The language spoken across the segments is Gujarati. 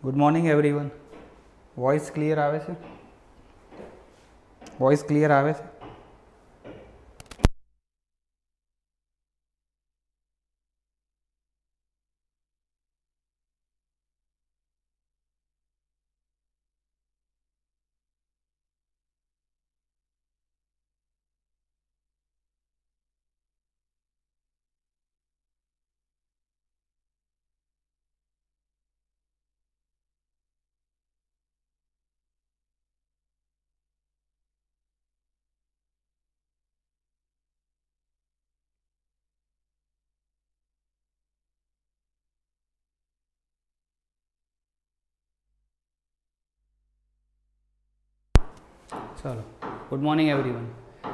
Good morning everyone. Voice clear આવે છે? વોઇસ ક્લિયર આવે છે? Chalo. Good morning everyone.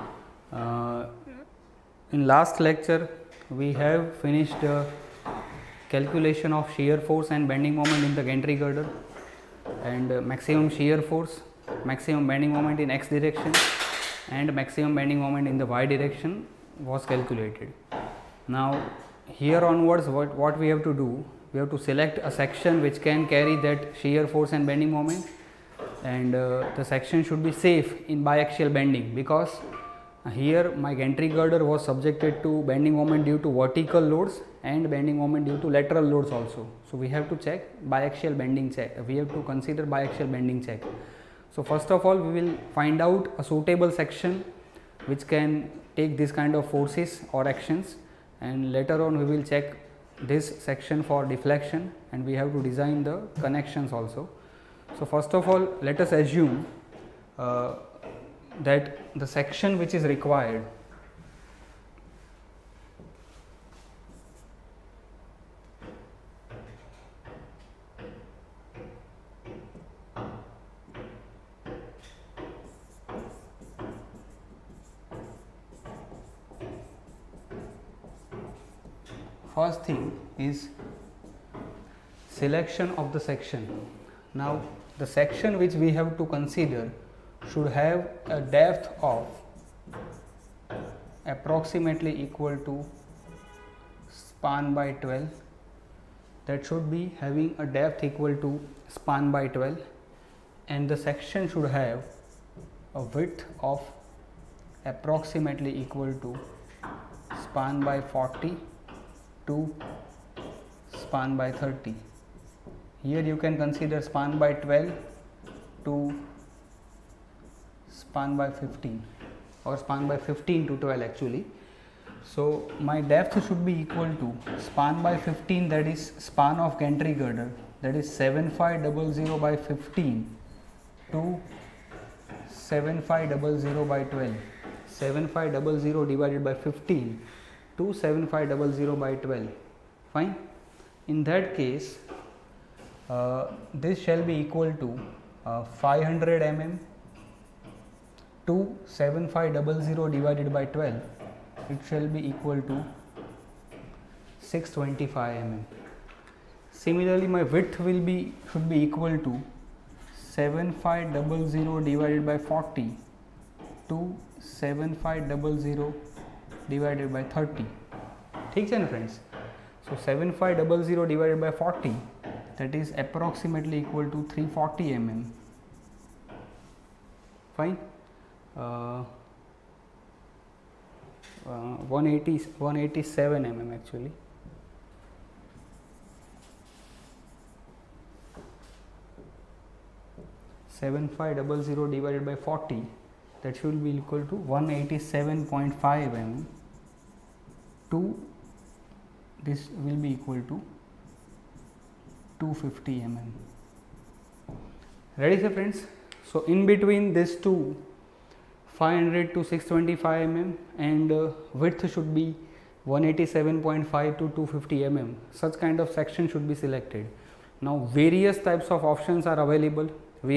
In last lecture we have finished calculation of shear force and bending moment in the gantry girder, and maximum shear force, maximum bending moment in x direction and maximum bending moment in the y direction was calculated. Now here onwards what we have to do, we have to select a section which can carry that shear force and bending moment, and the section should be safe in biaxial bending, because here my gantry girder was subjected to bending moment due to vertical loads and bending moment due to lateral loads also. So we have to check biaxial bending check, we have to consider biaxial bending check. So first of all we will find out a suitable section which can take this kind of forces or actions, and later on we will check this section for deflection, and we have to design the connections also. So first of all let us assume that the section which is required first thing is selection of the section. Now the section which we have to consider should have a depth of approximately equal to span by 12, that should be having a depth equal to span by 12, and the section should have a width of approximately equal to span by 40 to span by 30. Here you can consider span by 12 to span by 15, or span by 15 to 12 actually. So my depth should be equal to span by 15, that is span of gantry girder, that is 7500 by 15 to 7500 by 12. 7500 divided by 15 to 7500 by 12. Fine. In that case this shall be equal to 500 mm to 7500 divided by 12, it shall be equal to 625 mm. Similarly my width should be equal to 7500 divided by 40 to 7500 divided by 30. ठीक है ना friends? So 7500 divided by 40, that is approximately equal to 340 mm. Fine. 187 mm actually. (7500) divided by 40, that should be equal to 187.5 mm. To this will be equal to 250 mm. Ready sir friends? So in between this two, 500 to 625 mm, and width should be 187.5 to 250 mm, such kind of section should be selected. Now various types of options are available,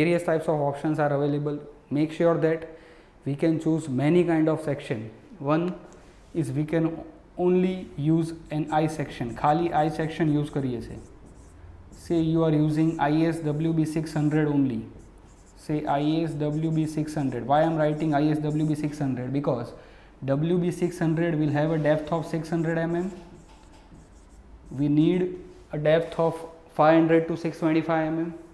make sure that we can choose many kind of section. One is we can only use an I section, खाली I section use करिए से. Say you are using ISWB 600 only, say ISWB 600. Why I am writing ISWB 600? Because WB 600 will have a depth of 600 mm. We need a depth of 500 to 625 mm.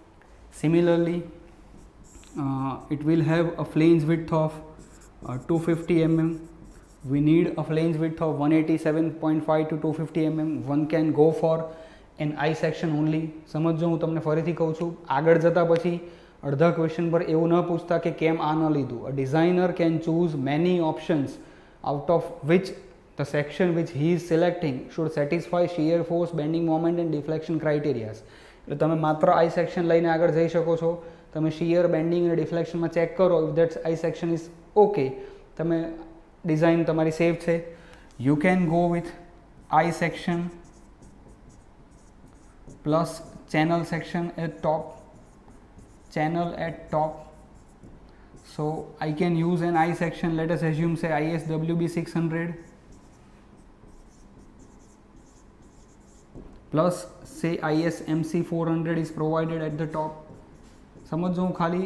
Similarly, it will have a flange width of 250 mm. We need a flange width of 187.5 to 250 mm. One can go for an I section only. સમજો હું તમને ફરીથી કહું છું, આગળ જતા પછી અડધા ક્વેશ્ચન પર એવું ન પૂછતા કે કેમ આ ન લીધું. A designer can choose many options out of which the section which he is selecting should satisfy shear force, bending moment and deflection criteria. એટલે તમે માત્ર I section લઈને આગળ જઈ શકો છો. તમે shear, bending અને deflectionમાં ચેક કરો, if that I section is okay, તમે ડિઝાઇન તમારી સેફ છે. You can go with I section plus channel section at top, channel at top. So I can use an I section, let us assume say ISWB 600 plus say ISMC 400 is provided at the top. સમજો હું ખાલી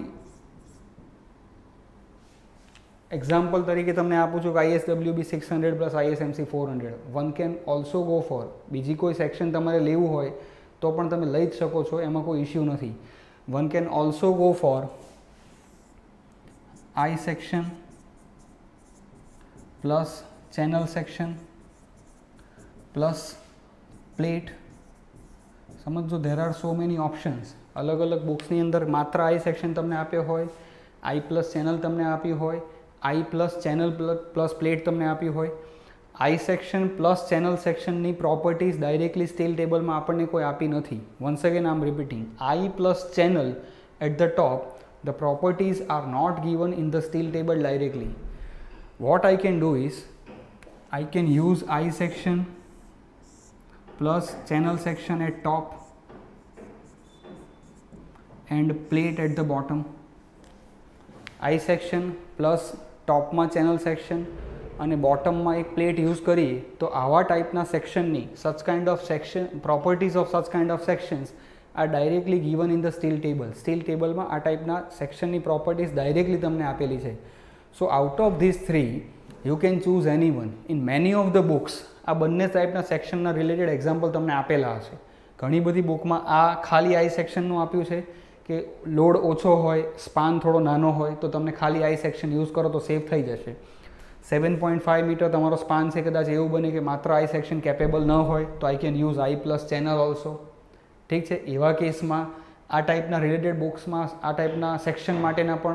એક્ઝામ્પલ તરીકે તમને આપું છું કે ISWB 600 plus ISMC 400. One can also go for, બીજી કોઈ સેક્શન તમારે લેવું હોય તો પણ તમે લઈ જ શકો છો, એમાં કોઈ ઇશ્યુ નથી. One can also go for I section plus channel section plus plate. સમજો there are so many options. અલગ અલગ બુક્સની અંદર માત્ર I સેક્શન તમને આપ્યો હોય, I પ્લસ ચેનલ તમને આપી હોય, I plus channel plus plate તમને આપી હોય. I સેક્શન પ્લસ ચેનલ સેક્શનની પ્રોપર્ટીઝ ડાયરેક્ટલી સ્ટીલ ટેબલમાં આપણને કોઈ આપી નથી. Once again I am repeating, I plus channel at the top, the properties are not given in the steel table directly. What I can do is I can use I section plus channel section at top and plate at the bottom. I section plus ટોપમાં ચેનલ સેક્શન અને બોટમમાં એક પ્લેટ યુઝ કરીએ તો આવા ટાઈપના સેક્શનની such kind of section properties of such kind of sections are directly given in the steel table. Steel ટેબલમાં આ ટાઈપના સેક્શનની પ્રોપર્ટીઝ ડાયરેક્ટલી તમને આપેલી છે. So out of this three you can choose any one. In many of the books આ બંને ટાઈપના સેક્શનના રિલેટેડ એક્ઝામ્પલ તમને આપેલા હશે. ઘણી બધી બુકમાં આ ખાલી I સેક્શનનું આપ્યું છે કે લોડ ઓછો હોય, સ્પાન થોડો નાનો હોય તો તમને ખાલી I સેક્શન યુઝ કરો તો સેફ થઈ જશે. 7.5 મીટર તમારો સ્પાન છે, કદાચ એવું બને કે માત્ર I સેક્શન કેપેબલ ન હોય તો I can use I plus channel also. ઠીક છે, એવા કેસમાં આ ટાઈપના રિલેટેડ બુક્સમાં આ ટાઈપના સેક્શન માટેના પણ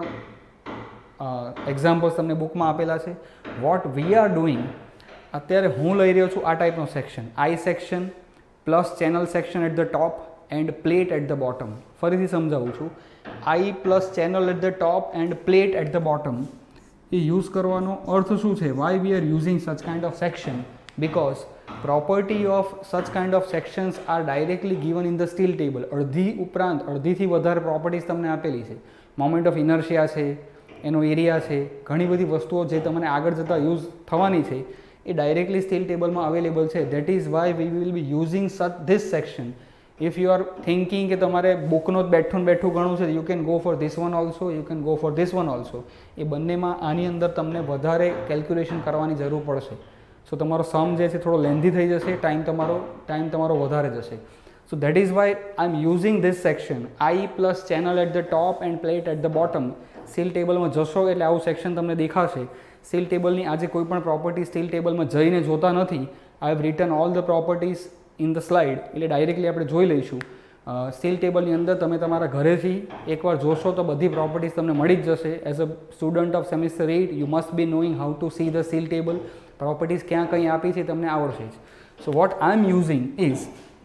એક્ઝામ્પલ્સ તમને બુકમાં આપેલા છે. વોટ વી આર ડુઈંગ, અત્યારે હું લઈ રહ્યો છું આ ટાઈપનો section, I section plus channel section at the top and plate at the bottom. ફરીથી સમજાવું છું, I plus channel at the top and plate at the bottom એ યુઝ કરવાનો અર્થ શું છે? Why we are using such kind of section? Because property of such kind of sections are directly given in the steel table. અડધી ઉપરાંત અડધીથી વધારે પ્રોપર્ટીઝ તમને આપેલી છે. મોમેન્ટ ઓફ ઇનર્શિયા છે, એનો એરિયા છે, ઘણી બધી વસ્તુઓ જે તમને આગળ જતાં યુઝ થવાની છે એ ડાયરેક્ટલી સ્ટીલ ટેબલમાં અવેલેબલ છે. That is why we will be using such this section. If you are thinking કે તમારે બુકનો જ બેઠું ગણવું છે, you can go for this one also, you can go for this one also. એ બંનેમાં આની અંદર તમને વધારે કેલ્ક્યુલેશન કરવાની જરૂર પડશે. સો તમારો સમ જે છે થોડો લેન્ધી થઈ જશે, ટાઈમ તમારો વધારે જશે. So that is why I am using this section, I plus channel at the top and plate at the bottom. Steel ટેબલમાં જશો એટલે આવું સેક્શન તમને દેખાશે. સ્ટીલ ટેબલની આજે કોઈ પણ પ્રોપર્ટી સ્ટીલ ટેબલમાં જઈને જોતા નથી. I have written all the properties in the slide, એટલે ડાયરેક્ટલી આપણે જોઈ લઈશું. સ્ટીલ ટેબલની અંદર તમે તમારા ઘરેથી એકવાર જોશો તો બધી પ્રોપર્ટીઝ તમને મળી જ જશે. As a student of semester 8 you must be knowing how to see the steel table. Properties ક્યાં કંઈ આપી છે તમને આવડશે જ. So what I am using is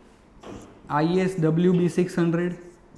ISWB 600,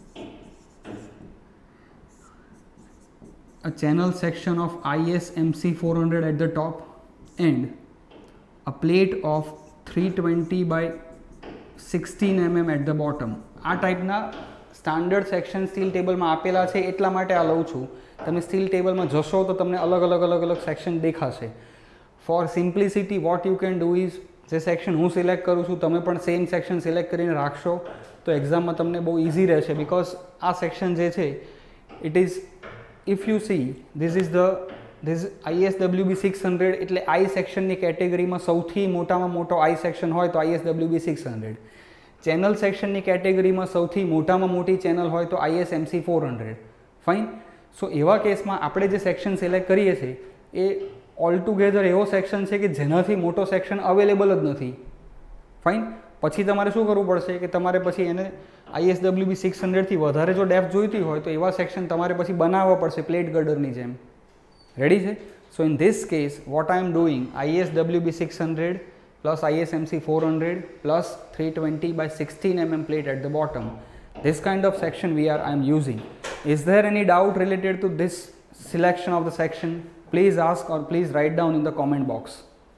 a channel section of ISMC 400 at the top and a plate of 320 by 16 mm at the bottom. આ ટાઈપના સ્ટાન્ડર્ડ સેક્શન સ્ટીલ ટેબલમાં આપેલા છે, એટલા માટે આ લઉં છું. તમે સ્ટીલ ટેબલમાં જશો તો તમને અલગ અલગ સેક્શન દેખાશે. For simplicity what you can do is, જે સેક્શન હું સિલેક્ટ કરું છું તમે પણ સેમ સેક્શન સિલેક્ટ કરીને રાખશો તો એક્ઝામમાં તમને બહુ ઇઝી રહેશે. બિકોઝ આ સેક્શન જે છે it is, if you see this ISWB 600 એટલે I સેક્શનની કેટેગરીમાં સૌથી મોટામાં મોટો I સેક્શન હોય તો ISWB 600. ચેનલ સેક્શનની કેટેગરીમાં સૌથી મોટામાં મોટી ચેનલ હોય તો ISMC 400. ફાઇન. સો એવા કેસમાં આપણે જે સેક્શન સિલેક્ટ કરીએ છીએ એ ઓલ ટુગેધર એવો સેક્શન છે કે જેનાથી મોટો સેક્શન અવેલેબલ જ નથી. ફાઇન. પછી તમારે શું કરવું પડશે કે તમારે પછી એને ISWB 600થી વધારે જો ડેપ્થ જોઈતી હોય તો એવા સેક્શન તમારે પછી બનાવવા પડશે પ્લેટ ગર્ડરની જેમ. રેડી છે? સો in this case what I am doing, ISWB 600 plus ISMC 400 plus 320 by 16 mm plate at the bottom. This kind of section I am using. Is there any doubt related to this selection of the section? Please ask or please write down in the comment box.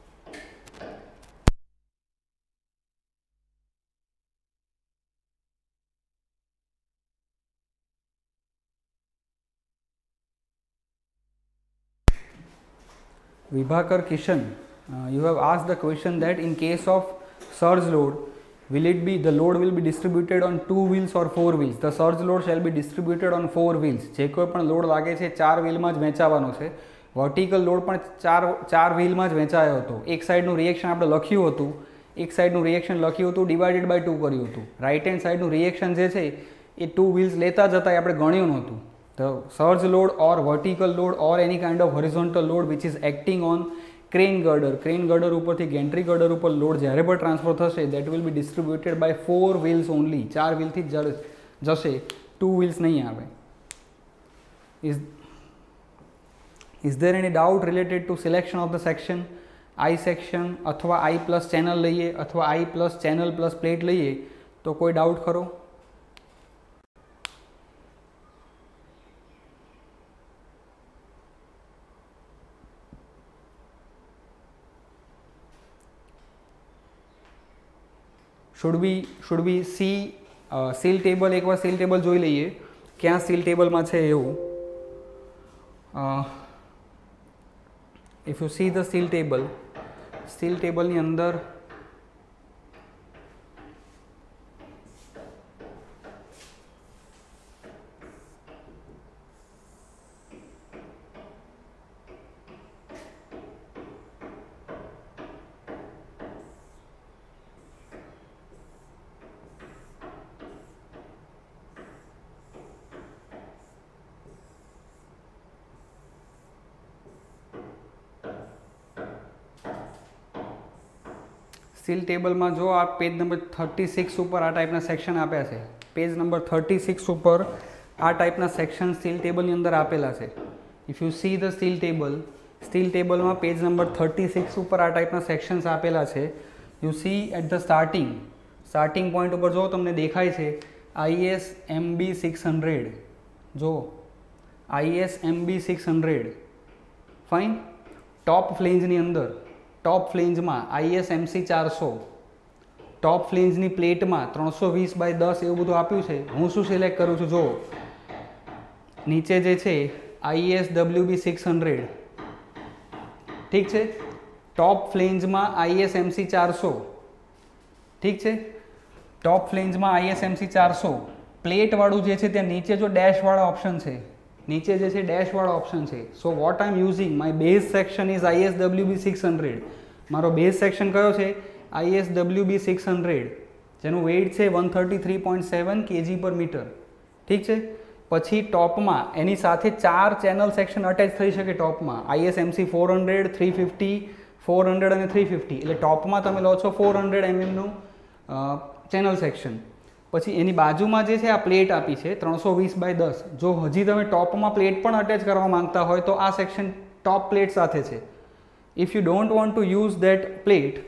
Vibhakar Kishan, you have asked the question that in case of surge load, the load will be distributed on 2 wheels or 4 wheels? The surge load shall be distributed on 4 wheels. જે કોઈ પણ લોડ લાગે છે 4 વ્હીલમાં જ વહેંચાવાનો છે. વર્ટિકલ લોડ પણ 4 વ્હીલમાં જ વહેંચાયો હતો. એક સાઈડનું રિએક્શન આપણે લખ્યું હતું, એક સાઈડનું રિએક્શન લખ્યું હતું, ડિવાઇડેડ બાય 2 કર્યું હતું. રાઇટ હેન્ડ સાઈડનું રિએક્શન જે છે એ 2 વ્હીલ્સ લેતા જતા આપણે ગણ્યું નહોતું. The surge load or vertical load or any kind of horizontal load which is acting on crane girder ઉપરથી gantry girder ઉપર લોડ જ્યારે પણ ટ્રાન્સફર થશે that will be distributed by 4 wheels only. 4 વ્હીલથી જશે, 2 wheels નહીં આવે. Is there any doubt related to selection of the section? I section અથવા I plus channel લઈએ અથવા I plus channel plus plate લઈએ તો કોઈ ડાઉટ ખરો? should we see seal table? એકવાર seal table જોઈ લઈએ ક્યાં seal table માં છે એવું. if you see the seal table ની અંદર સીલ ટેબલમાં જો આ પેજ નંબર 36 ઉપર આ ટાઈપના સેક્શન આપ્યા છે. પેજ નંબર 36 ઉપર આ ટાઈપના સેક્શન સીલ ટેબલની અંદર આપેલા છે. If you see the steel ટેબલમાં પેજ નંબર 36 ઉપર આ ટાઈપના સેક્શન્સ આપેલા છે. You see at the starting point ઉપર જો તમને દેખાય છે ISMB 600. જો ISMB 600 ફાઇન. ટોપ ફ્લેન્જની અંદર ટોપ ફ્લેન્જમાં ISMC 400, ટોપ ફ્લેન્જની પ્લેટમાં 320/10 એવું બધું આપ્યું છે. હું શું સિલેક્ટ કરું છું? જો નીચે જે છે ISWB 600, ઠીક છે. ટોપ ફ્લેન્જમાં ISMC 400, ઠીક છે. ટોપ ફ્લેન્જમાં ISMC 400 પ્લેટવાળું જે છે ત્યાં નીચે જો ડેશવાળા ઓપ્શન છે, નીચે જે છે ડેશવાળો ઓપ્શન છે. So what I am using, my base section is ISWB 600. મારો બેઝ સેક્શન કયો છે? ISWB 600, જેનું વેઇટ છે 133.7 kg/m. ઠીક છે. પછી ટોપમાં એની સાથે 4 ચેનલ સેક્શન અટેચ થઈ શકે ટોપમાં. ISMC 400, 350, 400 અને 350. એટલે ટોપમાં તમે લો છો 400 mm ચેનલ સેક્શન. પછી એની બાજુમાં જે છે આ પ્લેટ આપી છે 320/10. જો હજી તમે ટોપમાં પ્લેટ પણ અટેચ કરવા માંગતા હોય તો આ સેક્શન ટોપ પ્લેટ સાથે છે. If you don't want to use that plate,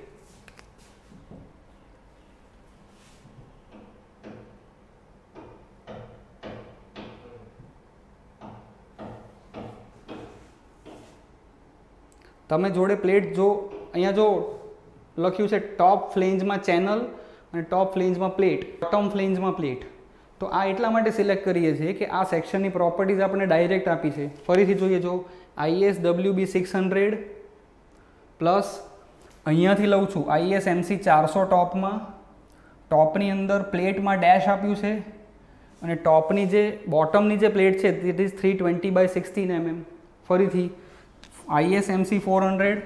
તમે જોડે પ્લેટ જો અહીંયા જો લખ્યું છે ટોપ ફ્લેન્જમાં ચેનલ અને ટોપ ફ્લેન્જમાં પ્લેટ, બોટમ ફ્લેન્જમાં પ્લેટ. તો આ એટલા માટે સિલેક્ટ કરીએ છીએ કે આ સેક્શનની પ્રોપર્ટીઝ આપણે ડાયરેક્ટ આપી છે. ફરીથી જોઈએ, જો ISWB 600 પ્લસ અહીંયાથી લઉં છું ISMC 400 ટોપમાં, ટોપની અંદર પ્લેટમાં ડેશ આપ્યું છે અને ટોપની જે બોટમની જે પ્લેટ છે ઇટ ઇઝ 320/16 mm. ફરીથી ISMC 400,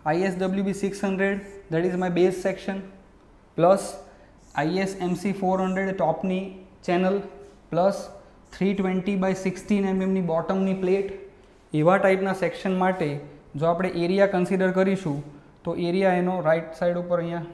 ISWB 600 that is my base section plus ISMC 400 ટોપની ચેનલ પ્લસ 320 by 16 mm ની બોટમની પ્લેટ. એવા ટાઈપના સેક્શન માટે જો આપણે એરિયા કન્સિડર કરીશું તો એરિયા એનો રાઈટ સાઈડ ઉપર અહીંયા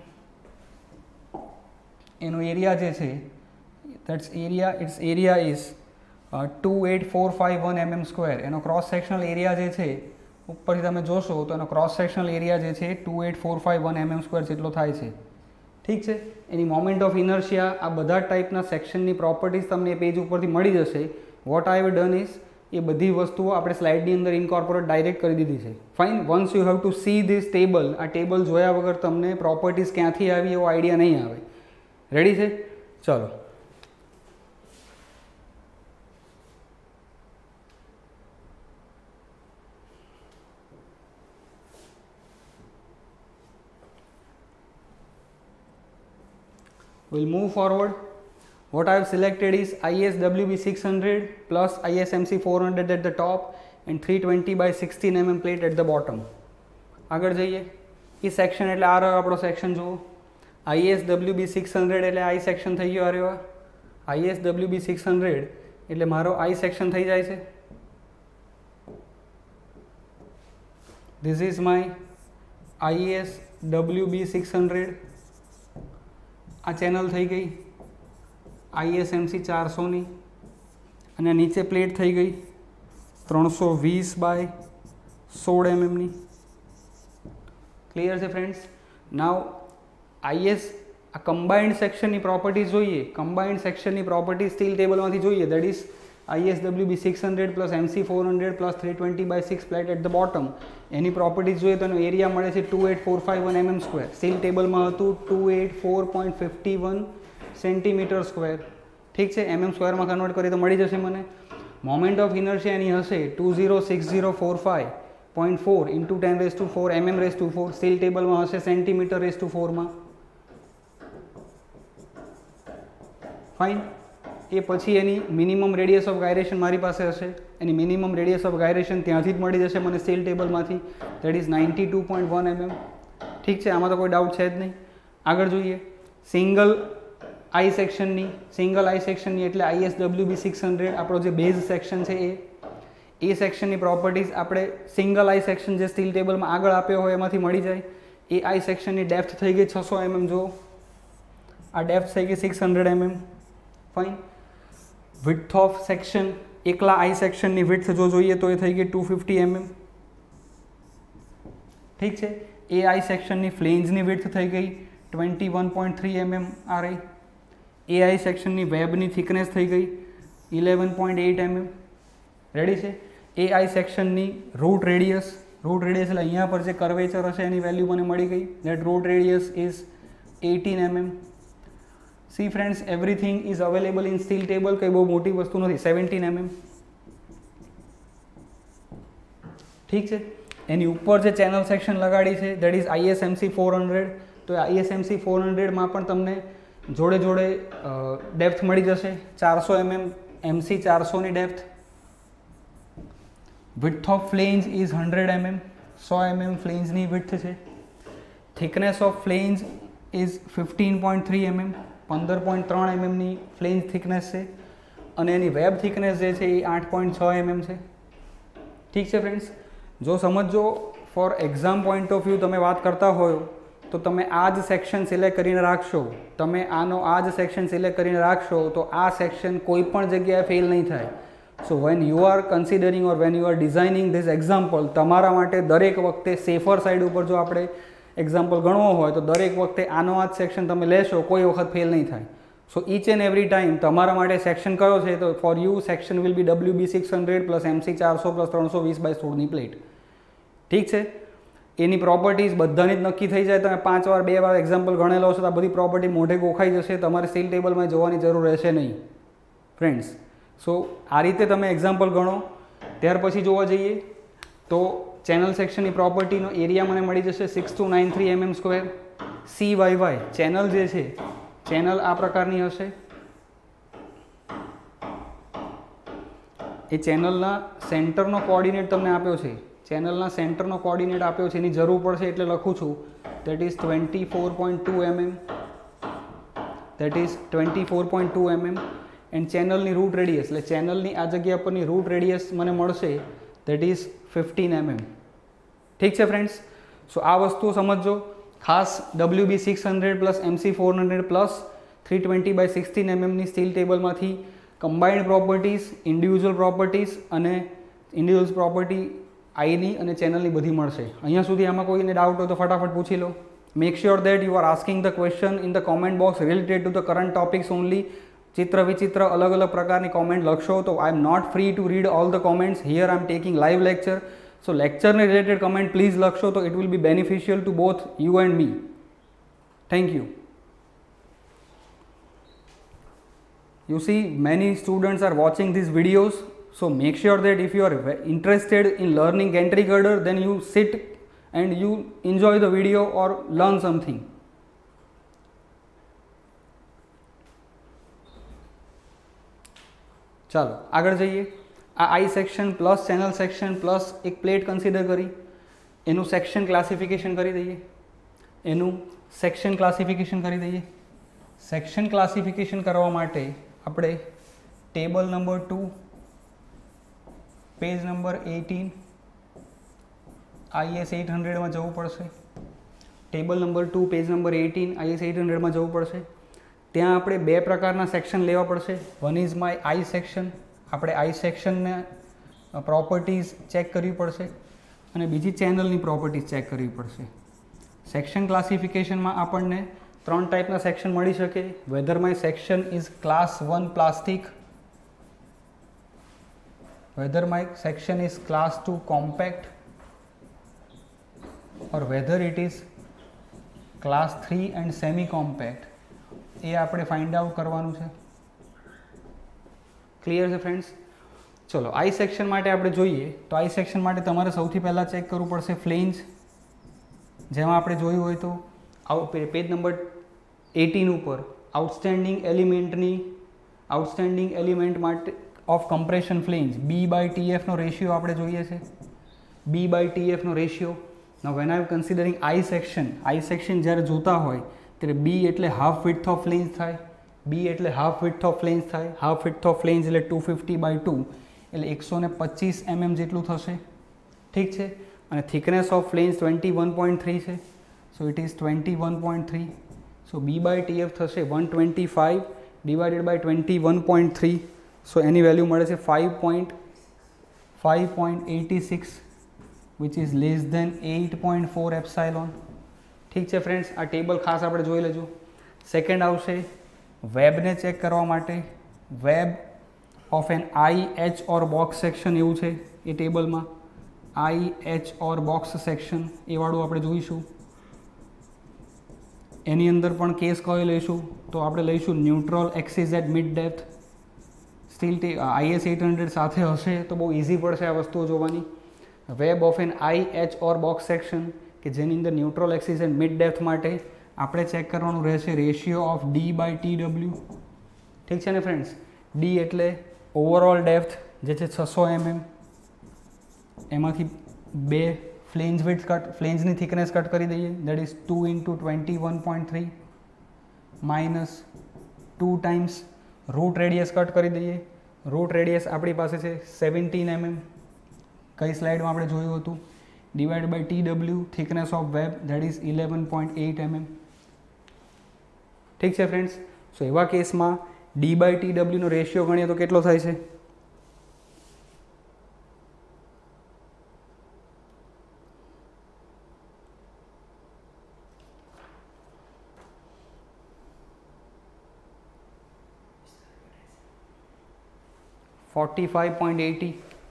એનો એરિયા જે છે ઇટ્સ એરિયા ઇઝ 28451 mm². એનો ક્રોસ સેક્શનલ એરિયા જે છે ઉપરથી તમે જોશો તો એનો ક્રોસ સેક્શનલ એરિયા જે છે 28451 mm² જેટલો થાય છે. ઠીક છે. એની મોમેન્ટ ઓફ ઇનર્શિયા આ બધા ટાઈપના સેક્શનની પ્રોપર્ટીઝ તમને એ પેજ ઉપરથી મળી જશે. What I have done is એ બધી વસ્તુઓ આપણે સ્લાઇડની અંદર ઇન્કોર્પોરેટ ડાયરેક્ટ કરી દીધી છે. Fine. Once you have to see this table, આ ટેબલ જોયા વગર તમને પ્રોપર્ટીઝ ક્યાંથી આવી એવો આઈડિયા નહીં આવે. રેડી છે? ચલો. We'll move forward. What I have selected is ISWB 600 plus ISMC 400 at the top and 320 by 16 mm plate at the bottom. આગળ જઈએ. એ સેક્શન એટલે આ રહ્યો આપણો સેક્શન જુઓ. ISWB 600 એટલે I સેક્શન થઈ ગયો. આ રહ્યો ISWB 600 એટલે મારો I સેક્શન થઈ જાય છે. This is my ISWB 600. આ ચેનલ થઈ ગઈ ISMC 400ની અને નીચે પ્લેટ થઈ ગઈ 320 by 16 mmની. ક્લિયર છે ફ્રેન્ડ્સ? નાવ IS આ કમ્બાઇન્ડ સેક્શનની પ્રોપર્ટીઝ જોઈએ. કમ્બાઇન્ડ સેક્શનની પ્રોપર્ટીઝ સ્ટીલ ટેબલમાંથી જોઈએ. That is ISWB 600 plus MC 400 plus 320 by 6 plate at the bottom. એની પ્રોપર્ટીઝ જોઈએ તો એનો એરિયા મળે છે 28451 mm². સ્ટીલ ટેબલમાં હતું 284.51 cm². ઠીક છે. mm² કન્વર્ટ કરી તો મળી જશે મને. મોમેન્ટ ઓફ ઇનર્શિયા એની હશે 206045.4 into 10⁴ mm⁴. સ્ટીલ ટેબલમાં હશે cm⁴માં. ફાઇન. એ પછી એની મિનિમમ રેડિયસ ઓફ ગાયરેશન મારી પાસે હશે. એની મિનિમમ રેડિયસ ઓફ ગાયરેશન ત્યાંથી જ મળી જશે મને સ્ટીલ ટેબલમાંથી. That is 92.1 mm. ઠીક છે. આમાં તો કોઈ ડાઉટ છે જ નહીં. આગળ જોઈએ. સિંગલ આઈ સેક્શનની એટલે ISWB 600 આપણો જે બેઝ સેક્શન છે એ સેક્શનની પ્રોપર્ટીઝ આપણે સિંગલ આઈ સેક્શન જે સ્ટીલ ટેબલમાં આગળ આપ્યો હોય એમાંથી મળી જાય. એ આઈ સેક્શનની ડેપ્થ થઈ ગઈ 600 mm. જો આ ડેપ્થ થઈ ગઈ 600 mm. Fine. Width of section એકલા આઈ સેક્શનની વિડ્થ જો જોઈએ તો એ થઈ ગઈ 250 mm. ઠીક છે. એ આઈ સેક્શનની ફ્લેન્જની વિડ્થ થઈ ગઈ 21.3 mm. આ રહી. એ આઈ સેક્શનની વેબની થિકનેસ થઈ ગઈ 11.8 mm. રેડી છે. એ આઈ સેક્શનની રૂટ રેડિયસ એટલે અહીંયા પર જે કર્વેચર હશે એની વેલ્યુ મને મળી ગઈ. That root radius is 18 mm. See friends, everything is available in steel table. કંઈ બહુ મોટી વસ્તુ નથી. 17 mm. ઠીક છે. એની ઉપર જે ચેનલ સેક્શન લગાડી છે દેટ ઇઝ ISMC 400. તો ISMC 400માં પણ તમને જોડે ડેપ્થ મળી જશે 400 mm. MC 400ની ડેપ્થ. Width of flange is 100 mm. 100 mm ફ્લેન્જની વિડ્થ છે. Thickness of flange is 15.3 mm. 15.3 mm ની ફ્લેન્જ થિકનેસ છે. અને એની વેબ થિકનેસ જે છે એ 8.6 mm છે. ઠીક છે ફ્રેન્ડ્સ? જો સમજો for exam point of view તમે વાત કરતા હોય તો તમે આ જ સેક્શન સિલેક્ટ કરીને રાખશો. તમે આનો આ જ સેક્શન સિલેક્ટ કરીને રાખશો તો આ સેક્શન કોઈ પણ જગ્યાએ ફેલ નહીં થાય. So when you are considering or when you are designing this example, તમારા માટે દરેક વખતે સેફર સાઈડ ઉપર જો આપણે એક્ઝામ્પલ ગણવો હોય તો દરેક વખતે આનો આ જ સેક્શન તમે લેશો, કોઈ વખત ફેલ નહીં થાય. So each and every time તમારા માટે સેક્શન કયો છે તો for you section will be WB 600 plus MC 400 plus 320 by 16ની પ્લેટ. ઠીક છે. એની પ્રોપર્ટીઝ બધાની જ નક્કી થઈ જાય. તમે 5 વાર 2 વાર એક્ઝામ્પલ ગણેલો હશે તો આ બધી પ્રોપર્ટી મોઢે ગોખાઈ જશે. તમારે સ્ટીલ ટેબલમાં જોવાની જરૂર રહેશે નહીં ફ્રેન્ડ્સ. સો આ રીતે તમે એક્ઝામ્પલ ગણો. ત્યાર પછી જોવા જઈએ તો ચેનલ સેક્શનની પ્રોપર્ટીનો એરિયા મને મળી જશે 6293 mm². CYY ચેનલ જે છે ચેનલ આ પ્રકારની હશે. એ ચેનલના સેન્ટરનો કોઓર્ડિનેટ તમને આપ્યો છે. ચેનલના સેન્ટરનો કોઓર્ડિનેટ આપ્યો છે, એની જરૂર પડશે એટલે લખું છું. That is 24.2 mm. That is 24.2 mm. And ચેનલની રૂટ રેડિયસ, એટલે ચેનલની આ જગ્યા પરની રૂટ રેડિયસ મને મળશે દેટ ઇઝ 15 mm. ઠીક છે ફ્રેન્ડ્સ. સો આ વસ્તુઓ સમજો ખાસ. WB 600 પ્લસ MC 400 પ્લસ 320/16 mmની સ્ટીલ ટેબલમાંથી કમ્બાઇન્ડ પ્રોપર્ટીઝ, ઇન્ડિવિજ્યુઅલ પ્રોપર્ટીઝ અને ઇન્ડિવિજ્યુઅલ પ્રોપર્ટી આઈની અને ચેનલની બધી મળશે. અહીંયા સુધી આમાં કોઈને ડાઉટ હોય તો ફટાફટ પૂછી લો. Make sure that you are asking the question in the comment box related to the current topics only. ચિત્ર વિચિત્ર અલગ અલગ પ્રકારની કોમેન્ટ લખશો તો I am not free to read all the comments. Here I am taking live lecture. So લેક્ચરને રિલેટેડ કમેન્ટ પ્લીઝ લખશો તો it will be beneficial to both you and me. Thank you. You see, many students are watching these videos, so make sure that if you are interested in learning gantry girder, then you sit and you enjoy the video or learn something. ચાલો આગળ જઈએ. આ I section plus channel section plus એક પ્લેટ કન્સિડર કરી એનું સેક્શન ક્લાસિફિકેશન કરી દઈએ. સેક્શન ક્લાસિફિકેશન કરવા માટે આપણે table number 2 page number 18 IS 800માં જવું પડશે. Table number 2 page number 18 IS 800માં જવું પડશે. ત્યાં આપણે બે પ્રકારના સેક્શન લેવા પડશે. One is my I section, આપણે આઈ સેક્શનને પ્રોપર્ટીઝ ચેક કરવી પડશે અને બીજી ચેનલની પ્રોપર્ટીઝ ચેક કરવી પડશે. સેક્શન ક્લાસિફિકેશનમાં આપણને 3 ટાઈપના સેક્શન મળી શકે. Whether my section is class 1 plastic, whether my section is class 2 compact or whether it is class 3 and semi compact. એ આપણે ફાઇન્ડ આઉટ કરવાનું છે. ક્લિયર છે ફ્રેન્ડ્સ? ચલો આઈ સેક્શન માટે આપણે જોઈએ તો આઈ સેક્શન માટે તમારે સૌથી પહેલાં ચેક કરવું પડશે ફ્લેન્જ. જેમાં આપણે જોયું હોય તો પેજ નંબર 18 ઉપર આઉટસ્ટેન્ડિંગ એલિમેન્ટ માટે ઓફ કમ્પ્રેશન ફ્લેન્જ B/TFનો રેશિયો આપણે જોઈએ છે. B/TFનો ratio. Now when I am considering I section જ્યારે જોતા હોય ત્યારે B એટલે હાફ વિડ્થ ઓફ ફ્લેન્જ થાય. હાફ વિડ્થ ઓફ ફ્લેન્જ એટલે 250/2 એટલે 125 mm જેટલું થશે. ઠીક છે. અને થિકનેસ ઓફ ફ્લેન્જ 21.3 છે. So it is 21.3. So B/TF થશે 125 ડિવાઇડેડ બાય 21.3. સો એની વેલ્યુ મળે છે 5.86 which is less than 8.4 epsilon. ઠીક છે ફ્રેન્ડ્સ, આ ટેબલ ખાસ આપણે જોઈ લેજો. સેકન્ડ આવશે વેબને ચેક કરવા માટે. Web of an IH or box section એવું છે એ ટેબલમાં. IH ઓર બોક્સ સેક્શન એ વાળું આપણે જોઈશું. એની અંદર પણ કેસ કયો લઈશું તો આપણે લઈશું neutral axis at mid depth. Steel IS 800 સાથે હશે તો બહુ ઇઝી પડશે આ વસ્તુઓ જોવાની. Web of an IH or box section કે જેની અંદર neutral axis at mid depth માટે આપણે ચેક કરવાનું રહેશે રેશિયો ઓફ D/TW. ઠીક છે ને ફ્રેન્ડ્સ? D એટલે ઓવરઓલ ડેપ્થ જે છે 600 mm. એમાંથી બે ફ્લેન્જની થિકનેસ કટ કરી દઈએ. That is 2 × 21.3 minus 2 times root radius cut કરી દઈએ. રૂટ રેડિયસ આપણી પાસે છે 17 mm. કઈ સ્લાઇડમાં આપણે જોયું હતું? Divide by TW thickness of web that is 11.8 mm. ઠીક છે ફ્રેન્ડ્સ? સો એવા કેસમાં D/TWનો રેશિયો ગણીએ તો કેટલો થાય છે? $45.80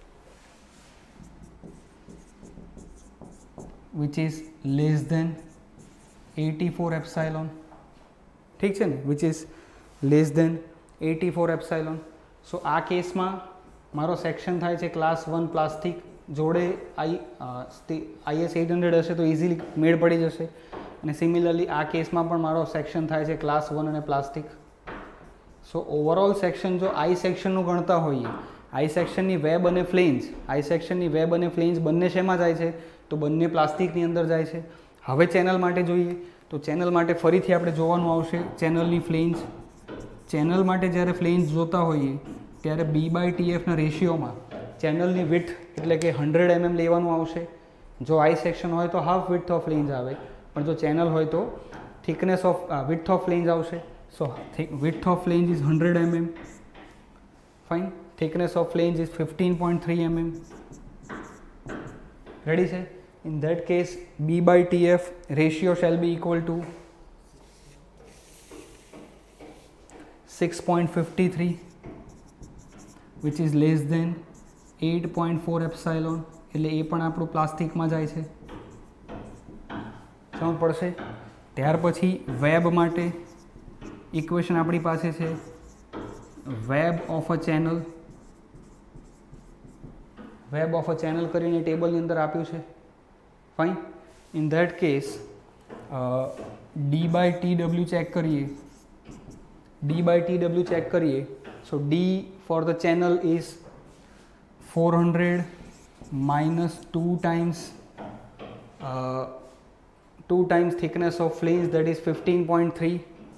which is less than 84 epsilon. ઠીક છે ને? which is less than 84 epsilon. સો આ કેસમાં મારો સેક્શન થાય છે ક્લાસ 1 પ્લાસ્ટિક. જોડે IS 800 હશે તો ઇઝીલી મેળ પડી જશે. અને સિમિલરલી આ કેસમાં પણ મારો સેક્શન થાય છે ક્લાસ 1 અને પ્લાસ્ટિક. સો ઓવરઓલ સેક્શન જો આઈ સેક્શનનું ગણતા હોઈએ આઈ સેક્શનની વેબ અને ફ્લેન્જ બંને શેમાં જાય છે? તો બંને પ્લાસ્ટિકની અંદર જાય છે. હવે ચેનલ માટે જોઈએ તો ચેનલ માટે ફરીથી આપણે જોવાનું આવશે ચેનલની ફ્લેન્જ. ચેનલ માટે જ્યારે ફ્લેન્જ જોતા હોઈએ ત્યારે B/TFના રેશિયોમાં ચેનલની વિડ્થ એટલે કે 100 mm લેવાનું આવશે. જો આઈ સેક્શન હોય તો હાફ વિડ્થ ઓફ ફ્લેન્જ આવે, પણ જો ચેનલ હોય તો thickness of width of flange આવશે. So width of flange is 100 mm. Fine. thickness of flange is 15.3 mm. ready sir? In that case B/TF ratio shall be equal to 6.53, which is less than 8.4 epsilon. એટલે એ પણ આપણું પ્લાસ્ટિકમાં જાય છે, સમજ પડશે. ત્યાર પછી વેબ માટે ઇક્વેશન આપણી પાસે છે web of a channel. Web of a channel કરીને ટેબલની અંદર આપ્યું છે. Fine. In that case D/TW check કરીએ. So D for the channel is 400 minus 2 times thickness of flange, that is 15.3,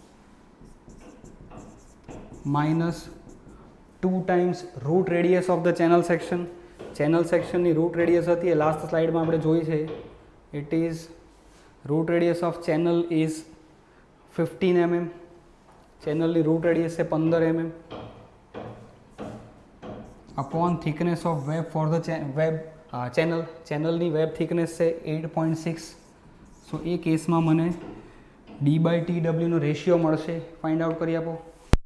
minus 2 times root radius of the channel section. Channel સેક્શનની રૂટ રેડિયસ હતી એ લાસ્ટ સ્લાઇડમાં આપણે જોઈ છે. It is root radius of channel is 15 mm. ચેનલની રૂટ રેડિયસ છે 15 mm upon thickness of web for the channel. ચેનલની વેબ થિકનેસ છે 8.6. સો એ કેસમાં મને D/TWનો રેશિયો મળશે. ફાઇન્ડ આઉટ કરી આપો.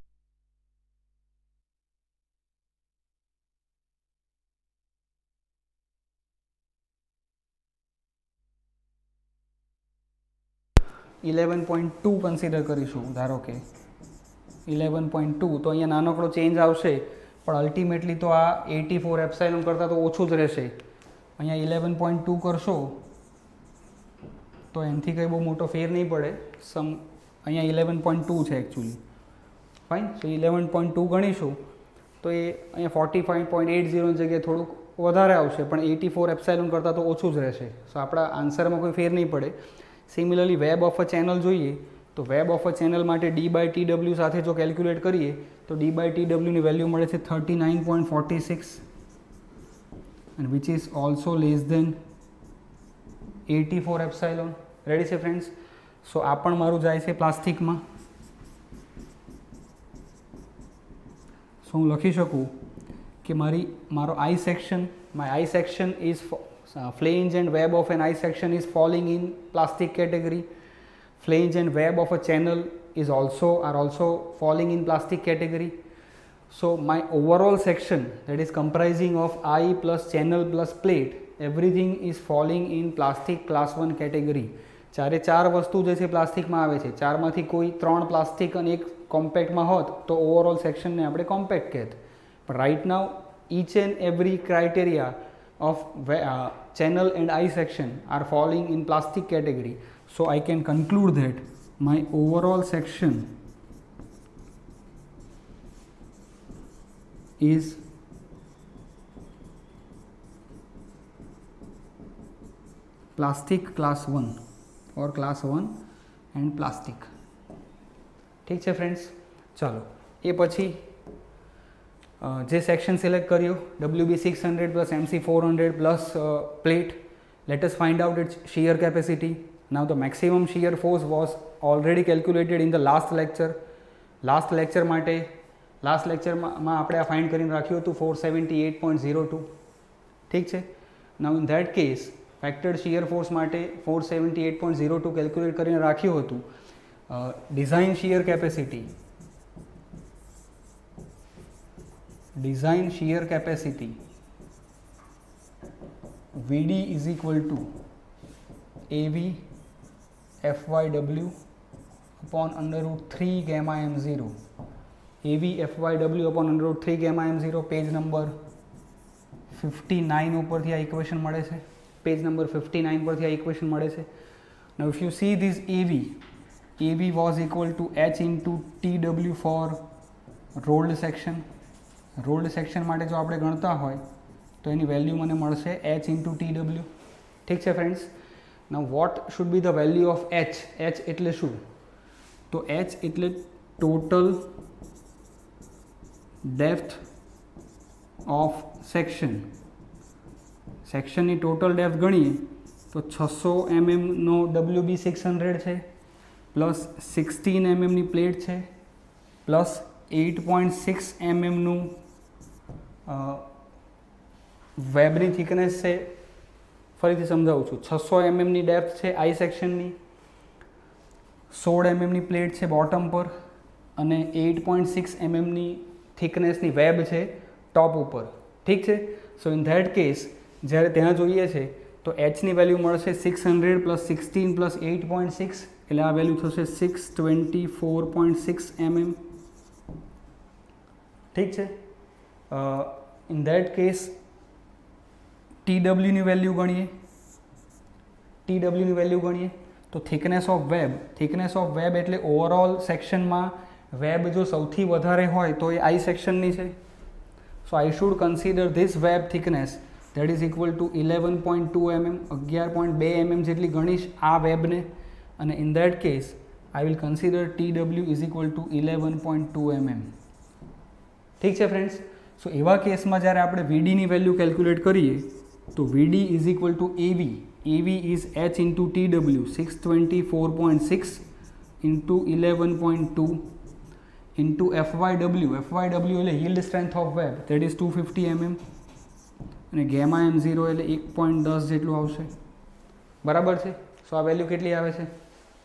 .2 કન્સિડર કરીશું. ધારો કે 11.2, તો અહીંયા નાનકડો ચેન્જ આવશે, પણ અલ્ટિમેટલી તો આ 84 એપ્સાઇલોન કરતાં તો ઓછું જ રહેશે. અહીંયા 11.2 કરશો તો એનાથી કંઈ બહુ મોટો ફેર નહીં પડે. અહીંયા 11.2 છે એકચ્યુઅલી. ફાઇન. સો 11.2 ગણીશું તો એ અહીંયા 45.80ની જગ્યાએ થોડુંક વધારે આવશે, પણ 84 એપ્સાઇલોન કરતાં તો ઓછું જ રહેશે. સો આપણા આન્સરમાં કોઈ ફેર નહીં પડે. Similarly web of a channel જોઈએ તો વેબ ઓફ અ ચેનલ માટે D/TW સાથે જો કેલ્ક્યુલેટ કરીએ તો D/TWની વેલ્યુ મળે છે 39.46 and which is also less than 84 epsilon. Ready છે ફ્રેન્ડ્સ? સો આ પણ મારું જાય છે પ્લાસ્ટિકમાં. સો હું લખી શકું કે મારો I section, my I section is flange and web of an I section is falling in plastic category. Flange and web of a channel are also falling in plastic category. So my overall section, that is comprising of I plus channel plus plate, everything is falling in plastic class 1 category. ચારે ચાર વસ્તુ જે છે પ્લાસ્ટિકમાં આવે છે. ચારમાંથી કોઈ 3 પ્લાસ્ટિક અને એક કોમ્પેક્ટમાં હોત તો ઓવરઓલ સેક્શનને આપણે કોમ્પેક્ટ કહેત. પણ right now each and every criteria of channel and I section are falling in plastic category. So I can conclude that my overall section is plastic class 1 or class 1 and plastic. ઠીક છે ફ્રેન્ડ્સ? ચાલો એ પછી જે સેક્શન સિલેક્ટ કર્યું WB600 plus MC400 plus plate, let us find out its shear capacity. Now the maximum shear force was already calculated in the last lecture. Last લેક્ચરમાં આપણે આ ફાઇન્ડ કરીને રાખ્યું હતું 478.02. ઠીક છે? Now in that case factored shear force માટે 478.02 કેલ્ક્યુલેટ કરીને રાખ્યું હતું. Design shear capacity VD is equal to AV FYW upon under root 3 gamma m0. AV FYW upon under root 3 gamma m0. Page number 59 ઉપરથી આ ઇક્વેશન મળે છે. પેજ નંબર 59 પરથી આ ઇક્વેશન મળે છે. Now if you see this AV was equal to H into TW for rolled section. Rolled section માટે જો આપણે ગણતા હોય તો એની વેલ્યુ મને મળશે h ઇન્ટુ TW. ઠીક છે friends. Now what should be the value of h? h એટલે શું? તો h એટલે ટોટલ ડેપ્થ ઓફ સેક્શન. સેક્શનની ટોટલ ડેપ્થ ગણીએ તો 600 mm WB 600 છે, પ્લસ 16 mmની પ્લેટ છે, પ્લસ 8.6 mmનું વેબની થિકનેસ છે. ફરીથી સમજાવું છું, 600 mmની ડેપ્થ છે આઈ સેક્શનની, 16 mmની પ્લેટ છે બોટમ પર અને 8.6 mmની થિકનેસની વેબ છે ટોપ ઉપર. ઠીક છે. સો ઇન ધેટ કેસ જ્યારે ત્યાં જોઈએ છે તો એચની વેલ્યુ મળશે 600 પ્લસ 16 પ્લસ 8.6 એટલે આ વેલ્યુ થશે 624.6 mm. ઠીક છે. ઇન ધેટ કેસ TWની વેલ્યુ ગણીએ, TWની વેલ્યુ ગણીએ તો થિકનેસ ઓફ વેબ એટલે ઓવરઓલ સેક્શનમાં વેબ જો સૌથી વધારે હોય તો એ આઈ સેક્શનની છે. So I should consider this web thickness that is equal to 11.2 mm, 11.2 mm જેટલી ગણીશ આ વેબને, અને in that case I will consider TW is equal to 11.2 mm. ઠીક છે ફ્રેન્ડ્સ. સો એવા કેસમાં જ્યારે આપણે VDની વેલ્યુ કેલ્ક્યુલેટ કરીએ તો VD is equal to AV is h into TW 624.6 into 11.2 into FYW એટલે yield strength of web that is 250 mm અને gamma m0 એટલે 1.10 જેટલું આવશે. બરાબર છે. સો આ વેલ્યુ કેટલી આવે છે?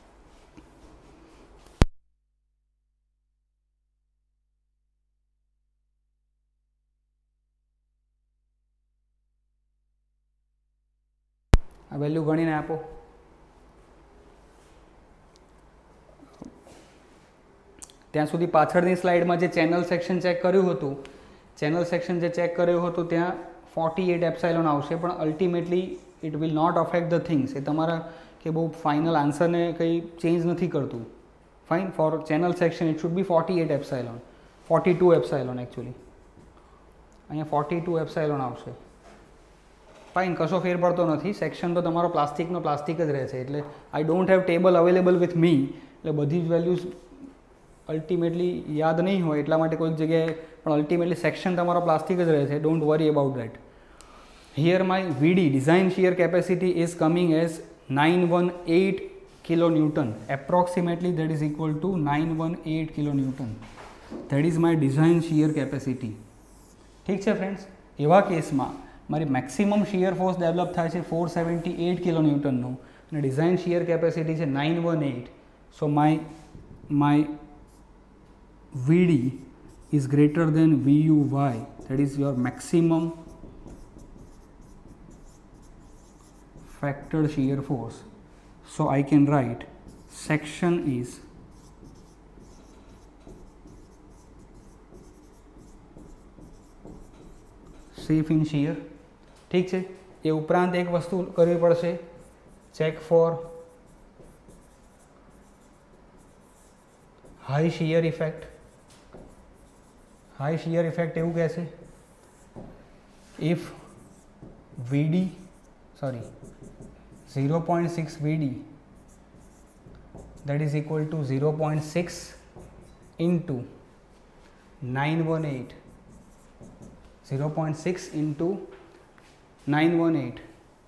આ વેલ્યુ ગણીને આપો. ત્યાં સુધી પાછળની સ્લાઇડમાં જે ચેનલ સેક્શન ચેક કર્યું હતું, ચેનલ સેક્શન જે ચેક કર્યું હતું ત્યાં 48 એપ્સાઇલોન આવશે, પણ ultimately it will not affect the things. એ તમારા કે બહુ ફાઇનલ આન્સરને કંઈ ચેન્જ નથી કરતું. Fine. For channel section it should be 48 epsilon, 42 epsilon actually. અહીંયા 42 એપ્સાઇલોન આવશે. ફાઇન, કશો ફેર પડતો નથી. સેક્શન તો તમારો પ્લાસ્ટિકનો પ્લાસ્ટિક જ રહે છે. એટલે I don't have table available with me, એટલે બધી જ વેલ્યુઝ અલ્ટિમેટલી યાદ નહીં હોય એટલા માટે કોઈક જગ્યાએ, પણ અલ્ટિમેટલી સેક્શન તમારો પ્લાસ્ટિક જ રહે છે. Don't worry about that. Here my VD design shear capacity is coming as 918 kilonewton approximately, that is equal to 918 kilonewton. that is my design shear capacity. ઠીક છે ફ્રેન્ડ્સ. એવા કેસમાં મારી મેક્સિમમ શિયર ફોર્સ ડેવલપ થાય છે 478 કિલોન્યુટનનું અને ડિઝાઇન શિયર કેપેસિટી છે 918. So my VD is greater than VUY, that is your maximum factored shear force. So I can write section is safe in shear. ઠીક છે. એ ઉપરાંત એક વસ્તુ કરવી પડશે, check for high shear effect. High shear effect એવું કહે છે if VD 0.6 VD that is equal to 0.6 into 918, 0.6 into 918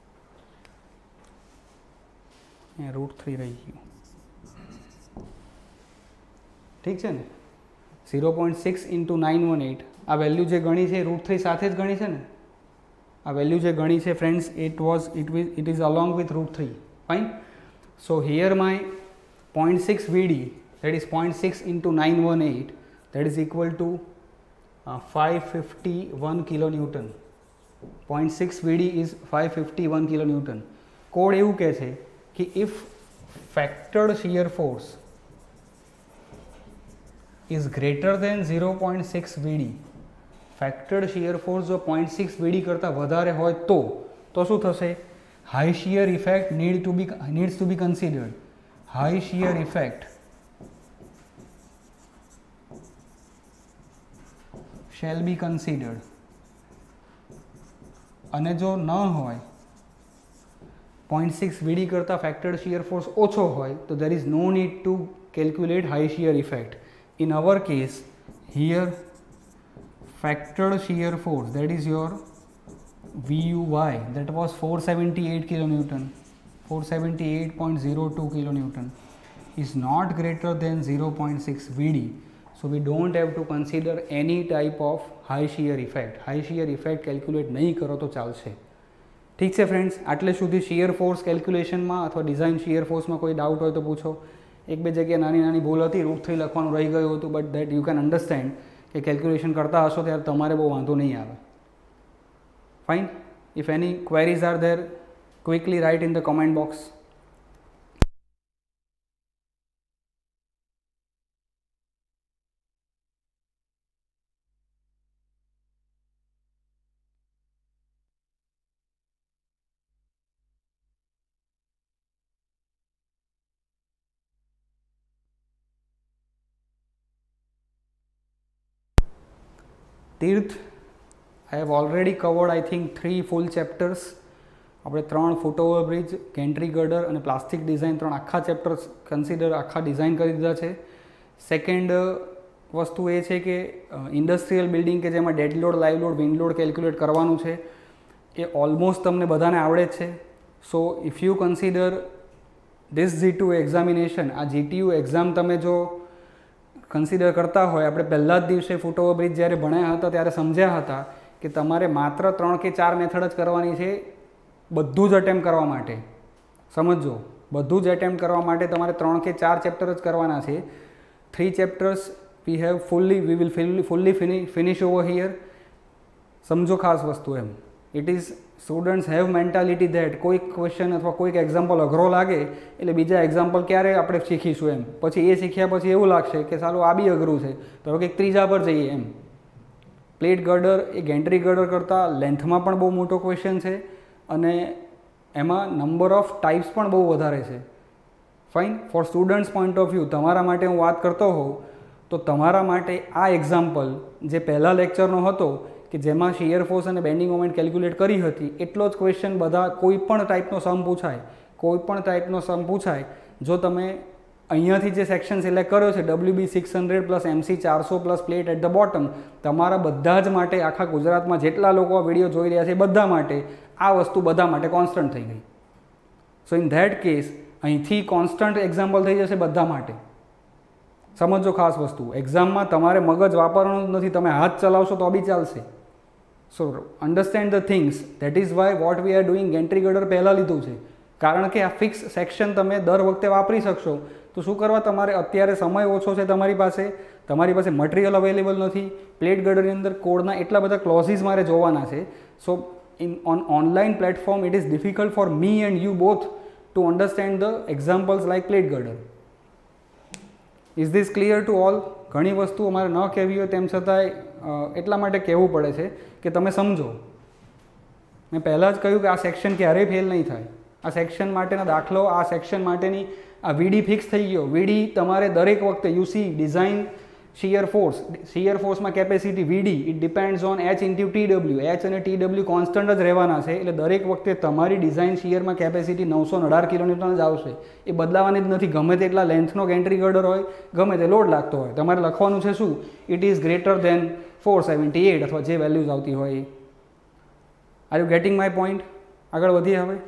√3 રહી ગયું. ઠીક છે ને. 0.6 into 918 આ વેલ્યુ જે ગણી છે √3 સાથે જ ગણી છે ને. આ વેલ્યુ જે ગણી છે friends it is along with √3. Fine. So here my 0.6 VD that is 0.6 into 918 that is equal to 551 kilonewton. 0.6 VD is 551 kilonewton. Code એવું કહે છે કે if factored shear force is greater than 0.6 VD, factored shear force જો 0.6 VD કરતાં વધારે હોય તો શું થશે? high shear effect needs to be considered. high shear effect shall be considered, અને જો ન હોય 0.6 VD કરતાં ફેક્ટર્ડ શિયર ફોર્સ ઓછો હોય તો there is no need to calculate high shear effect. In our case here factored shear force, that is your VUY, that was 478 kilonewton, 478.02 kilonewton, is not greater than 0.6 VD. So we don't have to consider any type of high shear effect. High shear effect calculate नहीं करो तो चालશે. ठीक છે फ्रेंड्स, આટલે સુધી શિયર ફોર્સ કેલ્ક્યુલેશનમાં અથવા ડિઝાઇન શિયર ફોર્સમાં કોઈ ડાઉટ હોય તો પૂછો. એક બે જગ્યાએ નાની નાની ભૂલ હતી, રૂટ 3 લખવાનું રહી ગયું હતું, but that you can understand કે કેલ્ક્યુલેશન કરતા હશો ત્યારે તમારે બહુ વાંધો નહીં આવે. Fine. If any queries are there, quickly write in the comment box. Tirth, I have already covered I think 3 full chapters. આપણે 3 ફૂટઓવર બ્રિજ, ગેન્ટ્રી ગર્ડર અને પ્લાસ્ટિક ડિઝાઇન 3 આખા ચેપ્ટર્સ કન્સિડર આખા ડિઝાઇન કરી દીધા છે. સેકન્ડ વસ્તુ એ છે કે ઇન્ડસ્ટ્રીયલ બિલ્ડિંગ કે જેમાં dead load, live load, wind load calculate કરવાનું છે એ ઓલમોસ્ટ તમને બધાને આવડે જ છે. So if you consider this G2 examination, આ GTU એક્ઝામ તમે જો કન્સિડર કરતા હોય, આપણે પહેલા જ દિવસે ફૂટઓવર બ્રિજ જ્યારે ભણ્યા હતા ત્યારે સમજ્યા હતા કે તમારે માત્ર 3 કે 4 મેથડ જ કરવાની છે બધું જ અટેમ્પ્ટ કરવા માટે. સમજો, બધું જ એટેમ્પ્ટ કરવા માટે તમારે 3 કે 4 ચેપ્ટર જ કરવાના છે. 3 chapters we will fully finish over here. સમજો ખાસ વસ્તુ એમ, it is students have mentality that કોઈક ક્વેશ્ચન અથવા કોઈક એક્ઝામ્પલ અઘરો લાગે એટલે બીજા એક્ઝામ્પલ ક્યારે આપણે શીખીશું એમ, પછી એ શીખ્યા પછી એવું લાગશે કે સાલું આ બી અઘરું છે તો કંઈક ત્રીજા પર જઈએ એમ. પ્લેટ ગર્ડર એ ગેન્ટ્રી ગર્ડર કરતાં લેન્થમાં પણ બહુ મોટો ક્વેશ્ચન છે અને એમાં નંબર ઓફ ટાઈપ્સ પણ બહુ વધારે છે. Fine. For students point of view તમારા માટે હું વાત કરતો હોઉં તો તમારા માટે આ એક્ઝામ્પલ જે પહેલા લેક્ચરનો હતો કે જેમાં શિયર ફોર્સ અને બેન્ડિંગ મોમેન્ટ કેલ્ક્યુલેટ કરી હતી એટલો જ ક્વેશ્ચન બધા કોઈ પણ ટાઈપનો સમ પૂછાય, જો તમે અહીંયાથી જે સેક્શન સિલેક્ટ કર્યો છે WB 600 plus MC 400 plus plate at the bottom, તમારા બધા જ માટે આખા ગુજરાતમાં જેટલા લોકો આ વિડીયો જોઈ રહ્યા છે બધા માટે આ વસ્તુ બધા માટે કોન્સ્ટન્ટ થઈ ગઈ. સો ઇન ધેટ કેસ અહીંથી કોન્સ્ટન્ટ એક્ઝામ્પલ થઈ જશે બધા માટે. સમજો ખાસ વસ્તુ, એક્ઝામમાં તમારે મગજ વાપરવાનું જ નથી, તમે હાથ ચલાવશો તો બી ચાલશે. So understand the things. That is why what we are doing gantry girder પહેલાં લીધું છે, કારણ કે આ ફિક્સ સેક્શન તમે દર વખતે વાપરી શકશો. તો શું કરવા, તમારે અત્યારે સમય ઓછો છે તમારી પાસે મટીરિયલ અવેલેબલ નથી. પ્લેટ ગર્ડરની અંદર કોડના એટલા બધા ક્લોઝીસ મારે જોવાના છે. So on online platform it is difficult for me and you both to understand the examples like plate girder. Is this clear to all? ઘણી વસ્તુ અમારે ન કહેવી હોય તેમ છતાંય એટલા માટે કહેવું પડે છે કે તમે સમજો. મેં પહેલાં જ કહ્યું કે આ સેક્શન ક્યારેય ફેલ નહીં થાય. આ સેક્શન માટેના દાખલો, આ સેક્શન માટેની આ VD ફિક્સ થઈ ગયો. VD તમારે દરેક વખતે યુસી ડિઝાઇન શિયર ફોર્સમાં capacity VD it depends on H into TW. H અને TW કોન્સ્ટન્ટ જ રહેવાના છે, એટલે દરેક વખતે તમારી ડિઝાઇન શિયરમાં કેપેસિટી 918 કિલોન્યુટન જ આવશે. એ બદલાવાની જ નથી, ગમે તેટલા લેન્થનો ગેન્ટ્રી ગર્ડર હોય, ગમે તે લોડ લાગતો હોય, તમારે લખવાનું છે શું? ઇટ ઇઝ ગ્રેટર ધેન 478 અથવા જે વેલ્યુઝ આવતી હોય એ. Are you getting my point? આગળ વધીએ હવે.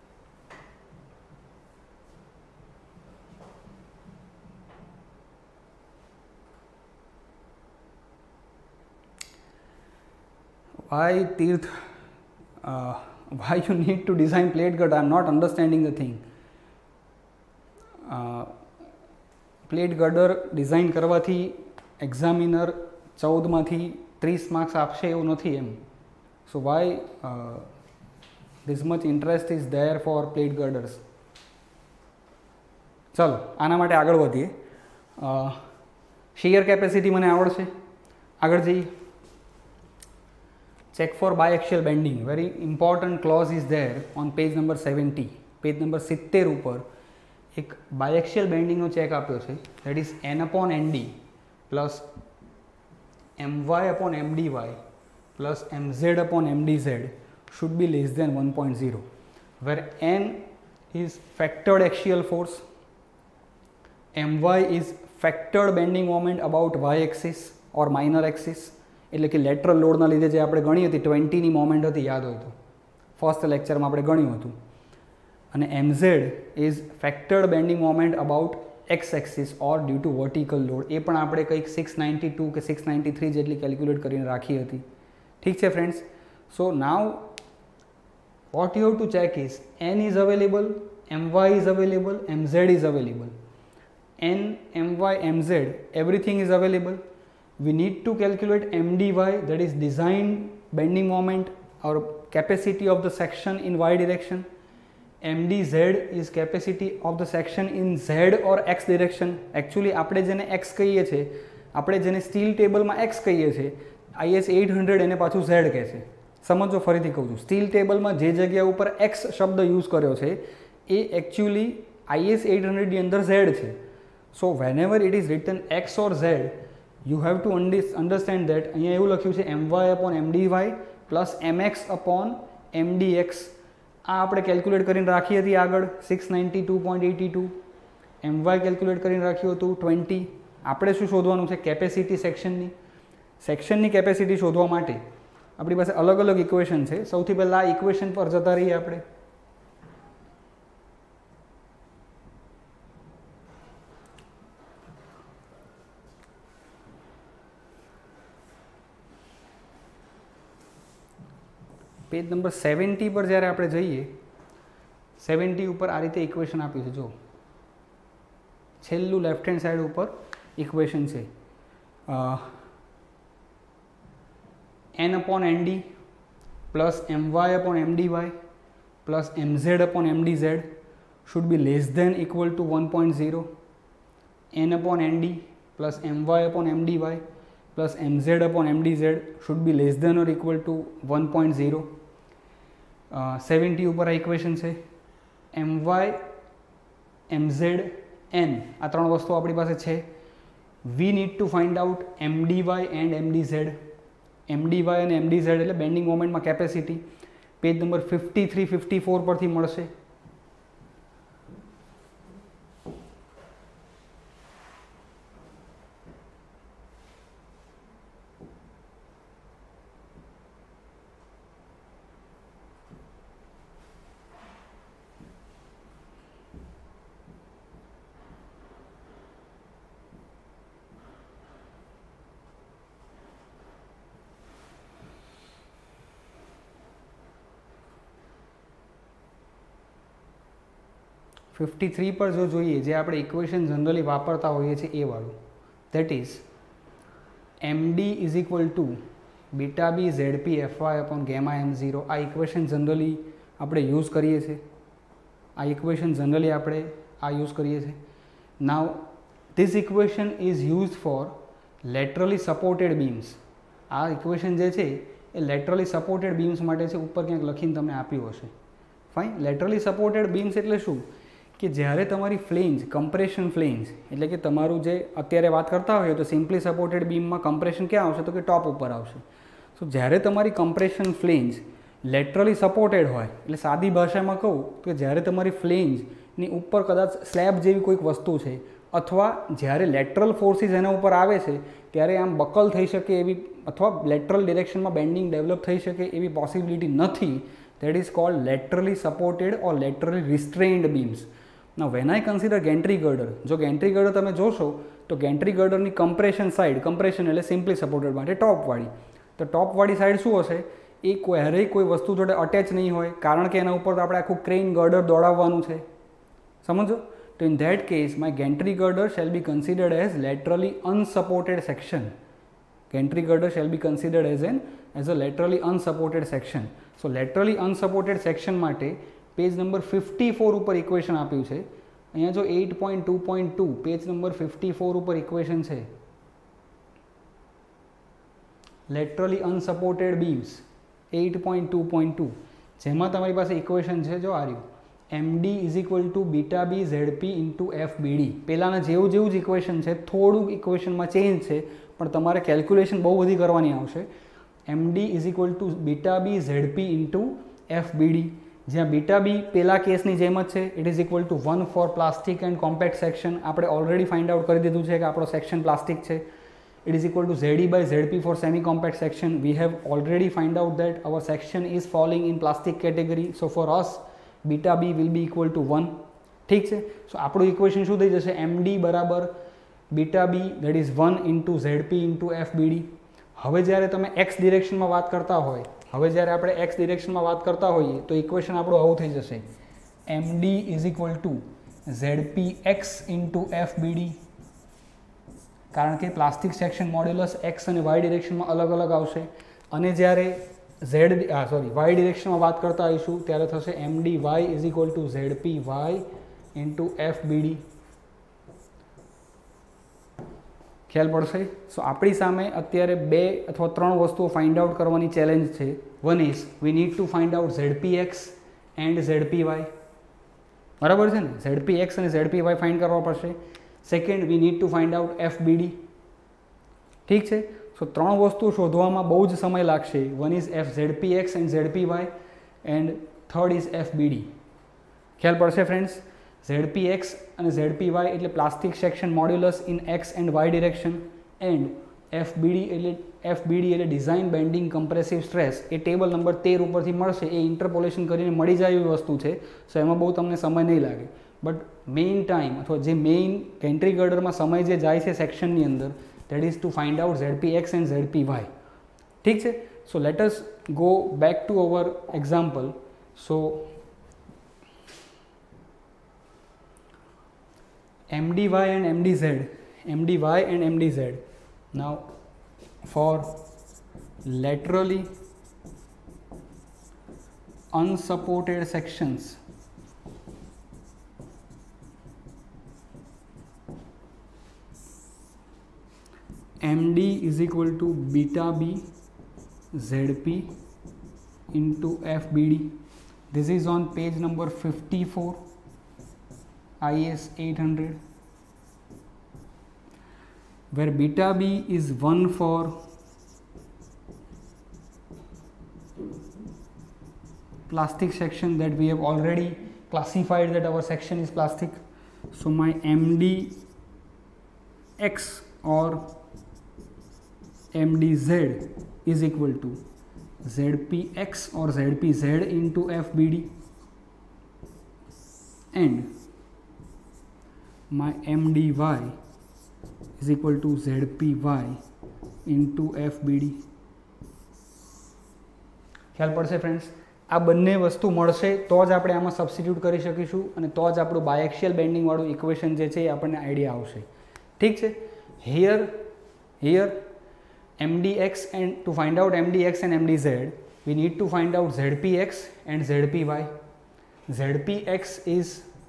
Why Tirth, why you need to design plate girder? I am not understanding the thing. Plate girder design કરવાથી એક્ઝામિનર 14માંથી 30 માર્ક્સ આપશે એવું નથી એમ. So why this much interest is there for plate girders. ચાલો આના માટે આગળ વધીએ. શિયર કેપેસિટી મને આવડશે, આગળ જઈએ. Check for biaxial bending. Very important clause is there on page number 70. Page number 70 ઉપર એક બાયએક્શિયલ બેન્ડિંગનો ચેક આપ્યો છે, that is n upon nd plus my upon mdy plus mz upon mdz should be less than 1.0, where n is factored axial force, my is factored bending moment about y axis or minor axis, એટલે કે લેટરલ લોડના લીધે જે આપણે ગણી હતી 20ની મોમેન્ટ હતી, યાદ હોય તો ફર્સ્ટ લેક્ચરમાં આપણે ગણ્યું હતું. અને mz is factored bending moment about x axis or due to vertical load. એ પણ આપણે કંઈક 692 કે 693 જેટલી કેલ્ક્યુલેટ કરીને રાખી હતી. ઠીક છે friends. So now what you have to check is n is available, my is available, mz is available. n, my, mz, everything is available. We need to calculate mdy, that is design bending moment or capacity of the section in y direction. mdz is capacity of the section in z or x direction. Actually આપણે જેને x કહીએ છીએ, આપણે જેને સ્ટીલ ટેબલમાં x કહીએ છીએ, IS 800 એને પાછું z કહે છે. સમજો, ફરીથી કહું છું, સ્ટીલ ટેબલમાં જે જગ્યા ઉપર x શબ્દ યુઝ કર્યો છે એ એકચ્યુઅલી IS 800 ની અંદર z છે. સો whenever it is written x or z, you have to understand that અહીંયા એવું લખ્યું છે my upon mdy plus mx upon mdx. આ આપણે કેલ્ક્યુલેટ કરીને રાખી હતી આગળ 692.82. my કેલ્ક્યુલેટ કરીને રાખ્યું હતું 20. આપણે શું શોધવાનું છે? કેપેસિટી સેક્શનની કેપેસિટી શોધવા માટે આપણી પાસે અલગ અલગ ઇક્વેશન છે. સૌથી પહેલાં આ ઇક્વેશન પર જતા રહીએ આપણે. પેજ નંબર 70 પર જ્યારે આપણે જઈએ, 70 ઉપર આ રીતે ઇક્વેશન આપ્યું છે. જો છેલ્લું લેફ્ટ હેન્ડ સાઈડ ઉપર ઇક્વેશન છે, n upon nd plus my upon mdy plus mz upon mdz should be less than equal to 1.0. n upon nd plus my upon mdy plus mz upon mdz should be less than or equal to 1.0. 70 ઉપર આ ઇક્વેશન છે. my, mz, n આ ત્રણ વસ્તુ આપણી પાસે છે. we need to find out mdy and mdz. mdy અને mdz એટલે બેન્ડિંગ મોમેન્ટમાં કેપેસિટી. પેજ નંબર 53-54 પરથી મળશે. ફિફ્ટી પર જો જોઈએ, જે આપણે ઇક્વેશન જનરલી વાપરતા હોઈએ છીએ એ વાળું, that is md is equal to beta b ZP FY upon gamma m0. આ ઇક્વેશન જનરલી આપણે યુઝ કરીએ છીએ. Now this equation is use for laterally supported beams. આ ઇક્વેશન જે છે એ લેટરલી સપોર્ટેડ બીમ્સ માટે છે. ઉપર ક્યાંક લખીને તમને આપ્યું હશે. ફાઇન. લેટરલી સપોર્ટેડ બીમ્સ એટલે શું? કે જ્યારે તમારી ફ્લેન્જ, કમ્પ્રેશન ફ્લેન્જ, એટલે કે તમારું જે અત્યારે વાત કરતા હોય તો સિમ્પલી સપોર્ટેડ બીમમાં કમ્પ્રેશન ક્યાં આવશે? તો કે ટોપ ઉપર આવશે. સો જ્યારે તમારી કમ્પ્રેશન ફ્લેન્જ લેટરલી સપોર્ટેડ હોય, એટલે સાદી ભાષામાં કહું કે જ્યારે તમારી ફ્લેન્જની ઉપર કદાચ સ્લેબ જેવી કોઈક વસ્તુ છે, અથવા જ્યારે લેટરલ ફોર્સિસ એના ઉપર આવે છે ત્યારે આમ બકલ થઈ શકે એવી, અથવા લેટરલ ડિરેક્શનમાં બેન્ડિંગ ડેવલપ થઈ શકે એવી પોસિબિલિટી નથી. That is called laterally supported or laterally restrained beams. Now when I consider gantry girder, જો gantry girder તમે જોશો તો gantry girder ની કમ્પ્રેશન સાઇડ, કમ્પ્રેશન એટલે સિમ્પલી સપોર્ટેડ માટે ટોપવાળી, તો ટોપવાળી સાઇડ શું હશે? એ ક્યારેય કોઈ વસ્તુ જોડે અટેચ નહીં હોય, કારણ કે એના ઉપર આપણે આખું ક્રેન ગર્ડર દોડાવવાનું છે. સમજો? તો in that case my gantry girder shall be considered as laterally unsupported section. Gantry girder shall be considered as a laterally unsupported section. So laterally unsupported section માટે પેજ નંબર 54 ઉપર ઇક્વેશન આપ્યું છે. અહીંયા જો 8.2.2 પેજ નંબર 54 ઉપર ઇક્વેશન છે. લેટરલી અનસપોર્ટેડ બીમ્સ 8.2.2, જેમાં તમારી પાસે ઇક્વેશન છે જો આ રહ્યું MD is equal to beta b ZP into FBD. પહેલાંના જેવું જ ઇક્વેશન છે, થોડુંક ઇક્વેશનમાં ચેન્જ છે, પણ તમારે કેલ્ક્યુલેશન બહુ બધી કરવાની આવશે. MD is equal to beta b ZP into FBD, જ્યાં બીટા બી પહેલા કેસની જેમ જ છે. It is equal to 1 for plastic and compact section. આપણે ઓલરેડી ફાઇન્ડ આઉટ કરી દીધું છે કે આપણો સેક્શન પ્લાસ્ટિક છે. It is equal to ZE by ZP for semi-compact section. We have already find out that our section is falling in plastic category. So for us, beta B will be equal to 1. ઠીક છે. સો આપણું ઇક્વેશન શું થઈ જશે? MD બરાબર beta b that is 1 into ZP into FBD. હવે જ્યારે તમે x ડિરેક્શનમાં વાત કરતા હોય, હવે જ્યારે આપણે x ડિરેક્શનમાં વાત કરતા હોઈએ તો ઇક્વેશન આપણું આવું થઈ જશે. MD is equal to ZPX into FBD. કારણ કે પ્લાસ્ટિક સેક્શન મોડ્યુલસ એક્સ અને વાય ડિરેક્શનમાં અલગ અલગ આવશે. અને જ્યારે વાય ડિરેક્શનમાં વાત કરતા આવીશું ત્યારે થશે MD y is equal to ZP y into FBD. ખ્યાલ પડશે? સો આપણી સામે અત્યારે 2 અથવા 3 વસ્તુઓ ફાઇન્ડ આઉટ કરવાની ચેલેન્જ છે. One is we need to find out ZPX and ZPY. બરાબર છે ને? ZPX અને ZPY ફાઇન્ડ કરવા પડશે. Second, we need to find out FBD. ઠીક છે. સો 3 વસ્તુ શોધવામાં બહુ જ સમય લાગશે. One is ZPX and ZPY and third is FBD. ખ્યાલ પડશે ફ્રેન્ડ્સ? ZPX અને ZPY એટલે plastic section modulus in X and Y direction, and FBD એટલે ડિઝાઇન બેન્ડિંગ કમ્પ્રેસિવ સ્ટ્રેસ. એ ટેબલ નંબર 13 ઉપરથી મળશે. એ ઇન્ટરપોલેશન કરીને મળી જાય એવી વસ્તુ છે. સો એમાં બહુ તમને સમય નહીં લાગે. બટ મેઇન ટાઈમ અથવા જે મેઇન કેન્ટ્રી ગર્ડરમાં સમય જે જાય છે સેક્શનની અંદર, that is to find out ZPX and ZPY. ઠીક છે. So let us go back to our example. સો MDY and MDZ. Now for laterally unsupported sections, MD is equal to beta B ZP into FBD. This is on page number 54 IS 800, where beta B is 1 for plastic section that we have already classified that our section is plastic. So my MDX or MDZ is equal to ZPX or ZPZ into FBD, and my MDY is equal to ZPY into FBD. ખ્યાલ પડશે ફ્રેન્ડ્સ? આ બંને વસ્તુ મળશે તો જ આપણે આમાં સબસ્ટિટ્યુટ કરી શકીશું અને તો જ આપણું બાયએક્સિયલ બેન્ડિંગવાળું ઇક્વેશન જે છે એ આપણને આઈડિયા આવશે. ઠીક છે. Here MDX, and to find out MDX and MDZ we need to find out ZPX and ZPY. ZPX is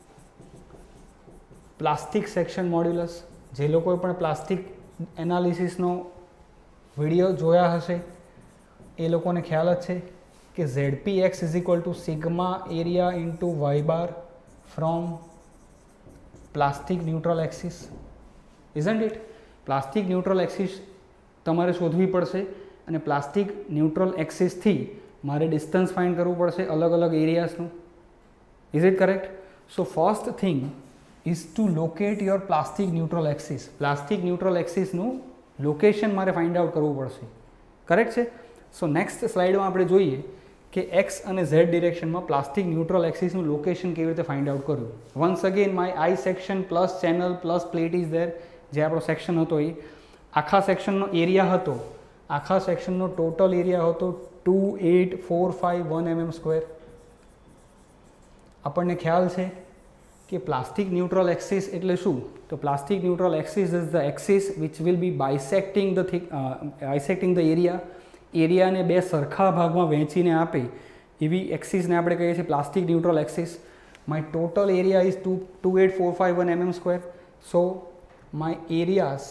plastic section modulus. જે લોકોએ પણ પ્લાસ્ટિક એનાલિસિસનો વિડીયો જોયા હશે એ લોકોને ખ્યાલ જ છે કે ZPX is equal to sigma area into Y bar from plastic neutral axis. Isn't it? Plastic neutral axis તમારે શોધવી પડશે અને પ્લાસ્ટિક ન્યુટ્રલ એક્સિસથી મારે ડિસ્ટન્સ ફાઇન્ડ કરવું પડશે અલગ અલગ એરિયાસનું. Is it correct? So first thing is to locate your plastic neutral axis. Plastic neutral axis નું લોકેશન મારે ફાઇન્ડ આઉટ કરવું પડશે. કરેક્ટ છે? સો નેક્સ્ટ સ્લાઇડમાં આપણે જોઈએ કે એક્સ અને ઝેડ ડિરેક્શનમાં પ્લાસ્ટિક ન્યુટ્રલ એક્સિસનું લોકેશન કેવી રીતે ફાઇન્ડ આઉટ કરવું. Once again my I section plus channel plus plate is there. જે આપણો સેક્શન હતો એ આખા સેક્શનનો એરિયા હતો, આખા સેક્શનનો ટોટલ એરિયા હતો 28451 mm². આપણને ખ્યાલ છે કે પ્લાસ્ટિક ન્યુટ્રલ એક્સિસ એટલે શું? તો plastic neutral axis is the axis which will be bisecting the એરિયાને બે સરખા ભાગમાં વહેંચીને આપે એવી એક્સિસને આપણે કહીએ છીએ plastic neutral axis. My total area is 28451 mm². So my areas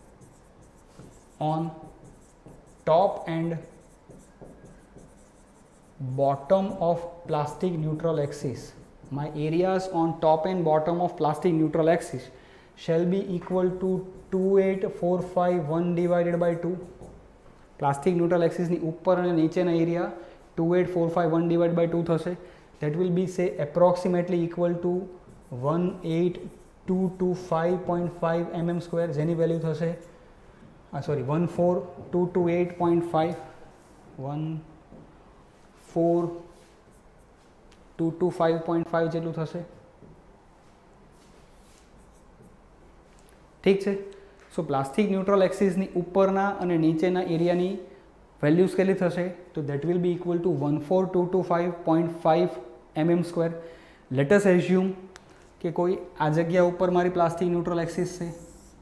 on top and bottom of plastic neutral axis my areas on top and bottom of plastic neutral axis shall be equal to 28451 divided by 2. Plastic neutral એક્સિસની ઉપર અને નીચેના એરિયા 28451 divided by 2 થશે. that will be say approximately equal to 18225.5 mm square, જેની વેલ્યુ થશે 14228.5 14225.5 જેટલું થશે. ઠીક છે. સો પ્લાસ્ટિક ન્યુટ્રલ એક્સિસની ઉપરના અને નીચેના એરિયાની વેલ્યુઝ કેટલી થશે? તો that will be equal to 14225.5 mm square. Let us assume કે કોઈ આ જગ્યા ઉપર મારી પ્લાસ્ટિક ન્યુટ્રલ એક્સિસ છે.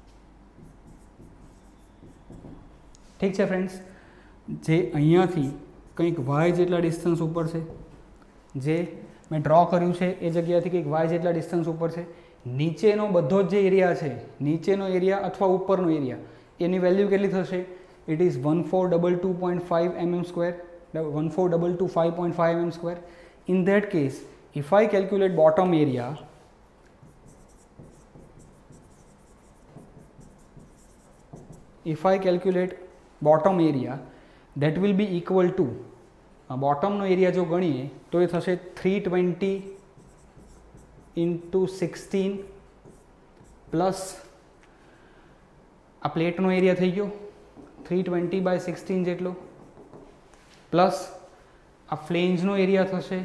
ઠીક છે ફ્રેન્ડ્સ, જે અહીંયાથી કંઈક વાય જેટલા ડિસ્ટન્સ ઉપર છે, જે મેં ડ્રો કર્યું છે એ જગ્યાથી કંઈક વાય જેટલા ડિસ્ટન્સ ઉપર છે. નીચેનો બધો જ જે એરિયા છે, નીચેનો એરિયા અથવા ઉપરનો એરિયા, એની વેલ્યુ કેટલી થશે? It is 1422.5 mm square, 14225.5 mm square. In that case if I calculate bottom area, that will be equal to બોટમનો એરિયા જો ગણીએ તો એ થશે 320 into 16 પ્લસ આ પ્લેટનો એરિયા થઈ ગયો 320/16 જેટલો, પ્લસ આ ફ્લેન્જનો એરિયા થશે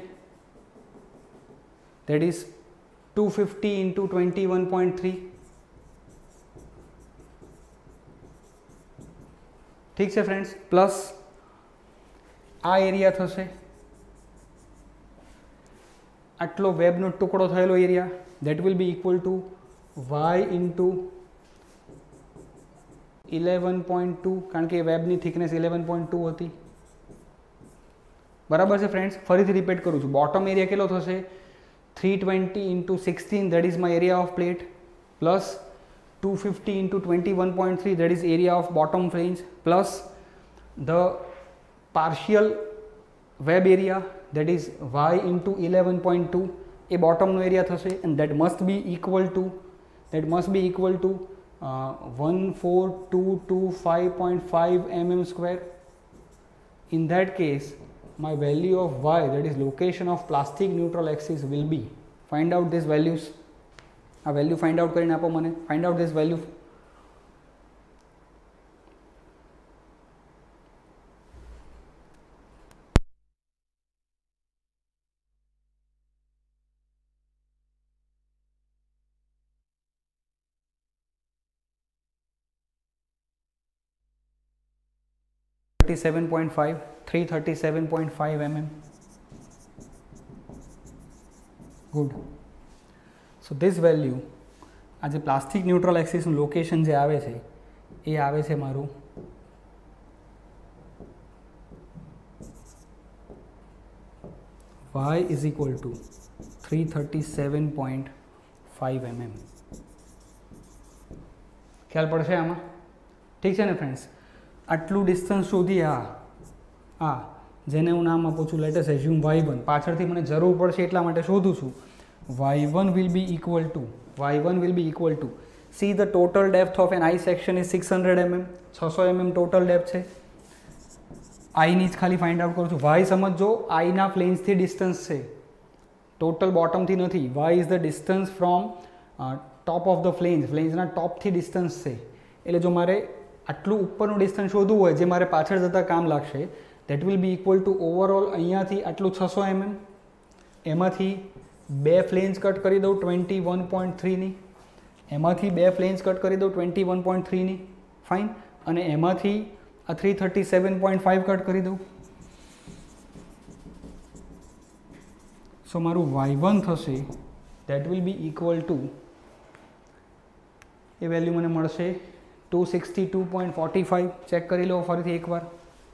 that is 250 into 21.3. ઠીક છે ફ્રેન્ડ્સ, પ્લસ આ એરિયા થશે આટલો વેબનો ટુકડો થયેલો area, that will be equal to y into 11.2, કારણ કે વેબની થિકનેસ 11.2 હતી. બરાબર છે ફ્રેન્ડ્સ, ફરીથી રિપીટ કરું છું. બોટમ એરિયા કેટલો થશે? 320 into 16, that is my area of plate, plus 250 into 21.3, that is area of bottom flange, plus the partial web area, that is y into 11.2, એ બોટમનો એરિયા થશે, and that must be equal to 14225.5 mm square. In that case my value of y, that is location of plastic neutral axis, will be, find out these values. આ વેલ્યુ ફાઇન્ડ આઉટ કરીને આપો મને. Find out this value. Three 37.5 mm. Good. So this value, આ જે પ્લાસ્ટિક ન્યુટ્રલ એક્સિસનું લોકેશન જે આવે છે એ આવે છે મારું y is equal to 337.5 mm. ખ્યાલ પડશે આમાં? ઠીક છે ને ફ્રેન્ડ્સ, આટલું ડિસ્ટન્સ શોધી આ જેને હું નામ આપું છું લેટ અસ એઝ્યુમ y1. પાછળથી મને જરૂર પડશે એટલા માટે શોધું છું. y1 will be equal to see the total depth of an I section is 600 mm, 600 mm total depth છે. I ની જ ખાલી ફાઇન્ડ આઉટ કરું છું. y સમજો I ના ફ્લેન્જથી ડિસ્ટન્સ છે, ટોટલ બોટમથી નથી. y is the distance from top of the flange, ફ્લેન્જના ટોપથી ડિસ્ટન્સ છે. એટલે જો મારે આટલું ઉપરનું ડિસ્ટન્સ શોધવું હોય જે મારે પાછળ જતાં કામ લાગશે, that will be equal to overall અહીંયાથી આટલું 600 mm, એમાંથી બે ફ્લેન્જ કટ કરી દઉં 21.3 ની, એમાંથી બે ફ્લેન્જ કટ કરી દઉં 21.3 ની, ફાઇન, અને એમાંથી આ 337.5 કટ કરી દઉં. સો મારું y1 થશે that will be equal to, એ વેલ્યુ મને મળશે 262.45. ચેક કરી લો ફરીથી એકવાર.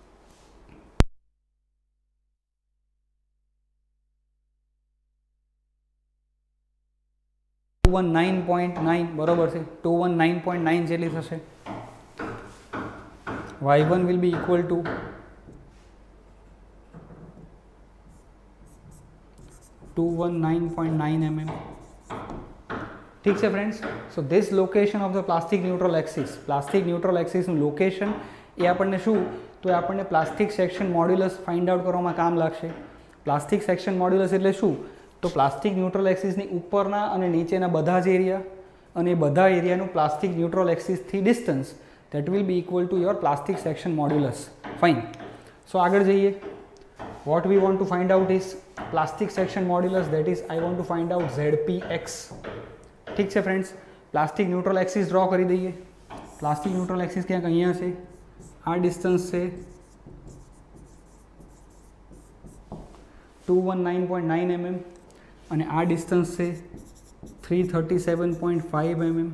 219.9 બરોબર છે, 219.9 જેટલી થશે. y1 will be equal to 219.9 mm. ઠીક છે friends. So this location of the plastic neutral એક્સિસનું લોકેશન એ આપણને શું, તો એ આપણને plastic section modulus find out કરવામાં કામ લાગશે. પ્લાસ્ટિક સેક્શન મોડ્યુલસ એટલે શું, તો પ્લાસ્ટિક ન્યુટ્રલ એક્સિસની ઉપરના અને નીચેના બધા જ એરિયા અને બધા એરિયાનું પ્લાસ્ટિક ન્યુટ્રલ એક્સિસથી distance that will be equal to your plastic section modulus. Fine. So આગળ જઈએ. What we want to find out is plastic section modulus, that is I want to find out ZPX. ઠીક છે friends. Plastic neutral axis draw કરી દઈએ. પ્લાસ્ટિક ન્યુટ્રલ એક્સિસ ક્યાંક અહીંયા છે, આ ડિસ્ટન્સ છે 219.9 mm અને આ ડિસ્ટન્સ છે 337.5 mm.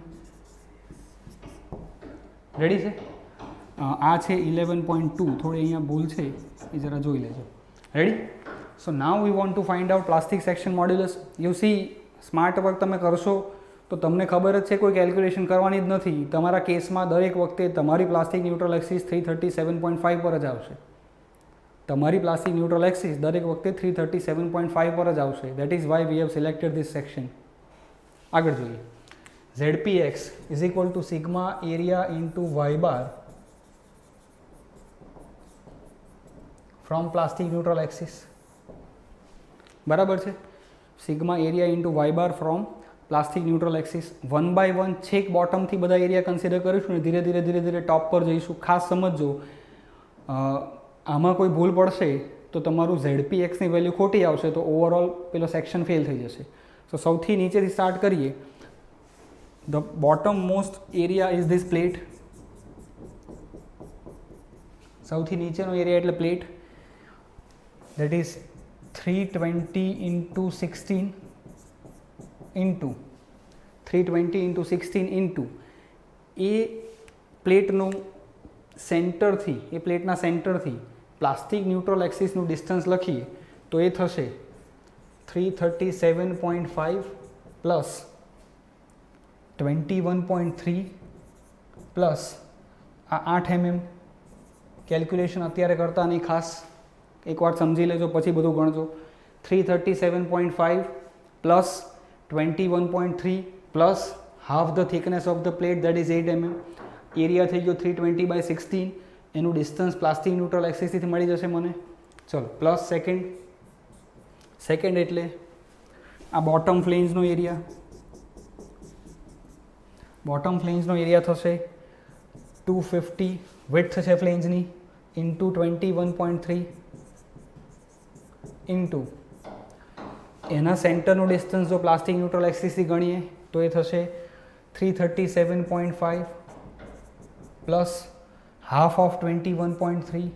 રેડી છે. આ છે 11.2, થોડી અહીંયા ભૂલ છે એ જરા જોઈ લેજો. Ready. So now we want to find out plastic section modulus. You see, smart work તમે કરશો તો તમને ખબર જ છે કોઈ કેલ્ક્યુલેશન કરવાની જ નથી. તમારા કેસમાં દરેક વખતે તમારી પ્લાસ્ટિક ન્યુટ્રલ એક્સિસ 337.5 પર જ આવશે. તમારી પ્લાસ્ટિક ન્યુટ્રલ એક્સિસ દરેક વખતે 337.5 પર જ આવશે. That is why we have selected this section. આગળ જોઈએ. ZPX is equal to sigma area into y bar from plastic neutral axis. બરાબર છે. Sigma area into Y bar from plastic neutral axis. 1 by 1 છેક બોટમથી બધા એરિયા કન્સિડર કરીશું ને ધીરે ધીરે ટોપ પર જઈશું. ખાસ સમજજો, આમાં કોઈ ભૂલ પડશે તો તમારું ZPX ની વેલ્યુ ખોટી આવશે તો ઓવરઓલ પેલો સેક્શન ફેલ થઈ જશે. તો સૌથી નીચેથી સ્ટાર્ટ કરીએ. The bottom most area is this plate. સૌથી નીચેનો એરિયા એટલે plate. That is 320 into 16 into 320 into 16 into એ પ્લેટનું સેન્ટરથી, એ પ્લેટના સેન્ટરથી પ્લાસ્ટિક ન્યુટ્રલ એક્સિસનું ડિસ્ટન્સ લખીએ તો એ થશે 337.5 પ્લસ 21.3 પ્લસ આ 8 mm. કેલ્ક્યુલેશન અત્યારે કરતા નહીં, ખાસ એકવાર સમજી લેજો પછી બધું ગણજો. 337.5 plus 21.3 plus half the thickness of the plate, that is 8 mm. Area થઈ ગયો 320/16. એનું ડિસ્ટન્સ પ્લાસ્ટિક ન્યુટ્રલ એક્સિસથી મળી જશે મને. ચલો, પ્લસ સેકન્ડ એટલે આ બોટમ ફ્લેન્જનો એરિયા. બોટમ ફ્લેન્જનો એરિયા થશે 250, વિડ્થ છે ફ્લેન્જની, ઇન્ટુ 21.3 ઇન્ટુ એના સેન્ટરનું ડિસ્ટન્સ જો પ્લાસ્ટિક ન્યુટ્રલ એક્સિસથી ગણીએ તો એ થશે 337.5 પ્લસ હાફ ઓફ 21.3.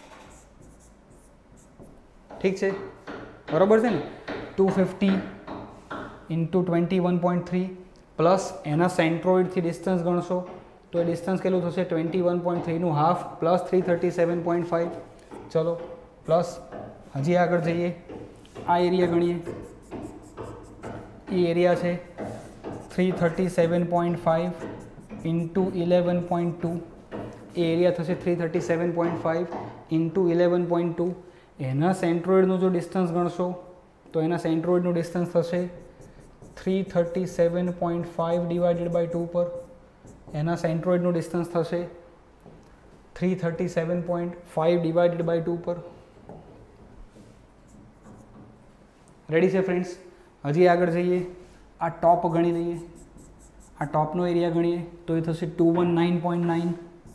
ઠીક છે, બરાબર છે ને. 250 ઇન્ટુ 21.3 પ્લસ એના સેન્ટ્રોઇડથી ડિસ્ટન્સ ગણશો તો એ ડિસ્ટન્સ કેટલું થશે 21.3નું હાફ પ્લસ 337.5. ચલો, પ્લસ હજી આગળ જઈએ. આ એરિયા ગણીએ. એ એરિયા છે 337.5 ઇન્ટુ 11.2. એ એરિયા થશે 337.5 ઇન્ટુ 11.2. એના સેન્ટ્રોઇડનું જો ડિસ્ટન્સ ગણશો તો એના સેન્ટ્રોઇડનું ડિસ્ટન્સ થશે 337.5 ડિવાઇડેડ બાય 2 પર. એના સેન્ટ્રોઇડનું ડિસ્ટન્સ થશે 337.5 ડિવાઇડેડ બાય 2 પર. રેડી છે ફ્રેન્ડ્સ. હજી આગળ જઈએ. આ ટોપ ગણી લઈએ. આ ટોપનો એરિયા ગણીએ તો એ થશે 219.9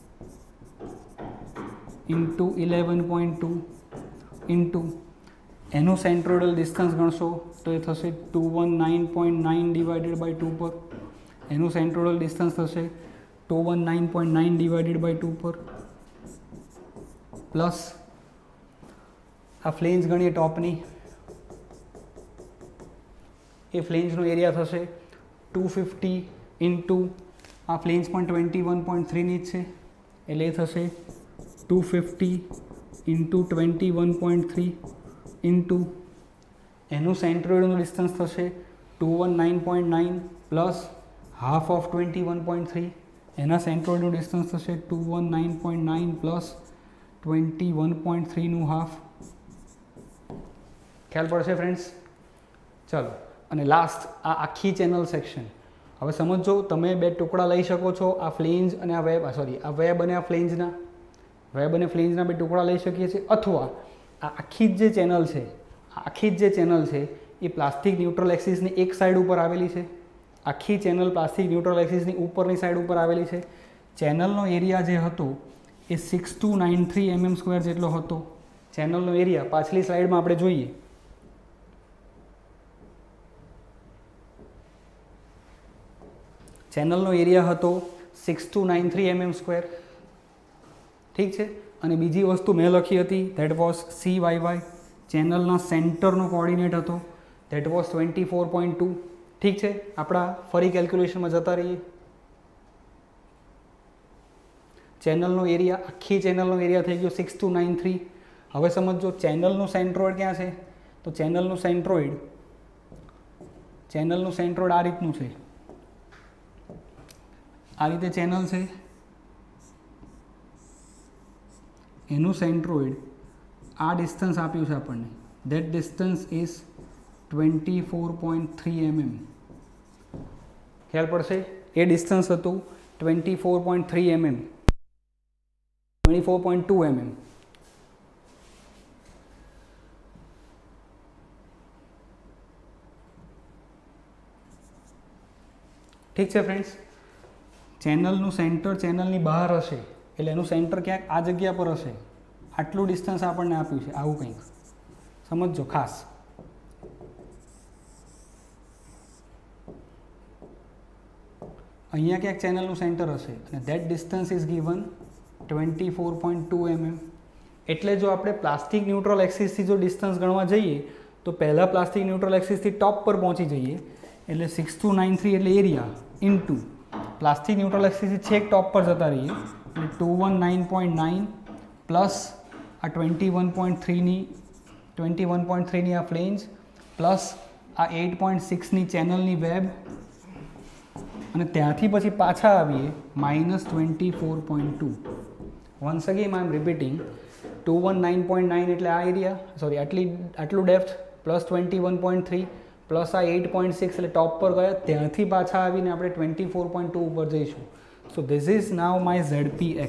ઇન્ટુ 11.2 ઇન્ટુ એનું સેન્ટ્રોઇડલ ડિસ્ટન્સ ગણશો તો એ થશે 219.9 ડિવાઇડેડ બાય 2 પર. એનું સેન્ટ્રોઇડલ ડિસ્ટન્સ થશે 219.9 ડિવાઇડેડ બાય 2 પર. પ્લસ આ ફ્લેન્જ ગણીએ ટોપની. એ ફ્લેન્જનો એરિયા થશે 250 ઇન્ટુ આ ફ્લેન્જ પણ 21.3ની જ છે એટલે એ થશે 250 ઇન્ટુ 21.3 ઇન્ટુ એનું સેન્ટ્રોઇડનું ડિસ્ટન્સ થશે 219.9 પ્લસ હાફ ઓફ 21.3. એના સેન્ટ્રોઇડનું ડિસ્ટન્સ થશે 219.9 પ્લસ 21.3નું હાફ. ખ્યાલ પડશે ફ્રેન્ડ્સ. ચલો, અને લાસ્ટ આ આખી ચેનલ સેક્શન. હવે સમજો, તમે બે ટુકડા લઈ શકો છો, આ ફ્લેન્જ અને આ વેબ, સોરી આ વેબ અને આ ફ્લેન્જના, વેબ અને ફ્લેન્જના બે ટુકડા લઈ શકીએ છીએ, અથવા આ આખી જ જે ચેનલ છે, આખી જ જે ચેનલ છે એ પ્લાસ્ટિક ન્યુટ્રલ એક્સિસની એક સાઈડ ઉપર આવેલી છે. આખી ચેનલ પ્લાસ્ટિક ન્યુટ્રલ એક્સિસની ઉપરની સાઈડ ઉપર આવેલી છે. ચેનલનો એરિયા જે હતો એ 6293 mm² જેટલો હતો. ચેનલનો એરિયા પાછલી સ્લાઇડમાં આપણે જોઈએ, ચેનલનો એરિયા હતો 6293 mm². ઠીક છે. અને બીજી વસ્તુ મેં લખી હતી, ધેટ વોઝ CYY. ચેનલના સેન્ટરનો કોઓર્ડિનેટ હતો, ધેટ વોઝ 24.2. ઠીક છે. આપણા ફરી કેલ્ક્યુલેશનમાં જતા રહીએ. ચેનલનો એરિયા, આખી ચેનલનો એરિયા થઈ ગયો 6293. હવે સમજો ચેનલનું સેન્ટ્રોઇડ ક્યાં છે, તો ચેનલનું સેન્ટ્રોઇડ આ રીતનું છે. આ રીતે ચેનલ છે, એનું સેન્ટ્રોઇડ આ ડિસ્ટન્સ આપ્યું છે આપણને, ધેટ ડિસ્ટન્સ ઇઝ 24.3 mm. ખ્યાલ પડશે? એ ડિસ્ટન્સ હતું 24.3 mm, 24.2 mm. ઠીક છે ફ્રેન્ડ્સ. ચેનલનું સેન્ટર ચેનલની બહાર હશે, એટલે એનું સેન્ટર ક્યાંક આ જગ્યા પર હશે. આટલું ડિસ્ટન્સ આપણને આપ્યું છે, આવું કંઈક સમજો ખાસ. અહીંયા ક્યાંક ચેનલનું સેન્ટર હશે અને that distance is given 24.2 mm. એટલે જો આપણે પ્લાસ્ટિક ન્યુટ્રલ એક્સિસથી જો ડિસ્ટન્સ ગણવા જઈએ તો પહેલાં પ્લાસ્ટિક ન્યુટ્રલ એક્સિસથી ટોપ પર પહોંચી જઈએ, એટલે 6293 એટલે એરિયા ઇન્ટુ પ્લાસ્ટિક ન્યુટ્રલ એક્સિસથી છેક ટોપ પર જતા રહીએ, એટલે 219.9 પ્લસ આ 21.3ની આ ફ્લેન્જ, પ્લસ આ 8.6ની ચેનલની વેબ, અને ત્યાંથી પછી પાછા આવીએ -24.2. Once again I am repeating, 219.9 એટલે આ એરિયા, સોરી આટલું ડેપ્થ, પ્લસ 21.3 પ્લસ આ 8.6 એટલે ટોપ પર ગયા, ત્યાંથી પાછા આવીને આપણે 24.2 ઉપર જઈશું. So this is now my ZPX.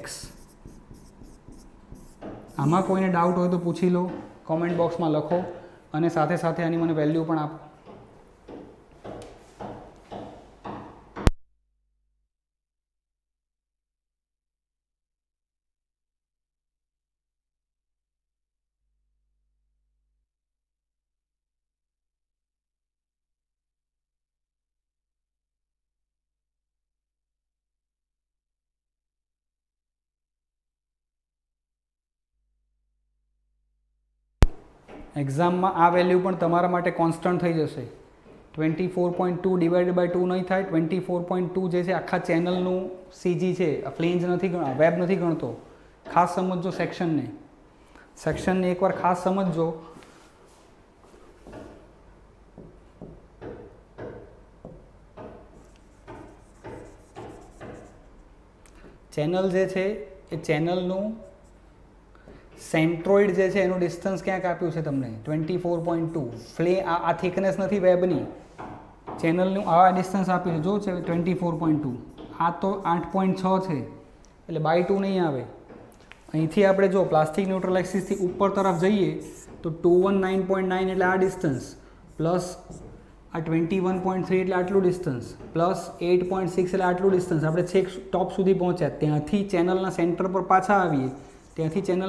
આમાં કોઈને ડાઉટ હોય તો પૂછી લો, કોમેન્ટ બોક્સમાં લખો, અને સાથે સાથે આની મને વેલ્યુ પણ આપો. એક્ઝામમાં આ વેલ્યુ પણ તમારા માટે કોન્સ્ટન્ટ થઈ જશે. 24.2 ડિવાઇડેડ બાય 2 નહીં થાય. 24.2 જે છે આખા ચેનલનું CG છે, ફ્લેન્જ નથી ગણતો, વેબ નથી ગણતો. ખાસ સમજજો સેક્શનને એકવાર ખાસ સમજજો. ચેનલ જે છે એ ચેનલનું સેન્ટ્રોઇડ જે છે એનું ડિસ્ટન્સ ક્યાંક આપ્યું છે તમને 24.2. આ થિકનેસ નથી વેબની, ચેનલનું આ ડિસ્ટન્સ આપ્યું છે, જો છે 24.2. આ તો 8.6 છે, એટલે બાય 2 નહીં આવે. અહીંથી આપણે જો પ્લાસ્ટિક ન્યુટ્રલ એક્સિસથી ઉપર તરફ જઈએ તો 219.9 એટલે આ ડિસ્ટન્સ, પ્લસ આ 21.3 એટલે આટલું ડિસ્ટન્સ, પ્લસ 8.6 એટલે આટલું ડિસ્ટન્સ. આપણે છેક ટોપ સુધી પહોંચ્યા, ત્યાંથી ચેનલના સેન્ટર પર પાછા આવીએ, એટલે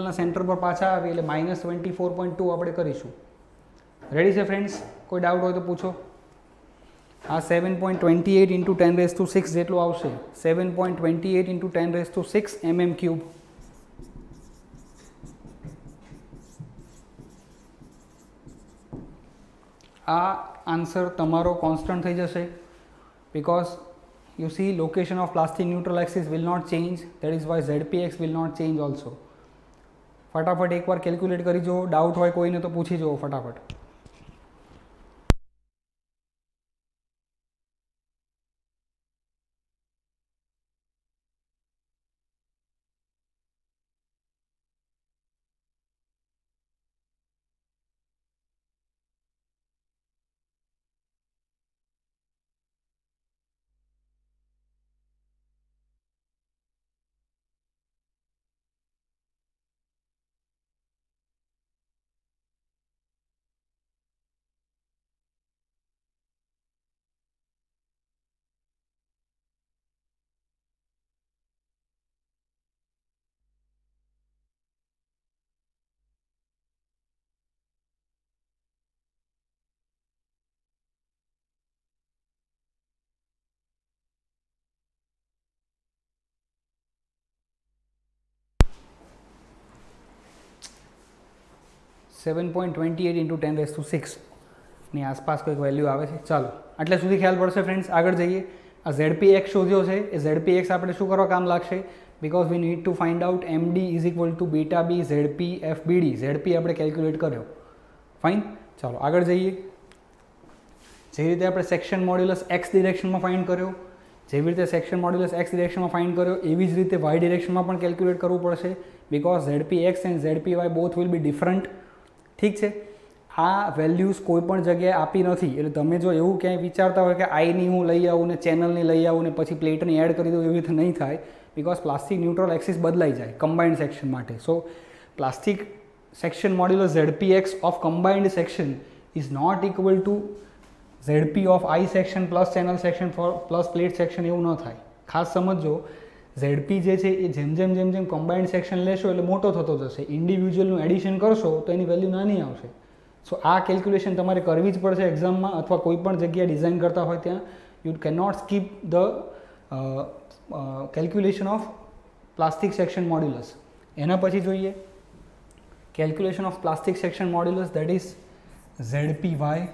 -24.2 આપણે કરીશું. રેડી છે ફ્રેન્ડ્સ? કોઈ ડાઉટ હોય તો પૂછો. આ 7.28 × 10⁶ જેટલું આવશે. 7.28 × 10⁶ mm³. આ આન્સર તમારો કોન્સ્ટન્ટ થઈ જશે, because you see location of plastic neutral axis will not change, that is why ZPX will not change also. ફટાફટ એકવાર કેલ્ક્યુલેટ કરી જો, ડાઉટ હોય કોઈને તો પૂછી જુઓ ફટાફટ. 7.28 × 10⁶ ની આસપાસ કોઈક વેલ્યુ આવે છે. ચાલો આટલે સુધી ખ્યાલ પડશે ફ્રેન્ડ્સ. આગળ જઈએ. આ ZPX શોધ્યો છે એ ZPX આપણે શું કરવા કામ લાગશે? Because we need to find out MD = beta B ZP FBD. ZP આપણે કેલ્ક્યુલેટ કર્યો. ફાઇન. ચાલો આગળ જઈએ. જે રીતે આપણે સેક્શન મોડ્યુલસ X ડિરેક્શનમાં ફાઇન્ડ કર્યો, જેવી રીતે સેક્શન મોડ્યુલસ X ડિરેક્શનમાં ફાઇન્ડ કર્યો, એવી જ રીતે Y ડિરેક્શનમાં પણ કેલ્ક્યુલેટ કરવું પડશે. Because ZPX and ZPY both will be different. ઠીક છે. આ વેલ્યુઝ કોઈ પણ જગ્યાએ આપી નથી, એટલે તમે જો એવું ક્યાંય વિચારતા હોય કે આઈની હું લઈ આવું ને ચેનલની લઈ આવું ને પછી પ્લેટની એડ કરી દઉં, એવી રીતે નહીં થાય. બીકોઝ પ્લાસ્ટિક ન્યુટ્રલ એક્સિસ બદલાઈ જાય કમ્બાઇન્ડ સેક્શન માટે. So plastic section modulus ZPX of combined section is not equal to ZP of I section plus channel section plus plate section. એવું ન થાય. ખાસ સમજો. ZP જે છે એ જેમ જેમ કમ્બાઇન્ડ સેક્શન લેશો એટલે મોટો થતો જશે. ઇન્ડિવિજ્યુઅલનું એડિશન કરશો તો એની વેલ્યુ નાની આવશે. સો આ કેલ્ક્યુલેશન તમારે કરવી જ પડશે એક્ઝામમાં, અથવા કોઈ પણ જગ્યાએ ડિઝાઇન કરતા હોય ત્યાં. You can not skip the calculation of plastic section modulus. એના પછી જોઈએ calculation of plastic section modulus, that is ZPY.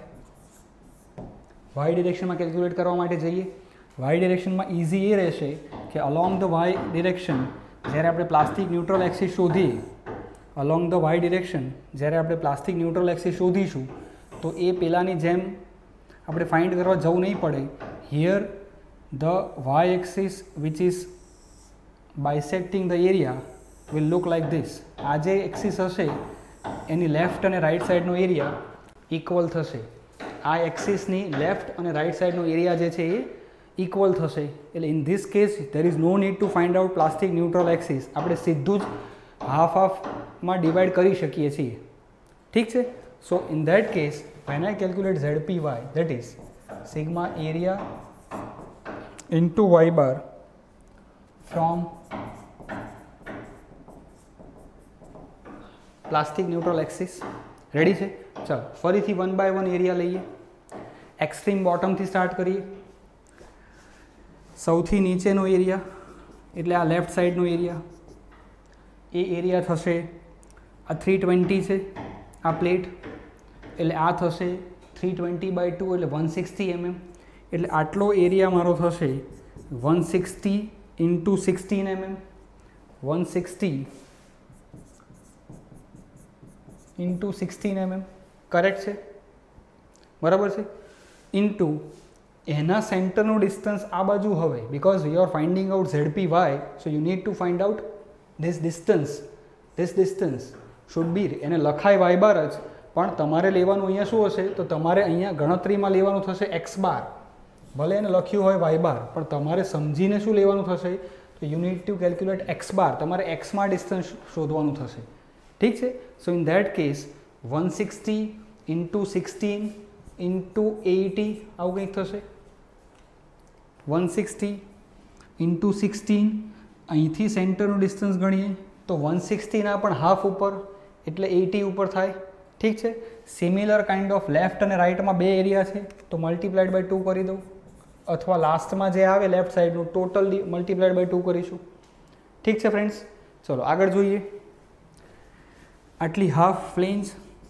Y ડિરેક્શનમાં કેલ્ક્યુલેટ કરવા માટે જઈએ. Y ડિરેક્શનમાં ઇઝી એ રહેશે કે અલોંગ ધ Y ડિરેક્શન જ્યારે આપણે પ્લાસ્ટિક ન્યુટ્રલ એક્સિસ શોધીએ, અલોંગ ધ Y ડિરેક્શન જ્યારે આપણે પ્લાસ્ટિક ન્યુટ્રલ એક્સિસ શોધીશું તો એ પહેલાંની જેમ આપણે ફાઇન્ડ કરવા જવું નહીં પડે. Here the Y axis which is bisecting the area will look like this. આ જે એક્સિસ હશે એની લેફ્ટ અને રાઇટ સાઈડનો એરિયા ઇક્વલ થશે. આ એક્સિસની લેફ્ટ અને રાઇટ સાઈડનો એરિયા જે છે એ ઇક્વલ થશે. એટલે in this case there is no need to find out plastic neutral axis. આપણે સીધું જ હાફમાં ડિવાઈડ કરી શકીએ છીએ. ઠીક છે. સો in that case when I calculate ZPY, that is sigma area into Y bar from plastic neutral axis. Ready છે? ચાલો ફરીથી 1 by 1 એરિયા લઈએ. એક્સ્ટ્રીમ બોટમથી સ્ટાર્ટ કરીએ. સૌથી નીચેનો એરિયા એટલે આ લેફ્ટ સાઈડનો એરિયા, એ એરિયા થશે આ 320 છે આ પ્લેટ, એટલે આ થશે 320 by 2 એટલે 160 mm. એટલે આટલો એરિયા મારો થશે 160 into 16 mm. 160 into 16 mm. Correct છે? બરાબર છે? ઇન્ટુ એના સેન્ટરનું ડિસ્ટન્સ આ બાજુ હવે, because you are finding out ZPY, so you need to find out this distance. This distance should be, એને લખાય Y બાર જ, પણ તમારે લેવાનું અહીંયા શું હશે તો તમારે અહીંયા ગણતરીમાં લેવાનું થશે X બાર. ભલે એને લખ્યું હોય Y બાર, પણ તમારે સમજીને શું લેવાનું થશે તો you need to calculate X bar. તમારે Xમાં ડિસ્ટન્સ શોધવાનું થશે. ઠીક છે? સો ઇન ધેટ કેસ 160 into 16 into 80 આવું કંઈક થશે. 160 into 16, અહીંથી સેન્ટરનું ડિસ્ટન્સ ગણીએ તો 160ના પણ હાફ ઉપર એટલે 80 ઉપર થાય. ઠીક છે? સિમિલર કાઇન્ડ ઓફ લેફ્ટ અને રાઇટમાં બે એરિયા છે તો મલ્ટીપ્લાઇડ બાય 2 કરી દઉં, અથવા લાસ્ટમાં જે આવે લેફ્ટ સાઈડનું ટોટલ મલ્ટીપ્લાઇડ બાય 2 કરીશું. ઠીક છે ફ્રેન્ડ્સ? ચલો આગળ જોઈએ. આટલી હાફ ફ્લેન્જ,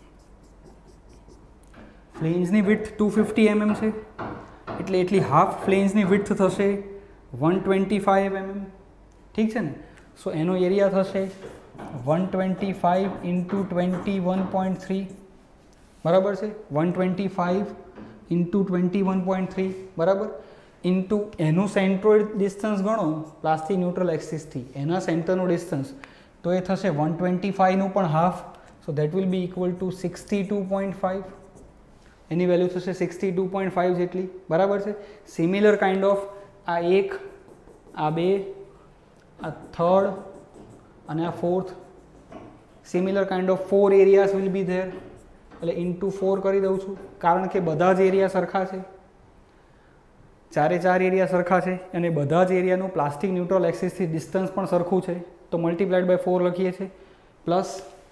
ફ્લેન્જની વિડ્થ 250 mm છે એટલે એટલી હાફ ફ્લેન્જની વિડ્થ થશે 125 mm. ઠીક છે ને? સો એનો એરિયા થશે 125 into 21.3. બરાબર છે? 125 into 21.3 બરાબર. ઇન્ટુ એનું સેન્ટ્રોઇડ ડિસ્ટન્સ ગણો પ્લાસ્ટિક ન્યુટ્રલ એક્સિસથી, એના સેન્ટરનું ડિસ્ટન્સ તો એ થશે 125નું પણ હાફ. So that will be equal to 62.5. એની વેલ્યુ થશે 62.5 જેટલી. બરાબર છે? સિમિલર કાઇન્ડ ઓફ આ એક, આ બે, આ થર્ડ અને આ fourth, similar kind of 4 areas will be there. એટલે ઇન્ટુ 4 કરી દઉં છું, કારણ કે બધા જ એરિયા સરખા છે, ચારે ચાર એરિયા સરખા છે અને બધા જ એરિયાનું પ્લાસ્ટિક ન્યુટ્રલ એક્સિસથી ડિસ્ટન્સ પણ સરખું છે તો મલ્ટીપ્લાઇડ બાય 4 લખીએ છીએ. પ્લસ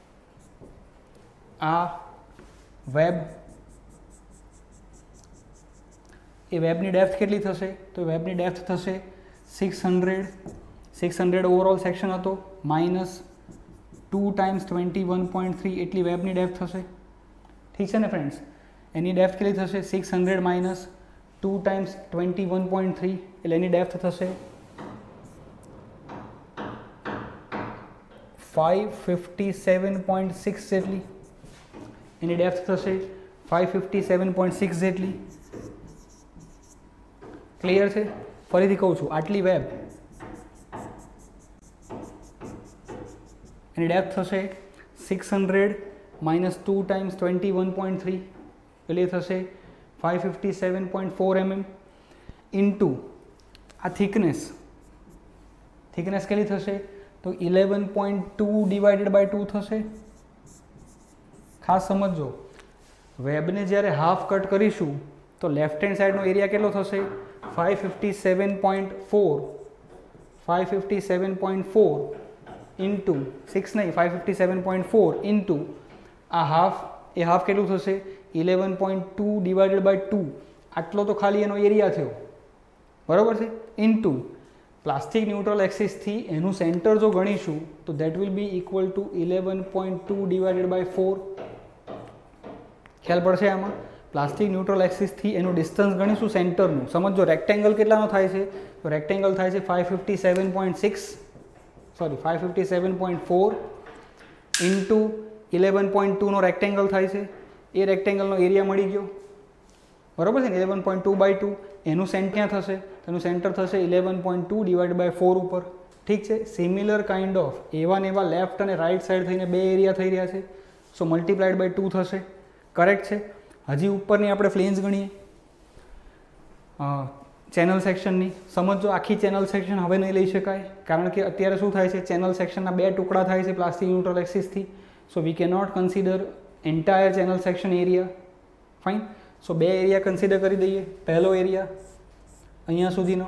આ વેબ, એ વેબની ડેપ્થ કેટલી થશે તો વેબની ડેપ્થ થશે 600 ઓવરઓલ સેક્શન હતો, માઇનસ 2 ટાઈમ્સ 21.3 એટલી વેબની ડેપ્થ થશે. ઠીક છે ને ફ્રેન્ડ્સ, એની ડેપ્થ કેટલી થશે 600 માઇનસ 2 ટાઈમ્સ 21.3 એટલે એની ડેપ્થ થશે 557.6 જેટલી. એની ડેપ્થ થશે 557.6 જેટલી. ક્લિયર છે? ફરીથી કહું છું, આટલી વેબ એની ડેપ્થ થશે 600 માઇનસ 2 ટાઈમ્સ 21.3 એટલે થશે 557.4 mm ઇન્ટુ આ થિકનેસ કેટલી થશે તો 11.2 ડિવાઇડેડ બાય 2 થશે. ખાસ સમજો, વેબને જ્યારે હાફ કટ કરીશું તો લેફ્ટ હેન્ડ સાઈડનો એરિયા કેટલો થશે 557.4 ઇન્ટુ 6 નહીં 557.4 ઇન્ટુ આ હાફ, એ હાફ કેટલું થશે 11.2 ડિવાઇડેડ બાય 2 આટલો તો ખાલી એનો એરિયા થયો, બરાબર છે, ઇન્ટુ પ્લાસ્ટિક ન્યુટ્રલ એક્સિસથી એનું સેન્ટર જો ગણીશું તો that will be equal to 11.2 divided by 4. ખ્યાલ પડશે આમાં? પ્લાસ્ટિક ન્યુટ્રલ એક્સિસથી એનું ડિસ્ટન્સ ગણીશું સેન્ટરનું. સમજો રેક્ટેંગલ કેટલાનો થાય છે તો રેક્ટેંગલ થાય છે 557.4 ઇન્ટુ 11.2નો રેક્ટેંગલ થાય છે. એ રેક્ટેંગલનો એરિયા મળી ગયો, બરાબર છે ને, 11.2 બાય 2. એનું સેન્ટ ક્યાં થશે? એનું સેન્ટર થશે 11.2 ડિવાઇડ બાય 4 ઉપર. ઠીક છે. સિમિલર કાઇન્ડ ઓફ એવા ને એવા લેફ્ટ અને રાઇટ સાઈડ થઈને બે એરિયા થઈ રહ્યા છે, સો મલ્ટીપ્લાઇડ બાય 2 થશે. કરેક્ટ છે. હજી ઉપરની આપણે ફ્લેન્સ ગણીએ ચેનલ સેક્શનની. સમજો, આખી ચેનલ સેક્શન હવે નહીં લઈ શકાય, કારણ કે અત્યારે શું થાય છે, ચેનલ સેક્શનના બે ટુકડા થાય છે પ્લાસ્ટિક ન્યુટ્રલ એક્સિસથી. So we can not consider entire channel section area. Fine. So બે એરિયા કન્સિડર કરી દઈએ. પહેલો એરિયા અહીંયા સુધીનો,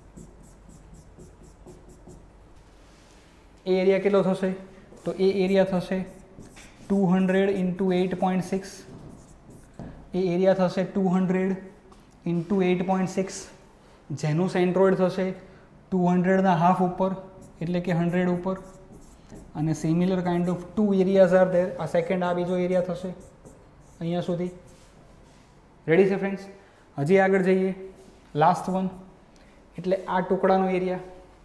એ એરિયા કેટલો થશે તો એ એરિયા થશે 200 ઇન્ટુ 8.6. એ એરિયા થશે 200 ઇન્ટુ 8.6, જેનું સેન્ટ્રોઇડ થશે 200ના હાફ ઉપર એટલે કે 100 ઉપર. અને similar kind of 2 areas are there. આ સેકન્ડ, આ બીજો એરિયા થશે અહીંયા સુધી. રેડી છે ફ્રેન્ડ્સ? હજી આગળ જઈએ. લાસ્ટ વન એટલે આ ટુકડાનો એરિયા.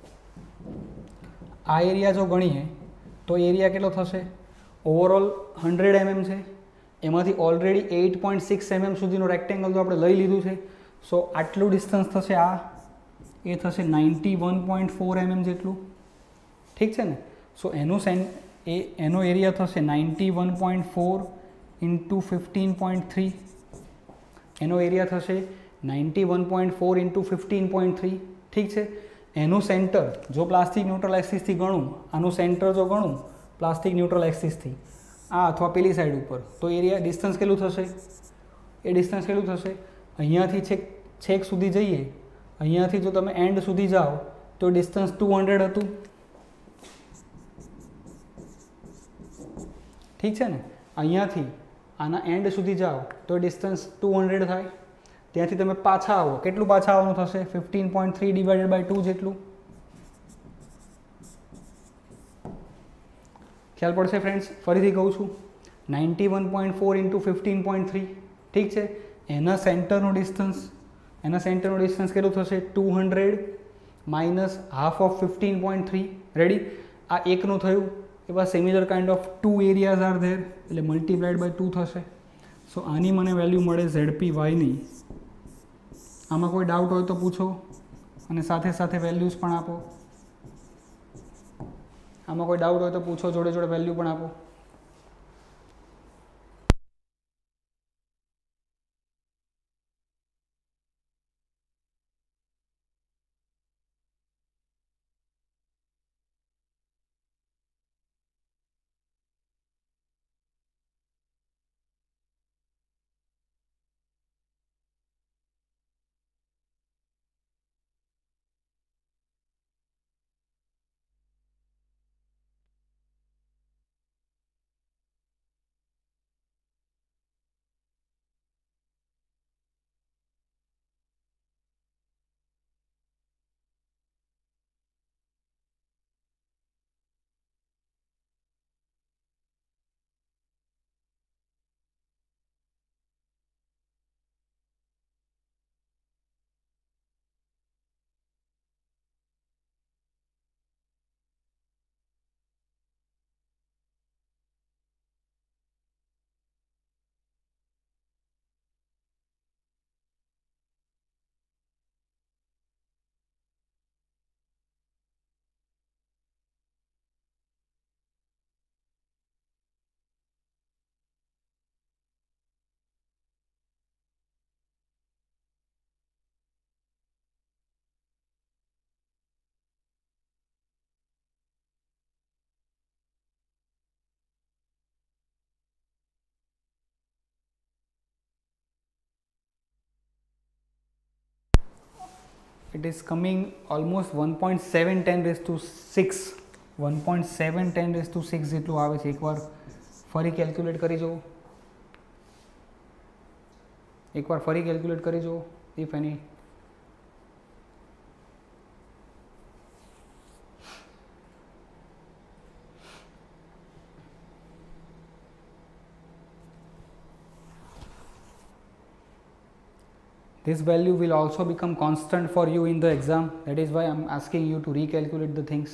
આ એરિયા જો ગણીએ તો એરિયા કેટલો થશે? ઓવરઓલ 100 mm છે, એમાંથી ઓલરેડી 8.6 mm સુધીનો રેક્ટેંગલ તો આપણે લઈ લીધું છે. સો આટલું ડિસ્ટન્સ થશે, આ એ થશે 91.4 mm જેટલું. ઠીક છે ને? સો એનો એરિયા થશે 91.4 ઇન્ટુ 15.3. એનો એરિયા થશે 91.4 ઇન્ટુ 15.3. ઠીક છે. એનું સેન્ટર જો પ્લાસ્ટિક ન્યુટ્રલ એક્સિસથી ગણું, આનું સેન્ટર જો ગણું પ્લાસ્ટિક ન્યુટ્રલ એક્સિસથી આ અથવા પેલી સાઈડ ઉપર, તો એરિયા ડિસ્ટન્સ કેટલું થશે? એ ડિસ્ટન્સ કેટલું થશે? અહીંયાથી છેક સુધી જઈએ, અહીંયાથી જો તમે એન્ડ સુધી જાઓ તો ડિસ્ટન્સ 200 હતું. ઠીક છે ને? અહીંયાથી આના એન્ડ સુધી જાઓ તો ડિસ્ટન્સ 200 થાય. ત્યાંથી તમે પાછા આવો, કેટલું પાછા આવવાનું થશે? 15.3 ડિવાઇડેડ બાય 2 જેટલું. ખ્યાલ પડશે ફ્રેન્ડ્સ? ફરીથી કહું છું, 91.4 ઇન્ટુ 15.3. ઠીક છે. એના સેન્ટરનું ડિસ્ટન્સ કેટલું થશે? 200 માઇનસ હાફ ઓફ 15.3. રેડી? આ એકનું થયું. એવા similar kind of 2 areas are there એટલે મલ્ટીપ્લાઇડ બાય 2 થશે. સો આની મને વેલ્યુ મળે ZPYની. આમાં કોઈ ડાઉટ હોય તો પૂછો અને સાથે સાથે વેલ્યુઝ પણ આપો. આમાં કોઈ ડાઉટ હોય તો પૂછો, જોડે જોડે વેલ્યુ પણ આપો. it is coming almost 1.7 10 raised to 6 1.7 10 raised to 6 જેટલું આવે છે. એકવાર ફરી કેલ્ક્યુલેટ કરી જુઓ, એકવાર ફરી કેલ્ક્યુલેટ કરી જુઓ if any. This value will also become constant for you in the exam. That is why I am asking you to recalculate the things.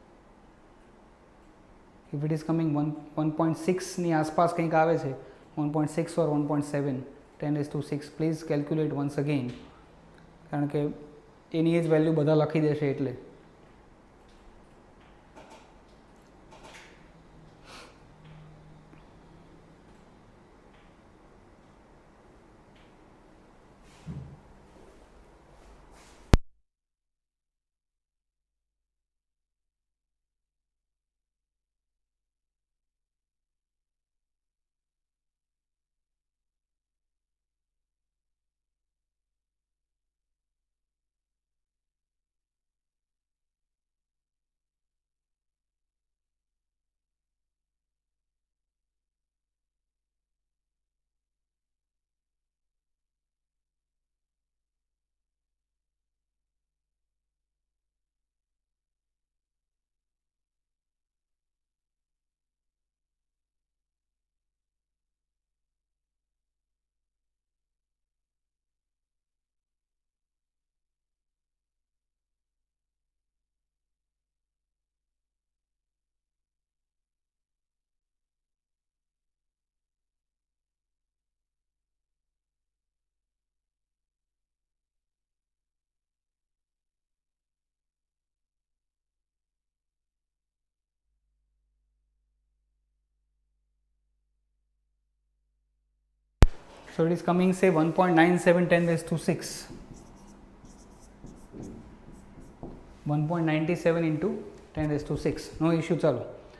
If it is coming 1.6 ની આસપાસ કંઈક આવે છે, 1.6 or 1.7 10 raised to 6, please calculate once again, કારણ કે એની જ વેલ્યુ બધા લખી દેશે એટલે. So it is coming say 1.97 10 raised to 6, 1.97 into 10 raised to 6. No issue. ચાલો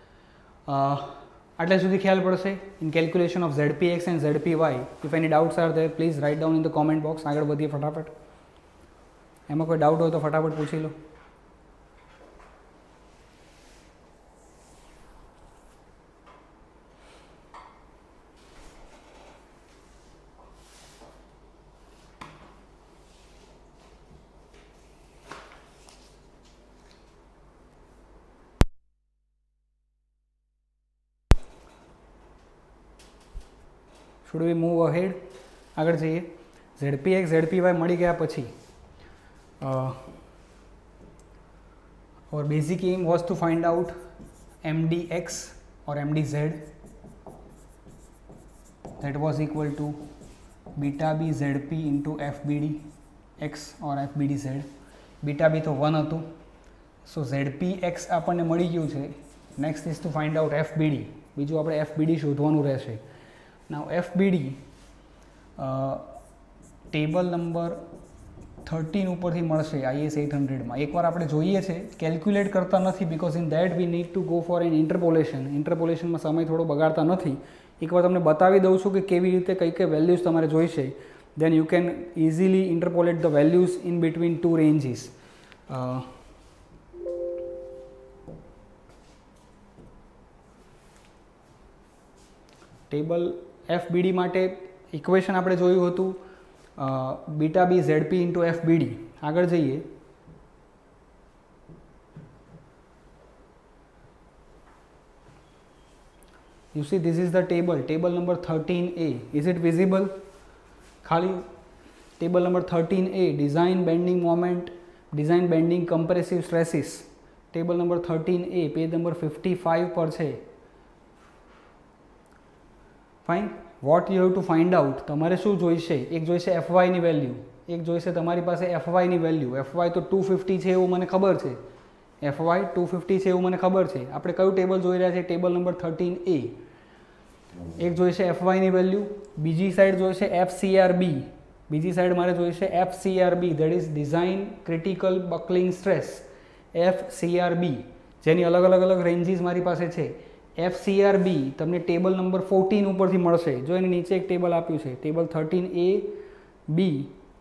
આટલા સુધી ખ્યાલ પડશે in calculation of ZPX and ZPY. If any doubts are there, please write down in the comment box. આગળ વધીએ ફટાફટ. એમાં કોઈ ડાઉટ હોય તો ફટાફટ પૂછી લો. Should we move ahead? આગળ જઈએ. ZPX ZPY મળી ગયા પછી our basic aim was to find out MDX or MDZ, that was equal to beta B ZP into FBD X or FBD Z. beta B તો 1 હતું, so ZPX આપણને મળી ગયું છે. next is to find out FBD. બીજું આપણે FBD શોધવાનું રહેશે. Now FBD ટેબલ નંબર 13 ઉપરથી મળશે IS 800માં. એકવાર આપણે જોઈએ છે, કેલ્ક્યુલેટ કરતા નથી, because in that we need to go for an interpolation. ઇન્ટરપોલેશનમાં સમય થોડો બગાડતા નથી. એકવાર તમને બતાવી દઉં છું કે કેવી રીતે કઈ કઈ વેલ્યુઝ તમારે જોઈશે, then you can easily interpolate the values in between two ranges. Table FBD માટે ઇક્વેશન આપણે જોયું હતું beta b ZP into FBD. આગળ જઈએ. You see this is the table number 13A. Is it visible? ખાલી table number 13A, design bending moment, design bending compressive stresses. table number 13A, page number 55 પર છે. Fine. What you have to find out, તમારે શું જોઈશે? એક જોઈશે FY ની વેલ્યુ, એક જોઈશે તમારી પાસે FY ની વેલ્યુ. FY તો 250 છે એવું મને ખબર છે, FY 250 છે એવું મને ખબર છે. આપણે કયું ટેબલ જોઈ રહ્યા છે? Table number 13A. એક જોઈશે FY ની વેલ્યુ, બીજી સાઈડ જોઈશે FCRB, બીજી સાઈડ મારે જોઈશે FCRB, that is design critical buckling stress, FCRB, જેની અલગ અલગ રેન્જીસ મારી પાસે છે. FCRB તમને ટેબલ નંબર 14 ઉપરથી મળશે. જો એની નીચે એક ટેબલ આપ્યું છે, ટેબલ 13A B,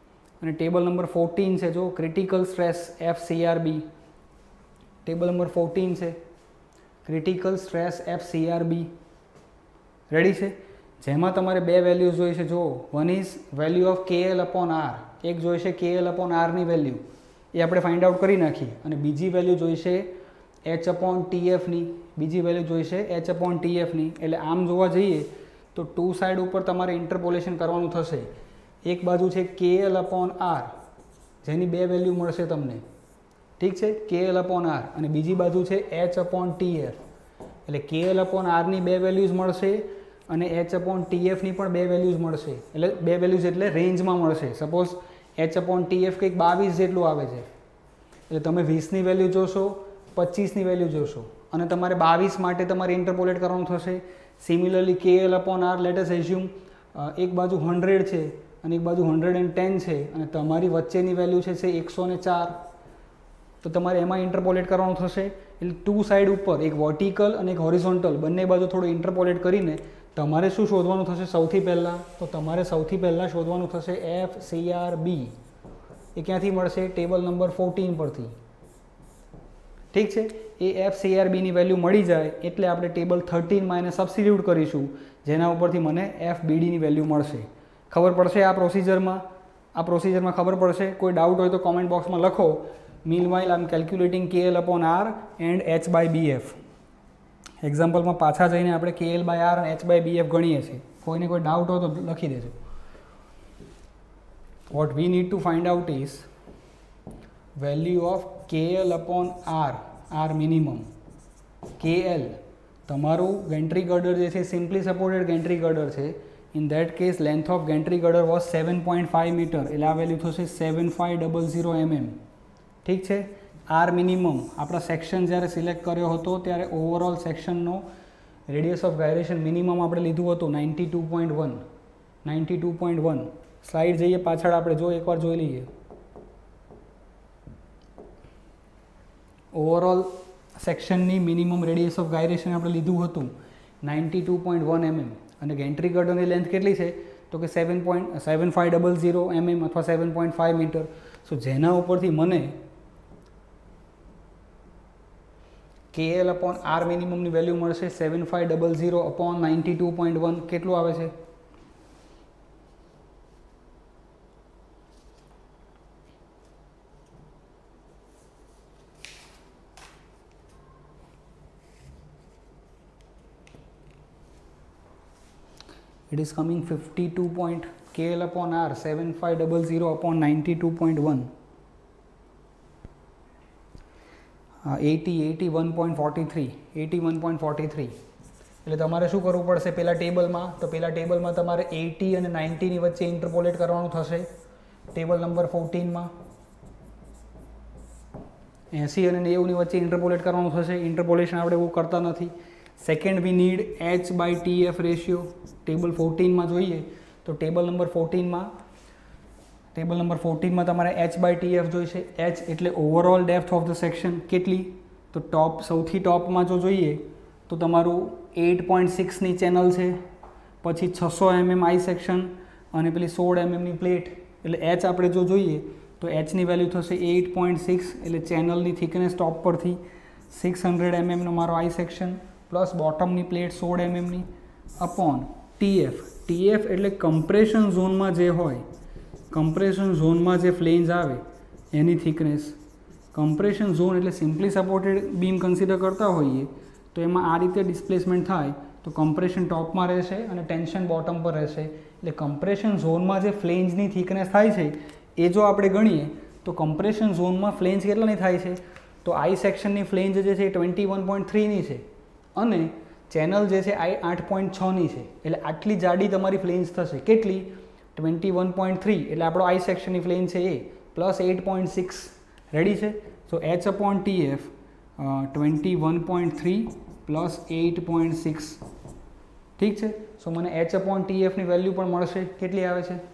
અને ટેબલ નંબર 14 છે જો critical stress FCRB, table number 14 છે ક્રિટિકલ સ્ટ્રેસ FCRB, રેડી છે, જેમાં તમારે બે વેલ્યુઝ જોઈ છે. જો one is value of KL/R, એક જોઈશે KL/R ની વેલ્યુ, એ આપણે ફાઇન્ડ આઉટ કરી નાખીએ, અને બીજી વેલ્યુ જોઈશે H/TF ની, બીજી વેલ્યુ જોઈશે H/TF ની. એટલે આમ જોવા જઈએ તો ટુ સાઈડ ઉપર તમારે ઇન્ટરપોલેશન કરવાનું થશે. એક બાજુ છે KL/R જેની બે વેલ્યુ મળશે તમને, ઠીક છે, KL/R, અને બીજી બાજુ છે H/TF. એટલે KL/R ની બે વેલ્યુઝ મળશે અને H/TF ની પણ બે વેલ્યુઝ મળશે. એટલે બે વેલ્યુઝ એટલે રેન્જમાં મળશે. સપોઝ H/TF કંઈક 22 જેટલું આવે છે, એટલે તમે 20ની વેલ્યુ જોશો, 25ની વેલ્યુ જોશો, અને તમારે 22 માટે તમારે ઇન્ટરપોલેટ કરવાનું થશે. Similarly KL/R late us assume એક બાજુ 100 છે અને એક બાજુ 110 છે, અને તમારી વચ્ચેની વેલ્યુ છે 104, તો તમારે એમાં ઇન્ટરપોલેટ કરવાનું થશે. એટલે ટુ સાઈડ ઉપર એક વર્ટિકલ અને એક હોરિઝોન્ટલ બંને બાજુ થોડું ઇન્ટરપોલેટ કરીને તમારે શું શોધવાનું થશે સૌથી પહેલાં? તો તમારે સૌથી પહેલાં શોધવાનું થશે FCRB. એ ક્યાંથી મળશે? ટેબલ નંબર 14 પરથી, ઠીક છે. એ FCRBની વેલ્યુ મળી જાય એટલે આપણે ટેબલ 13માં એને સબસ્ટિટ્યૂટ કરીશું, જેના ઉપરથી મને FBDની વેલ્યુ મળશે. ખબર પડશે આ પ્રોસિજરમાં? આ પ્રોસિજરમાં ખબર પડશે? કોઈ ડાઉટ હોય તો કોમેન્ટ બોક્સમાં લખો. Meanwhile I am calculating KL/R and H/BF. એક્ઝામ્પલમાં પાછા જઈને આપણે KL/R અને H/BF ગણીએ છીએ. કોઈને કોઈ ડાઉટ હોય તો લખી દેજો. What we need to find out is value of KL/R, R minimum. KL તમારું ગેન્ટ્રી ગર્ડર જે છે સિમ્પલી સપોર્ટેડ ગેન્ટ્રી ગર્ડર છે. In that case length of gantry girder was 7.5 metre, એટલે આ વેલ્યુ થશે 7500 mm, ઠીક છે. R મિનિમમ આપણા સેક્શન જ્યારે સિલેક્ટ કર્યો હતો ત્યારે ઓવરઓલ સેક્શનનો રેડિયસ ઓફ ગાયરેશન મિનિમમ આપણે લીધું હતું 92.1. સ્લાઇડ જઈએ પાછળ, આપણે જો એકવાર જોઈ લઈએ. ઓવરઓલ સેક્શનની મિનિમમ રેડિયસ ઓફ ગાયરેશન આપણે લીધું હતું 92.1 mm, અને ગેન્ટ્રી ગર્ડરની લેન્થ કેટલી છે? તો કે 7500 mm અથવા 7.5 મીટર. સો જેના ઉપરથી મને KL/R મિનિમમની વેલ્યુ મળશે 7500/92.1. કેટલું આવે છે? It is coming 52. KL/R 7500/92.1. 81.43. એટલે તમારે શું કરવું પડશે પહેલાં ટેબલમાં? તો પહેલાં ટેબલમાં તમારે 80 અને 90ની વચ્ચે ઇન્ટરપોલેટ કરવાનું થશે. ટેબલ નંબર 14માં 80 અને 90ની વચ્ચે ઇન્ટરપોલેટ કરવાનું થશે. ઇન્ટરપોલેશન આપણે એવું કરતા નથી. Second we need H/TF ratio. Table 14માં જોઈએ તો ટેબલ નંબર 14માં તમારે H/TF જોઈશે. H એટલે overall depth of the section. કેટલી? તો સૌથી ટોપમાં જો જોઈએ તો તમારું 8.6ની ચેનલ છે, પછી 600 mm આઈ સેક્શન અને પેલી 16 mmની પ્લેટ. એટલે H આપણે જો જોઈએ તો Hની વેલ્યુ થશે 8.6, એટલે ચેનલની થિકનેસ ટોપ પરથી 600 mm મારો આઈ સેક્શન પ્લસ બોટમની પ્લેટ 16 mmની અપોન TF. TF એટલે કમ્પ્રેશન ઝોનમાં જે હોય, કમ્પ્રેશન ઝોનમાં જે ફ્લેન્જ આવે એની થિકનેસ. કમ્પ્રેશન ઝોન એટલે સિમ્પલી સપોર્ટેડ બીમ કન્સિડર કરતા હોઈએ તો એમાં આ રીતે ડિસ્પ્લેસમેન્ટ થાય તો કમ્પ્રેશન ટોપમાં રહેશે અને ટેન્શન બોટમ પર રહેશે. એટલે કમ્પ્રેશન ઝોનમાં જે ફ્લેન્જની થિકનેસ થાય છે એ જો આપણે ગણીએ તો કમ્પ્રેશન ઝોનમાં ફ્લેન્જ કેટલાની થાય છે? તો આઈ સેક્શનની ફ્લેન્જ જે છે એ 21.3ની છે અને ચેનલ જે છે આ 8.6ની છે. એટલે આટલી જાડી તમારી ફ્લેન્જ થશે. કેટલી? 21.3. એટલે આપણો આઈ સેક્શનની ફ્લેન્જ છે એ પ્લસ 8.6. રેડી છે? So H/TF 21.3 plus 8.6. ઠીક છે. સો મને H/TFની વેલ્યુ પણ મળશે. કેટલી આવે છે?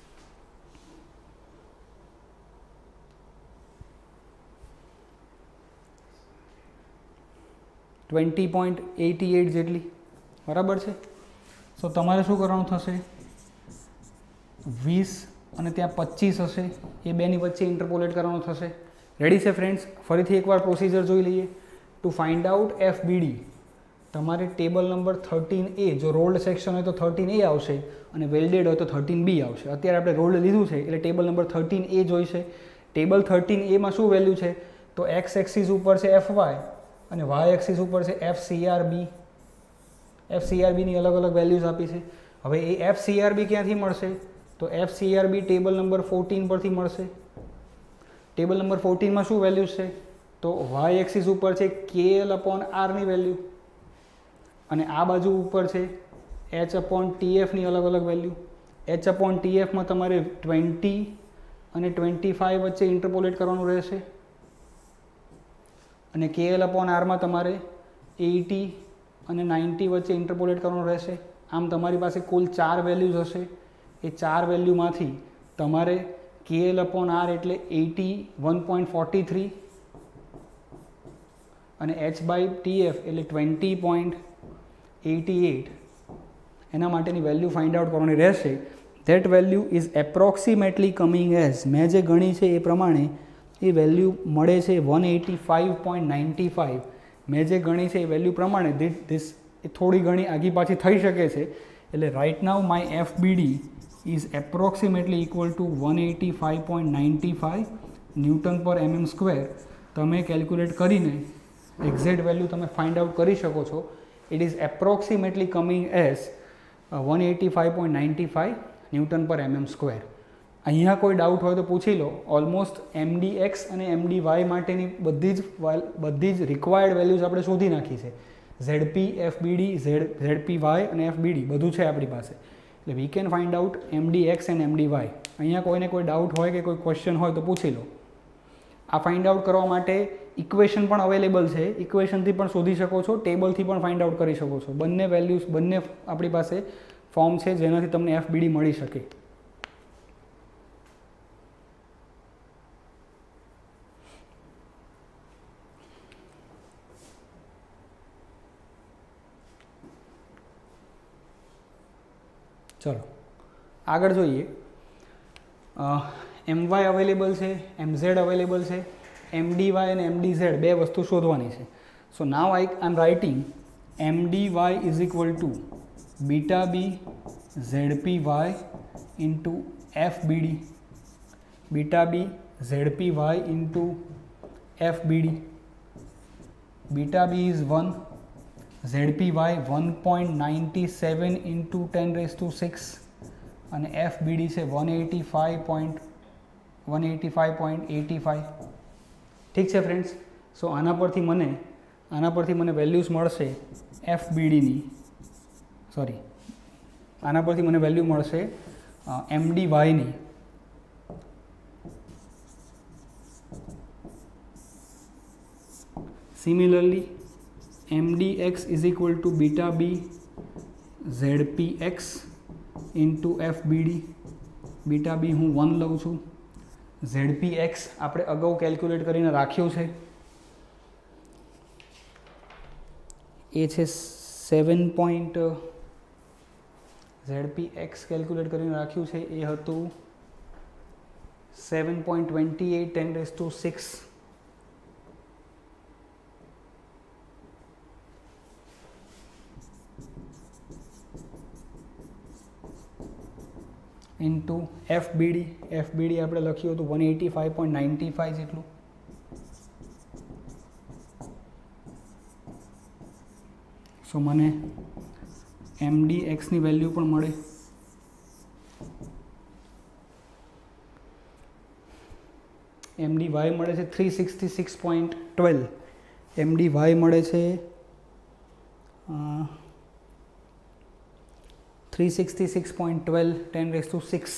20.88 જેટલી. બરાબર છે? સો તમારે શું કરવાનું થશે? 20 અને ત્યાં 25 હશે, એ બેની વચ્ચે ઇન્ટરપોલેટ કરવાનો થશે. રેડી છે ફ્રેન્ડ્સ? ફરીથી એકવાર પ્રોસિજર જોઈ લઈએ. ટુ ફાઇન્ડ આઉટ FBD તમારે ટેબલ નંબર 13A, જો રોલ્ડ સેક્શન હોય તો 13A આવશે અને વેલ્ડેડ હોય તો 13B આવશે. અત્યારે આપણે રોલ્ડ લીધું છે એટલે ટેબલ નંબર 13A જોઈશે. ટેબલ 13Aમાં શું વેલ્યુ છે તો એક્સ એક્સિસ ઉપર છે FY અને વાય એક્સિસ ઉપર છે FCRB. FCRBની અલગ અલગ વેલ્યુઝ આપી છે. હવે એ FCRB ક્યાંથી મળશે તો FCRB ટેબલ નંબર 14 પરથી મળશે. ટેબલ નંબર 14માં શું વેલ્યુઝ છે તો વાય એક્સિસ ઉપર છે KL/R ની વેલ્યુ અને આ બાજુ ઉપર છે H/TF ની અલગ અલગ વેલ્યુ. H/TFમાં તમારે 20 અને 25 વચ્ચે ઇન્ટરપોલેટ કરવાનું રહેશે અને KL/Rમાં તમારે 80 અને 90 વચ્ચે ઇન્ટરપોલેટ કરવાનું રહેશે. આમ તમારી પાસે કુલ 4 વેલ્યુઝ હશે. એ 4 વેલ્યુમાંથી તમારે KL/R એટલે 81.43 અને H/TF એટલે 20.88 એના માટેની વેલ્યુ ફાઇન્ડ આઉટ કરવાની રહેશે. That value is approximately coming as, મેં જે ગણી છે એ પ્રમાણે એ વેલ્યુ મળે છે 185.95. મેં જે ગણી છે એ વેલ્યુ પ્રમાણે ધીસ એ થોડી ઘણી આગી પાછી થઈ શકે છે. એટલે right now my FBD is approximately equal to 185.95 Nm². તમે કેલ્ક્યુલેટ કરીને એક્ઝેક્ટ વેલ્યુ તમે ફાઇન્ડ આઉટ કરી શકો છો. It is approximately coming as 185.95 Nm². અહીંયા કોઈ ડાઉટ હોય તો પૂછી લો. ઓલમોસ્ટ MDX અને MDY માટેની બધી જ રિક્વાયર્ડ વેલ્યુઝ આપણે શોધી નાખી છે. ZP, FBD, ZPY અને FBD બધું છે આપણી પાસે. એટલે we can find out MDX and MDY. અહીંયા કોઈને કોઈ ડાઉટ હોય કે કોઈ ક્વેશ્ચન હોય તો પૂછી લો. આ ફાઇન્ડ આઉટ કરવા માટે ઇક્વેશન પણ અવેલેબલ છે. ઇક્વેશનથી પણ શોધી શકો છો, ટેબલથી પણ ફાઇન્ડ આઉટ કરી શકો છો. બંને વેલ્યુઝ બંને આપણી પાસે ફોર્મ છે જેનાથી તમને FBD મળી શકે. ચલો આગળ જોઈએ. MY અવેલેબલ છે, MZ અવેલેબલ છે, MDY અને MDZ બે વસ્તુ શોધવાની છે. So now I am writing MDY is equal to beta b ZPY into FBD, beta b ZPY into FBD. Beta b is 1, ZPY 1.97 into 10⁶ અને FBD છે 185.85. ઠીક છે ફ્રેન્ડ્સ? સો આના પરથી મને વેલ્યુઝ મળશે FBDની, સોરી આના પરથી મને વેલ્યુ મળશે MDYની. Similarly MDX is equal to beta b ZPX into FBD. Beta b હું 1 લઉં છું. ZPX આપણે અગાઉ કેલ્ક્યુલેટ કરીને રાખ્યું છે, એ છે 7. ZPX કેલ્ક્યુલેટ કરીને રાખ્યું છે એ હતું 7.28 10⁶. ઇન્ટુ FBD આપણે લખ્યું હતું 185.95 જેટલું. સો મને MDX ની વેલ્યુ પણ મળે. MDY મળે છે 366.12. MDY મળે છે 366.12 10⁶.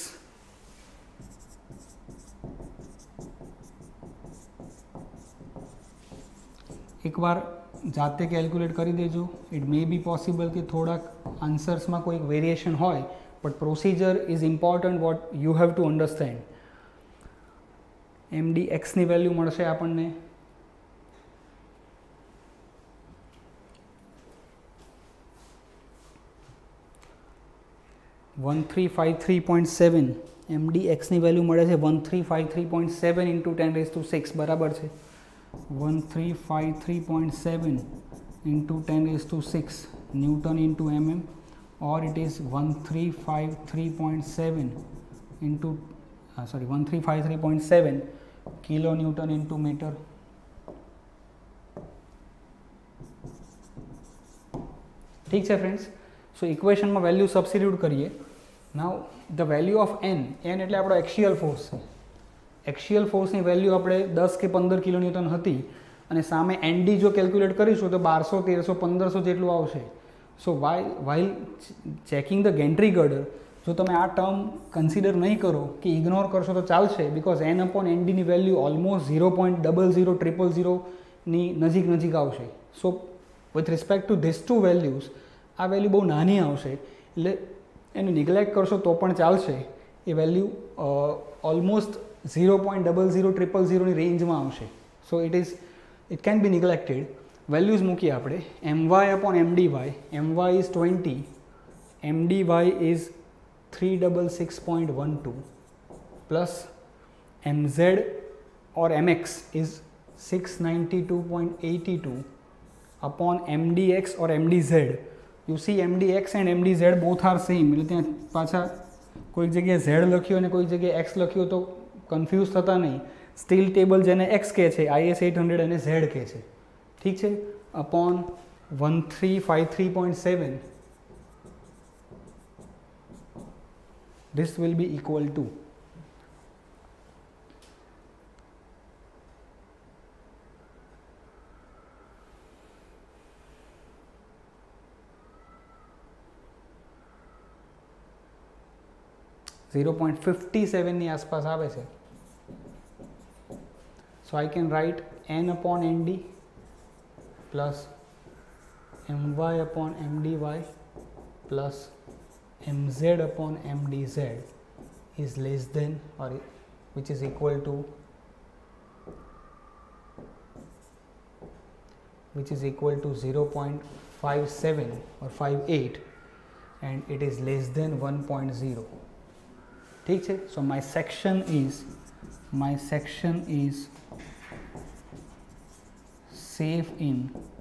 એકવાર જાતે કેલ્ક્યુલેટ કરી દેજો. ઇટ મે બી પોસિબલ કે થોડાક આન્સર્સમાં કોઈક વેરિએશન હોય, but procedure is important what you have to understand. MDXની વેલ્યુ મળશે આપણને 1353.7 MDX ની વેલ્યુ મળે છે 1353.7 ઇન્ટુ 10⁶ બરાબર છે 1353.7 into 10⁶ newton into mm, or it is 1353.7 into 1353.7 kilonewton into meter. ठीक है फ्रेंड्स, सो इक्वेशन में वैल्यू सब्स्टिट्यूट करिए. Now the value of n એટલે આપણો એક્સિયલ ફોર્સ છે. એક્સિયલ ફોર્સની વેલ્યુ આપણે 10 કે 15 કિલોન્યુટન હતી અને સામે ND જો કેલ્ક્યુલેટ કરીશું તો 1200 1300 1500 જેટલું આવશે. So while checking the gantry girder જો તમે આ ટર્મ કન્સિડર નહીં કરો કે ઇગ્નોર કરશો તો ચાલશે, બિકોઝ n/NDની વેલ્યુ ઓલમોસ્ટ 0.00000ની નજીક આવશે. So with respect to this two values આ વેલ્યુ બહુ નાની આવશે, એટલે એને નિગ્લેક્ટ કરશો તો પણ ચાલશે. એ વેલ્યુ ઓલમોસ્ટ 0.00000ની રેન્જમાં આવશે. So it can be neglected. Values મૂકીએ આપણે. my/mdy, my is 20, mdy is 366.12 plus mz or mx is 692.82 upon mdx or mdz. You see mdx and mdz both are same, એટલે ત્યાં પાછા કોઈક જગ્યાએ z લખ્યું અને કોઈક જગ્યાએ x લખ્યું તો કન્ફ્યુઝ થતા નહીં. સ્ટીલ ટેબલ જેને x કહે છે, IS 800 અને z કહે છે. ठीक है, upon 1353.7 this will be equal to 0.57 ની આસપાસ આવે છે. So I can write n/ND plus my/mdy plus mz/mdz is less than or which is equal to 0.57 or 58 and it is less than 1.0. ठीक है. So my section is safe in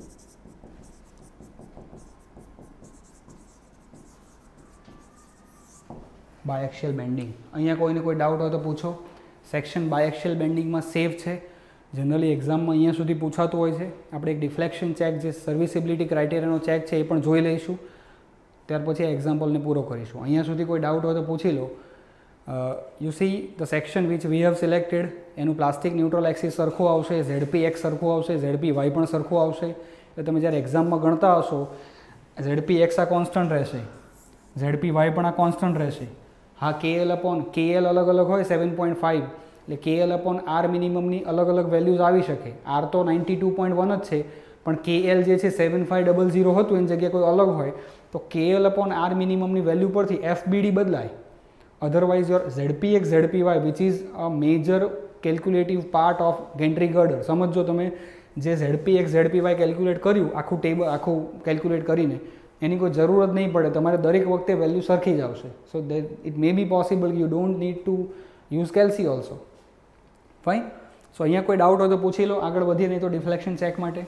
biaxial bending. અહીંયા કોઈને કોઈ ડાઉટ હોય તો પૂછો. સેક્શન બાયએક્સિયલ બેન્ડિંગમાં સેફ છે. જનરલી એક્ઝામમાં અહીંયા સુધી પૂછાતું હોય છે. આપણે એક ડિફ્લેક્શન ચેક, જે સર્વિસિબિલિટી ક્રાઇટેરિયાનો ચેક છે, એ પણ જોઈ લઈશું. ત્યાર પછી આ એક્ઝામ્પલને પૂરો કરીશું. અહીંયા સુધી કોઈ ડાઉટ હોય તો પૂછી લો. You see the section which we have selected, એનું પ્લાસ્ટિક ન્યુટ્રલ એક્સિસ સરખું આવશે, ZPX સરખું આવશે, ZPY પણ સરખું આવશે. એટલે તમે જ્યારે એક્ઝામમાં ગણતા હશો ZPX આ કોન્સ્ટન્ટ રહેશે, ZPY પણ આ કોન્સ્ટન્ટ રહેશે. હા, KL અલગ અલગ હોય 7.5, એટલે KL/R મિનિમમની અલગ અલગ વેલ્યુઝ આવી શકે. R તો 92.1 જ છે, પણ KL જે છે 7500 હતું એની જગ્યાએ કોઈ અલગ હોય તો KL/R મિનિમમની વેલ્યુ પરથી FBD બદલાય. Otherwise your ZPX, ZPY which is a major calculative part of gantry girder, સમજો તમે જે ZPX, ZPY કેલ્ક્યુલેટ કર્યું આખું ટેબલ આખું કેલ્ક્યુલેટ કરીને એની કોઈ જરૂરત નહીં પડે, તમારે દરેક વખતે વેલ્યુ સરખી જ આવશે. So it may be possible you don't need to use calci also. Fine. So અહીંયા કોઈ ડાઉટ હોય તો પૂછી લો. આગળ વધીએ નહીં તો ડિફ્લેક્શન ચેક માટે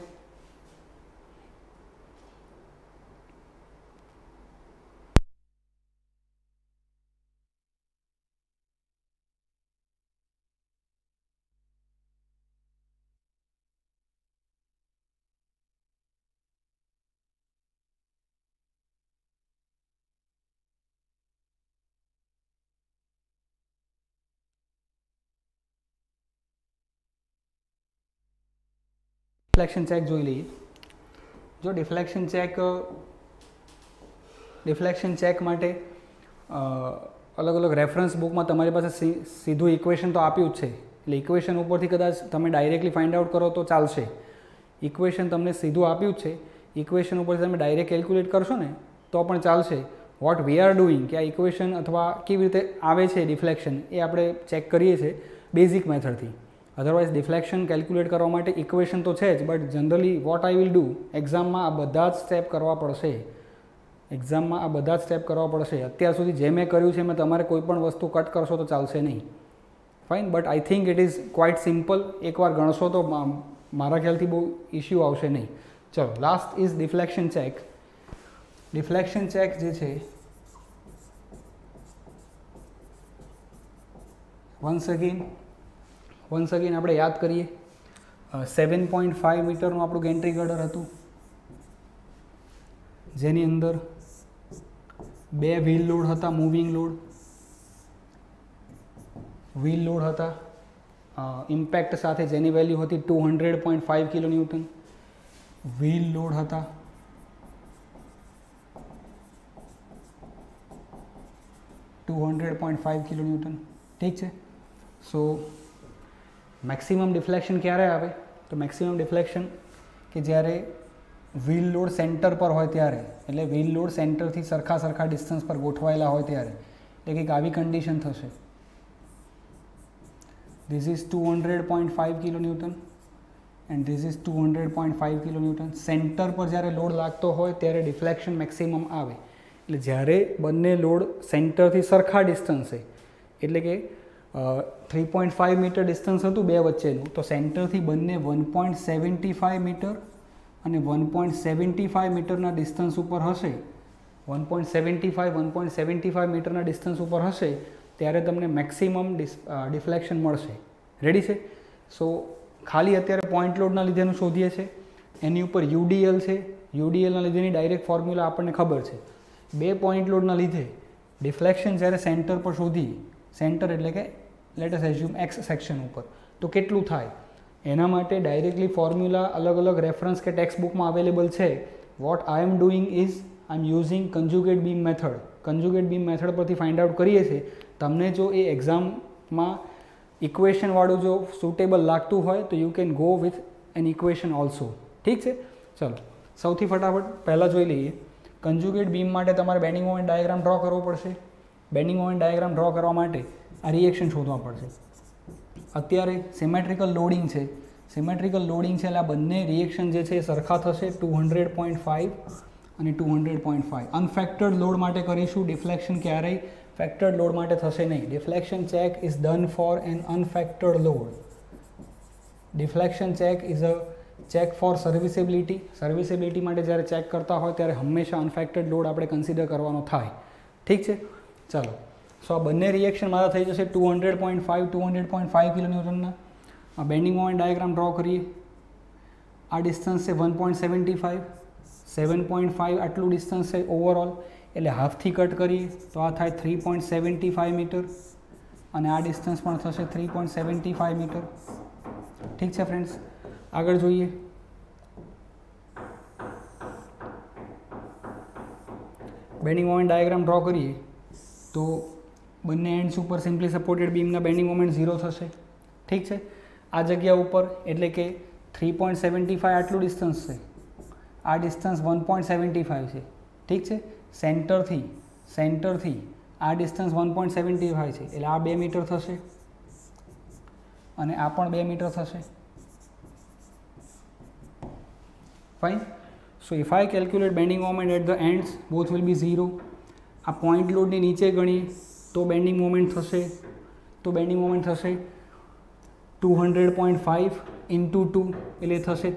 ડિફ્લેક્શન ચેક જોઈ લઈએ. જો ડિફ્લેક્શન ચેક માટે અલગ અલગ રેફરન્સ બુકમાં તમારી પાસે સીધું ઇક્વેશન તો આપ્યું જ છે, એટલે ઇક્વેશન ઉપરથી કદાચ તમે ડાયરેક્ટલી ફાઇન્ડ આઉટ કરો તો ચાલશે. ઇક્વેશન તમને સીધું આપ્યું જ છે, ઇક્વેશન ઉપરથી તમે ડાયરેક્ટ કેલ્ક્યુલેટ કરશો ને તો પણ ચાલશે. વોટ વી આર ડુઈંગ કે આ ઇક્વેશન અથવા કેવી રીતે આવે છે ડિફ્લેક્શન એ આપણે ચેક કરીએ છીએ બેઝિક મેથડથી. અધરવાઇઝ ડિફ્લેક્શન કેલ્ક્યુલેટ કરવા માટે ઇક્વેશન તો છે જ, but generally what I will do એક્ઝામમાં આ બધા જ સ્ટેપ કરવા પડશે. એક્ઝામમાં આ બધા જ સ્ટેપ કરવા પડશે. અત્યાર સુધી જે મેં કર્યું છે એમાં તમારે કોઈ પણ વસ્તુ કટ કરશો તો ચાલશે નહીં. Fine, but I think it is quite simple. એકવાર ગણશો તો મારા ખ્યાલથી બહુ ઇશ્યુ આવશે નહીં. ચલો, last is deflection check. Deflection check જે છે, વન્સ અગેન આપણે યાદ કરીએ. 7.5 મીટરનું આપણું ગેન્ટ્રી ગર્ડર હતું, જેની અંદર 2 વ્હીલ લોડ હતા, મૂવિંગ લોડ. વ્હીલ લોડ હતા ઇમ્પેક્ટ સાથે, જેની વેલ્યુ હતી 200.5 કિલોન્યુટન. વ્હીલ લોડ હતા 200.5 કિલોન્યુટન. ઠીક છે. સો મેક્સિમમ ડિફ્લેક્શન ક્યારે આવે? તો મેક્સિમમ ડિફ્લેક્શન કે જ્યારે વ્હીલ લોડ સેન્ટર પર હોય ત્યારે, એટલે વ્હીલ લોડ સેન્ટરથી સરખા ડિસ્ટન્સ પર ગોઠવાયેલા હોય ત્યારે, એટલે કંઈક આવી કન્ડિશન થશે. This is 200.5 kilonewton and this is 200.5 kilonewton. Centre પર જ્યારે લોડ લાગતો હોય ત્યારે ડિફ્લેક્શન મેક્સિમમ આવે. એટલે જ્યારે બંને લોડ સેન્ટરથી સરખા ડિસ્ટન્સે, એટલે કે 3.5 મીટર ડિસ્ટન્સ હતું બે વચ્ચેનું, તો સેન્ટરથી બંને 1.75 મીટર અને 1.75 મીટરના ડિસ્ટન્સ ઉપર હશે. 1.75 મીટરના ડિસ્ટન્સ ઉપર હશે ત્યારે તમને મેક્સિમમ ડિફ્લેક્શન મળશે. રેડી છે? સો ખાલી અત્યારે પોઈન્ટ લોડના લીધેનું શોધીએ છીએ. એની ઉપર યુડીએલ છે. યુડીએલના લીધેની ડાયરેક્ટ ફોર્મ્યુલા આપણને ખબર છે. 2 પોઈન્ટ લોડના લીધે ડિફ્લેક્શન જ્યારે સેન્ટર પર શોધી, સેન્ટર એટલે કે let us assume x section ઉપર, તો કેટલું થાય એના માટે ડાયરેક્ટલી ફોર્મ્યુલા અલગ રેફરન્સ કે ટેક્સ્ટ બુકમાં અવેલેબલ છે. What I am doing is I am using conjugate beam method. Conjugate beam method પરથી ફાઇન્ડ આઉટ કરીએ છીએ. તમને જો એ એક્ઝામમાં ઇક્વેશનવાળું જો સુટેબલ લાગતું હોય તો you can go with an equation also. ઠીક છે? ચલો, સૌથી ફટાફટ પહેલાં જોઈ લઈએ. કન્જ્યુગેટ બીમ માટે તમારે બેન્ડિંગ મોમેન્ટ ડાયાગ્રામ ડ્રો કરવો પડશે. બેન્ડિંગ મોમેન્ટ ડાયાગ્રામ ડ્રો કરવા માટે આ રિએક્શન શોધવા પડશે. અત્યારે સિમેટ્રિકલ લોડિંગ છે. સિમેટ્રિકલ લોડિંગ છે એટલે આ બંને રિએક્શન જે છે એ સરખા થશે, 200.5 અને 200.5. અનફેક્ટર્ડ લોડ માટે કરીશું. ડિફ્લેક્શન ક્યારેય ફેક્ટર્ડ લોડ માટે થશે નહીં. Deflection check is done for an unfactored load. Deflection check is a check for serviceability. Serviceability માટે જ્યારે ચેક કરતા હોય ત્યારે હંમેશા અનફેક્ટર્ડ લોડ આપણે કન્સિડર કરવાનો થાય. ઠીક છે? ચાલો, સો આ બંને રિએક્શન મારા થઈ જશે 200.5 કિલોન્યુટનના. આ બેન્ડિંગ મોમેન્ટ ડાયાગ્રામ ડ્રો કરીએ. આ ડિસ્ટન્સ છે 1.75. 7.5 આટલું ડિસ્ટન્સ છે ઓવરઓલ, એટલે હાફથી કટ કરીએ તો આ થાય 3.75 મીટર અને આ ડિસ્ટન્સ પણ થશે 3.75 મીટર. ઠીક છે ફ્રેન્ડ્સ? આગળ જોઈએ. બેન્ડિંગ મોમેન્ટ ડાયાગ્રામ ડ્રો કરીએ તો બંને એન્ડ્સ ઉપર સિમ્પલી સપોર્ટેડ બીમના બેન્ડિંગ મોમેન્ટ 0 થશે. ઠીક છે? આ જગ્યા ઉપર એટલે કે 3.75 આટલું ડિસ્ટન્સ છે, આ ડિસ્ટન્સ 1.75 છે. ઠીક છે? સેન્ટરથી આ ડિસ્ટન્સ 1.75 છે, એટલે આ 2 મીટર થશે અને આ પણ 2 મીટર થશે. Fine. So if I calculate bending moment at the ends, both will be 0. આ પોઈન્ટ લોડની નીચે ગણીએ તો બેન્ડિંગ મોમેન્ટ થશે 200.5 ઇન્ટુ 2 એટલે થશે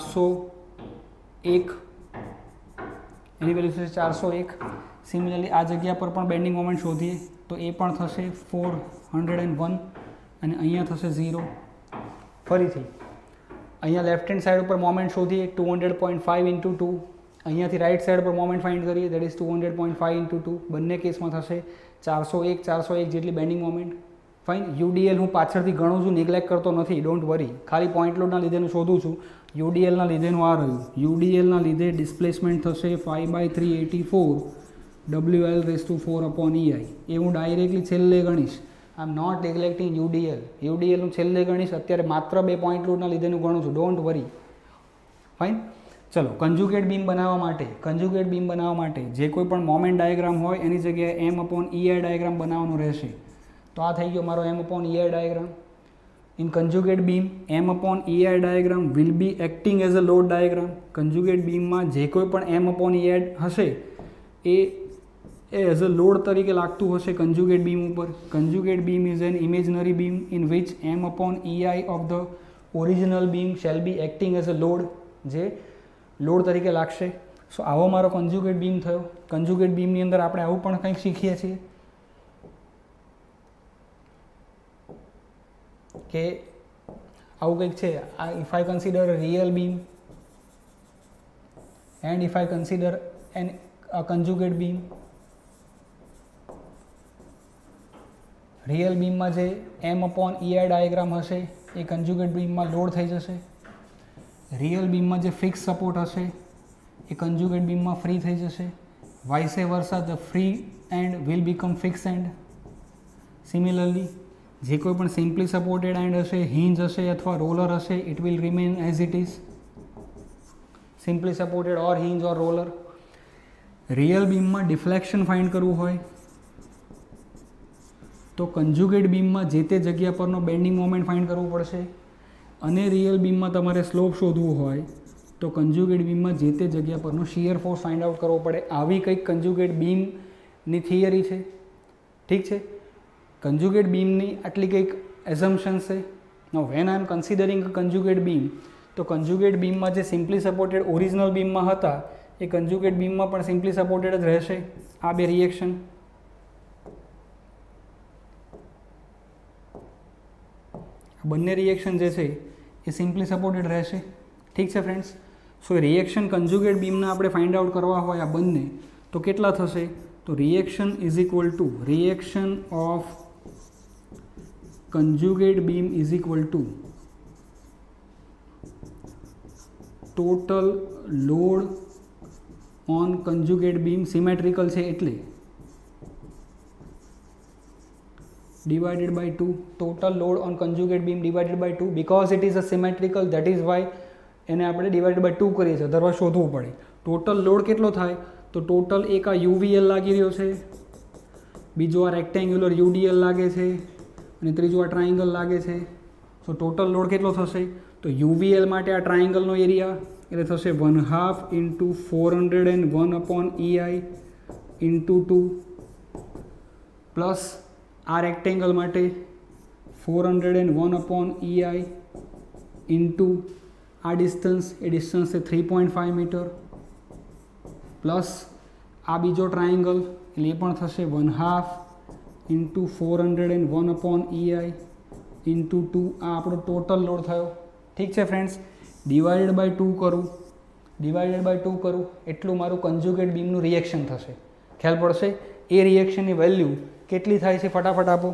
401. એની વેલ્યુ થશે 401. સિમિલરલી આ જગ્યા પર પણ બેન્ડિંગ મોમેન્ટ શોધીએ તો એ પણ થશે 401 અને અહીંયા થશે 0. ફરીથી અહીંયા લેફ્ટ હેન્ડ સાઈડ ઉપર મોમેન્ટ શોધીએ 200.5 ઇન્ટુ 2. અહીંયાથી રાઇટ સાઈડ પર મોમેન્ટ ફાઇન્ડ કરીએ, દેટ ઇઝ 200.5 ઇન્ટુ 2. બંને કેસમાં થશે 401 જેટલી બેન્ડિંગ મોમેન્ટ. ફાઇન. યુડીએલ હું પાછળથી ગણું છું, નેગ્લેક્ટ કરતો નથી, ડોન્ટ વરી. ખાલી પોઈન્ટ લોડના લીધેનું શોધું છું. યુડીએલના લીધેનું આ રહ્યું. યુડીએલના લીધે ડિસ્પ્લેસમેન્ટ થશે 5/384 WL/4/EI. એ હું ડાયરેક્ટલી છેલ્લે ગણીશ. આઈ એમ નોટ નેગ્લેક્ટિંગ યુડીએલ. યુડીએલ હું છેલ્લે ગણીશ. અત્યારે માત્ર 2 પોઈન્ટ લોડના લીધેનું ગણું છું, ડોન્ટ વરી. ફાઇન. ચલો, કન્જ્યુગેટ બીમ બનાવવા માટે જે કોઈ પણ મોમેન્ટ ડાયાગ્રામ હોય એની જગ્યાએ M/EI ડાયાગ્રામ બનાવવાનો રહેશે. તો આ થઈ ગયો મારો M/EI diagram. In conjugate beam M/EI diagram will be acting as a load diagram. Conjugate બીમમાં જે કોઈ પણ M/EI હશે એ એઝ અ લોડ તરીકે લાગતું હશે કન્જ્યુગેટ બીમ ઉપર. Conjugate beam is an imaginary beam in which m upon ei of the original beam shall be acting as a load, જે લોડ તરીકે લાગશે. સો આવો મારો કન્જ્યુગેટ બીમ થયો. કન્જ્યુગેટ બીમની અંદર આપણે આવું પણ કંઈક શીખીએ છીએ કે આવું કંઈક છે. If I consider a real beam and if I consider a conjugate beam, real બીમમાં જે m upon ei ડાયાગ્રામ હશે એ કન્જ્યુગેટ બીમમાં લોડ થઈ જશે. રિયલ બીમમાં જે ફિક્સ સપોર્ટ હશે એ કન્જ્યુગેટ બીમમાં ફ્રી થઈ જશે. Vice versa the free end will become fix end. Similarly જે કોઈ પણ સિમ્પલી સપોર્ટેડ એન્ડ હશે, હિન્જ હશે અથવા રોલર હશે, it will remain as it is. Simply supported or hinge or roller. Real બીમમાં ડિફ્લેક્શન ફાઇન્ડ કરવું હોય તો કન્જ્યુગેટ બીમમાં જે તે જગ્યા પરનો બેન્ડિંગ મોમેન્ટ ફાઇન્ડ કરવું પડશે. અને રિયલ બીમમાં તમારે સ્લોપ શોધવું હોય તો કન્જ્યુગેટ બીમમાં જે તે જગ્યા પરનો શિયર ફોર્સ ફાઇન્ડ આઉટ કરવો પડે. આવી કંઈક કન્જ્યુગેટ બીમની થિયરી છે. ઠીક છે, કન્જ્યુગેટ બીમની આટલી કંઈક એઝમ્પશન્સ છે. No when I am considering a conjugate beam, તો કન્જ્યુગેટ બીમમાં જે સિમ્પલી સપોર્ટેડ ઓરિજિનલ બીમમાં હતા એ કન્જ્યુગેટ બીમમાં પણ સિમ્પલી સપોર્ટેડ જ રહેશે. આ બે રિએક્શન બંને રિએક્શન જે છે એ સિમ્પલી સપોર્ટેડ રહેશે. ઠીક છે ફ્રેન્ડ્સ. સો રિએક્શન કન્જ્યુગેટ બીમના આપણે ફાઇન્ડ આઉટ કરવા હોય આ બંને તો કેટલા થશે? તો reaction is equal to reaction of conjugate beam is equal to total load on conjugate beam, symmetrical છે એટલે, divided by 2. total load on conjugate beam divided by 2, because it is a symmetrical, that is why એને આપણે divided by 2 કરીએ છીએ, અધરવાઇઝ શોધવું પડે. ટોટલ લોડ કેટલો થાય? તો ટોટલ એક આ UVL લાગી રહ્યો છે, બીજો આ રેક્ટેન્ગ્યુલર UDL લાગે છે અને ત્રીજો આ ટ્રાયંગલ લાગે છે. સો ટોટલ લોડ કેટલો થશે? તો UVL માટે આ ટ્રાયંગલનો એરિયા એટલે થશે 1/2 into 401 upon EI into 2 plus આ રેક્ટેંગલ માટે 401 અપોન EI ઇન્ટુ આ ડિસ્ટન્સ, એ ડિસ્ટન્સ છે 3.5 મીટર પ્લસ આ બીજો ટ્રાયંગલ એટલે એ પણ થશે 1/2 ઇન્ટુ 401 અપોન EI ઇન્ટુ 2. આ આપણો ટોટલ લોડ થયો. ઠીક છે ફ્રેન્ડ્સ. ડિવાઇડેડ બાય 2 કરું એટલું મારું કન્જ્યુગેટ બીમનું રિએક્શન થશે. ખ્યાલ પડશે? એ રિએક્શનની વેલ્યુ કેટલી થાય છે ફટાફટ આપો.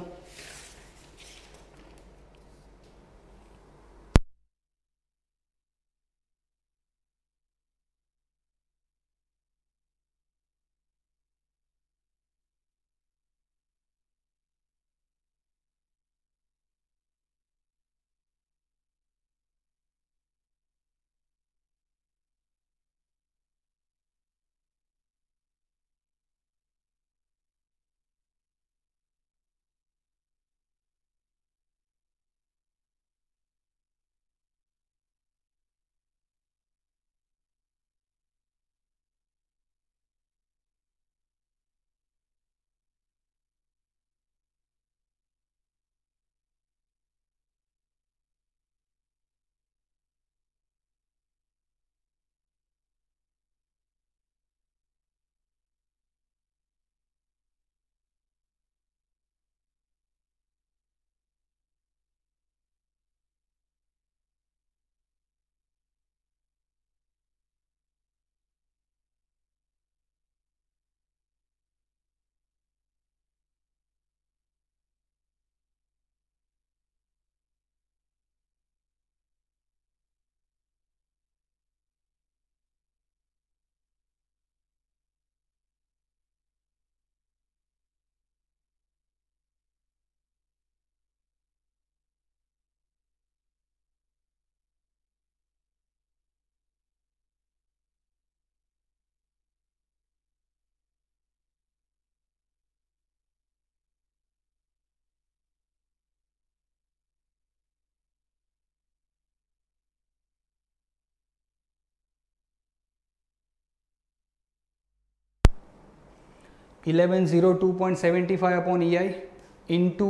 1102.75 upon EI into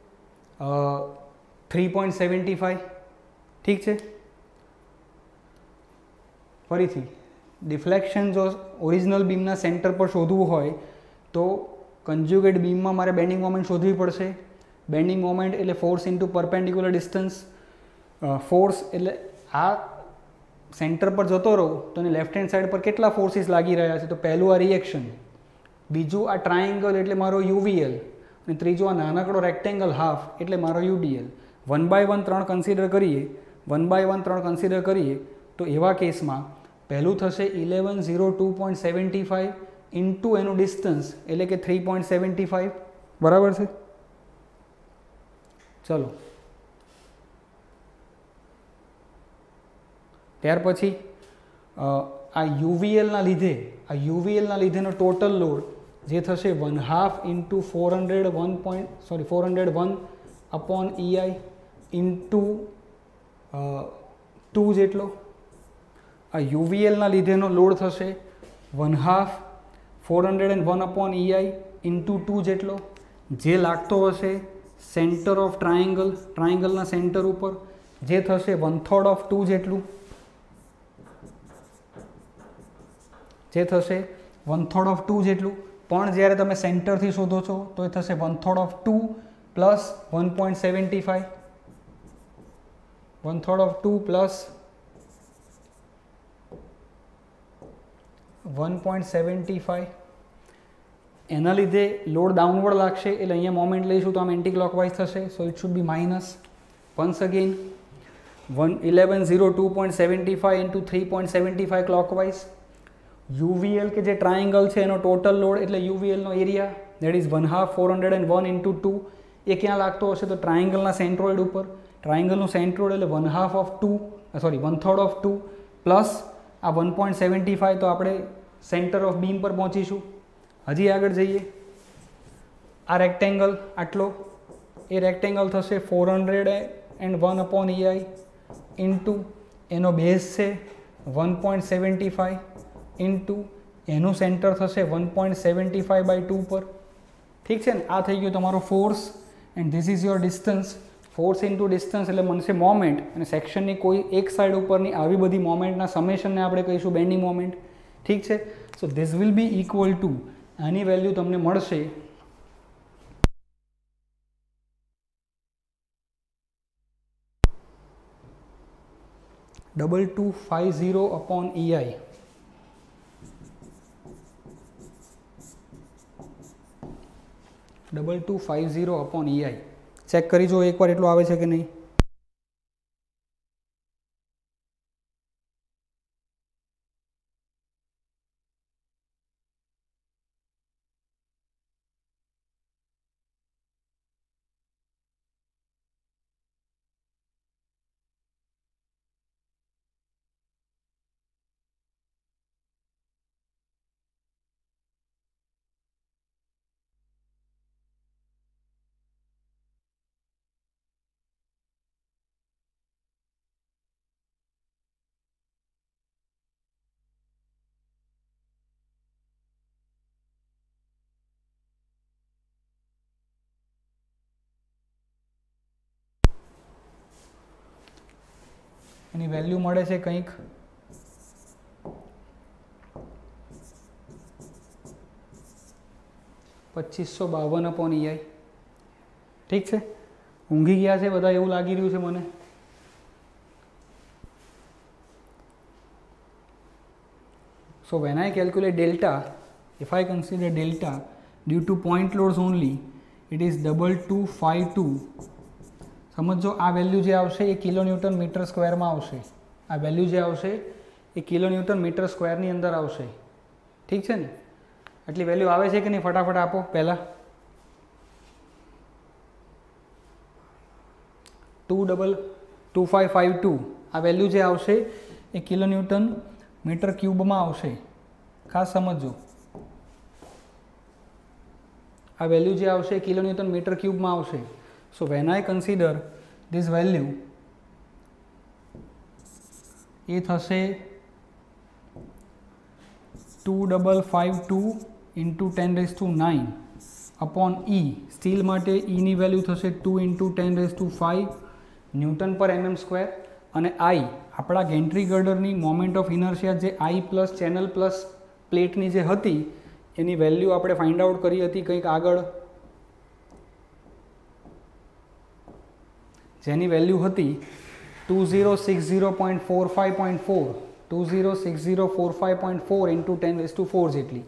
3.75. ઠીક છે. ફરીથી ડિફ્લેક્શન જો ઓરિજિનલ બીમના સેન્ટર પર શોધવું હોય તો કન્જ્યુગેટ બીમમાં મારે બેન્ડિંગ મોમેન્ટ શોધવી પડશે. બેન્ડિંગ મોમેન્ટ એટલે force into perpendicular distance. Force એટલે આ સેન્ટર પર જતો રહું તો એની લેફ્ટ હેન્ડ સાઈડ પર કેટલા ફોર્સીસ લાગી રહ્યા છે, તો પહેલું આ રિએક્શન, બીજું આ ટ્રાયેંગલ એટલે મારો યુવીએલ, અને ત્રીજું આ નાનકડો રેક્ટેંગલ હાફ એટલે મારો યુડીએલ. 1/1 3 કન્સિડર કરીએ, 1/1 3 કન્સિડર કરીએ તો એવા કેસમાં પહેલું થશે 1102.75 ઇન્ટુ એનું ડિસ્ટન્સ એટલે કે 3.75. બરાબર છે. ચલો ત્યાર પછી આ યુવીએલના લીધેનો ટોટલ લોડ જે થશે 1/2 ઇન્ટુ 401 અપોન EI ઇન્ટુ 2 જેટલો. આ યુવીએલના લીધેનો લોડ થશે 1/2 401 અપોન EI ઇન્ટુ 2 જેટલો, જે લાગતો હશે સેન્ટર ઓફ ટ્રાયેંગલના સેન્ટર ઉપર, જે થશે 1/3 ઓફ 2 જેટલું, પણ જ્યારે તમે સેન્ટરથી શોધો છો તો એ થશે 1/3 ઓફ 2 પ્લસ 1.75, 1/3 ઓફ 2 પ્લસ 1.75. એના લીધે લોડ ડાઉનવર્ડ લાગશે એટલે અહીંયા મોમેન્ટ લઈશું તો આમ એન્ટી ક્લોકવાઇઝ થશે. So it should be minus. Once again 1102.75 into 3.75 clockwise. UVL કે જે ટ્રાયેંગલ છે એનો ટોટલ લોડ એટલે યુવીએલનો એરિયા દેટ ઇઝ 1/2 401 ઇન્ટુ 2. એ ક્યાં લાગતો હશે તો ટ્રાયેંગલના સેન્ટ્રોઇડ ઉપર. ટ્રાયેંગલનું સેન્ટ્રોઇડ એટલે 1/2 ઓફ 2 1/3 ઓફ 2 પ્લસ આ 1.75, તો આપણે સેન્ટર ઓફ બીમ પર પહોંચીશું. હજી આગળ જઈએ, આ રેક્ટેંગલ આટલો, એ રેક્ટેંગલ થશે 401 અપોન EI ઇન્ટુ એનો બેઝ છે 1.75 ઇન્ટુ એનું સેન્ટર થશે 1.75/2 પર. ઠીક છે ને. આ થઈ ગયો તમારો force and this is your distance. Force into distance એટલે મળશે મોમેન્ટ, અને સેક્શનની કોઈ એક સાઈડ ઉપરની આવી બધી મોમેન્ટના સમેશનને આપણે કહીશું બેન્ડિંગ મોમેન્ટ. ઠીક છે. So this will be equal to, આની વેલ્યુ તમને મળશે 2250 upon EI. 2250 upon EI. Check કરી જો એકવાર એટલું આવે છે કે નહીં. એની વેલ્યુ મળે છે કંઈક 2552 અપોન EI. ઠીક છે. ઊંઘી ગયા છે બધા એવું લાગી રહ્યું છે મને. So when I calculate delta, if I consider delta due to point loads only, it is 2252. સમજો આ વેલ્યુ જે આવશે એ કિલોન્યુટન મીટર સ્ક્વેરમાં આવશે. આ વેલ્યુ જે આવશે એ કિલોન્યુટન મીટર સ્ક્વેરની અંદર આવશે. ઠીક છે ને. આટલી વેલ્યુ આવે છે કે નહીં ફટાફટ આપો પહેલાં. 2552 આ વેલ્યુ જે આવશે એ કિલોન્યુટન મીટર ક્યુબમાં આવશે. ખાસ સમજો, આ વેલ્યુ જે આવશે એ કિલોન્યુટન મીટર ક્યુબમાં આવશે. So when I consider this value, એ થશે 2552 इंटू 10⁹ अपॉन ई स्टील माटे ई नी वेल्यू थशे 2 into 10⁵ newton per mm square अने आई आपड़ा गेंट्री गर्डरनी मोमेंट ऑफ इनर्शिया जे आई प्लस चेनल प्लस प्लेटनी जे हती एनी वेल्यू आपणे फाइंड आउट करी हती कंईक आगळ जेनी वेल्यू हती 2060.45.4 206045.4 इंटू 10⁴ जेटली।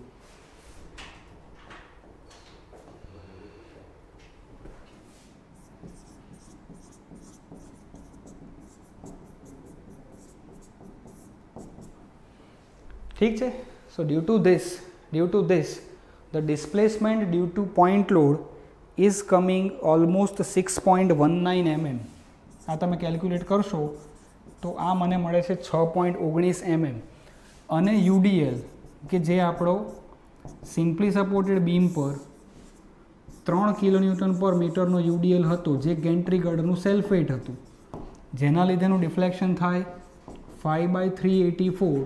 ठीक है। So due to this the displacement due to point load is coming almost 6.19 mm। आ तमे कैल्क्युलेट करशो तो आ मने मळे छे 6.19 mm अने यूडीएल के जे आपणो सिम्पली सपोर्टेड बीम पर 3 kN पर मीटर नो यूडीएल हतो जे गेंट्री गर्डरनुं सेल्फ वेट हतुं जेना लीधेनुं डिफ्लेक्शन थाय 5/384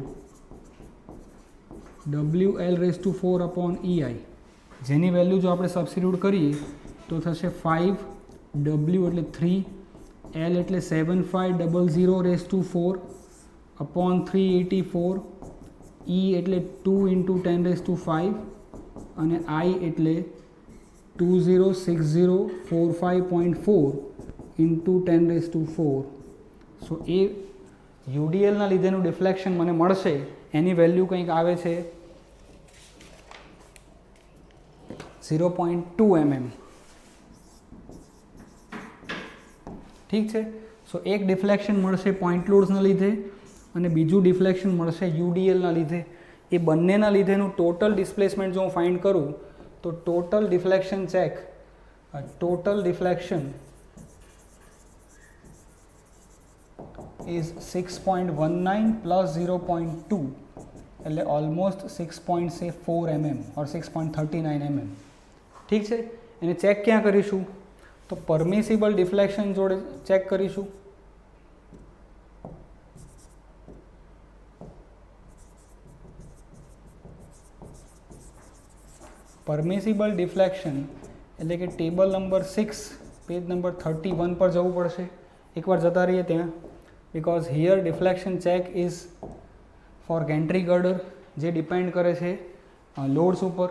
WL⁴ upon EI jenny value जो आपणे सब्स्टिट्यूट करीए तो थशे 5 W एटले 3 L एटले 7500⁴ अपॉन 384 E एटले 2 इंटू 10⁵ अने I एटले 206045.4 इंटू 10⁴। सो ए UDL ना लीधेनुं डिफ्लेक्शन मने मळशे एनी वेल्यू कंईक आवे छे 0.2 mm। ठीक है। सो एक डिफ्लेक्शन मळशे पॉइंट लोड्सना लीधे अने बीजू डिफ्लेक्शन मळशे UDL ना लीधे। ए बंनेना लीधेनुं टोटल डिस्प्लेसमेंट जो हूँ फाइंड करूँ तो total deflection check total deflection is 6.19 plus 0.2 એટલે ऑलमोस्ट 6.4 mm और 6.39 mm। ठीक है। एने चेक क्या करीशू तो परमिसिबल डिफ्लेक्शन जोड़े चेक करीशू। परमिसिबल डिफ्लेक्शन એટલે કે ટેબલ નંબર 6 પેજ નંબર 31 पर જવું પડશે। એકવાર જતા રહીએ ત્યાં because here deflection check is for gantry girder जे डिपेंड करे छे लोड्स ऊपर।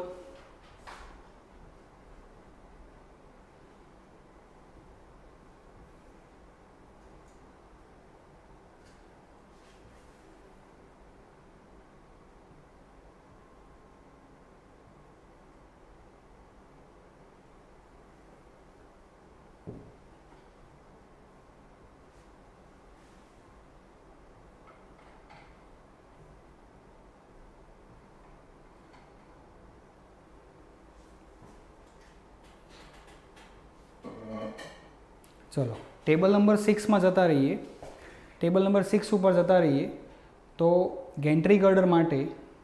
चलो टेबल नंबर 6 में जता रहीए। टेबल नंबर 6 पर जता रहीए तो गेंट्री गर्डर माटे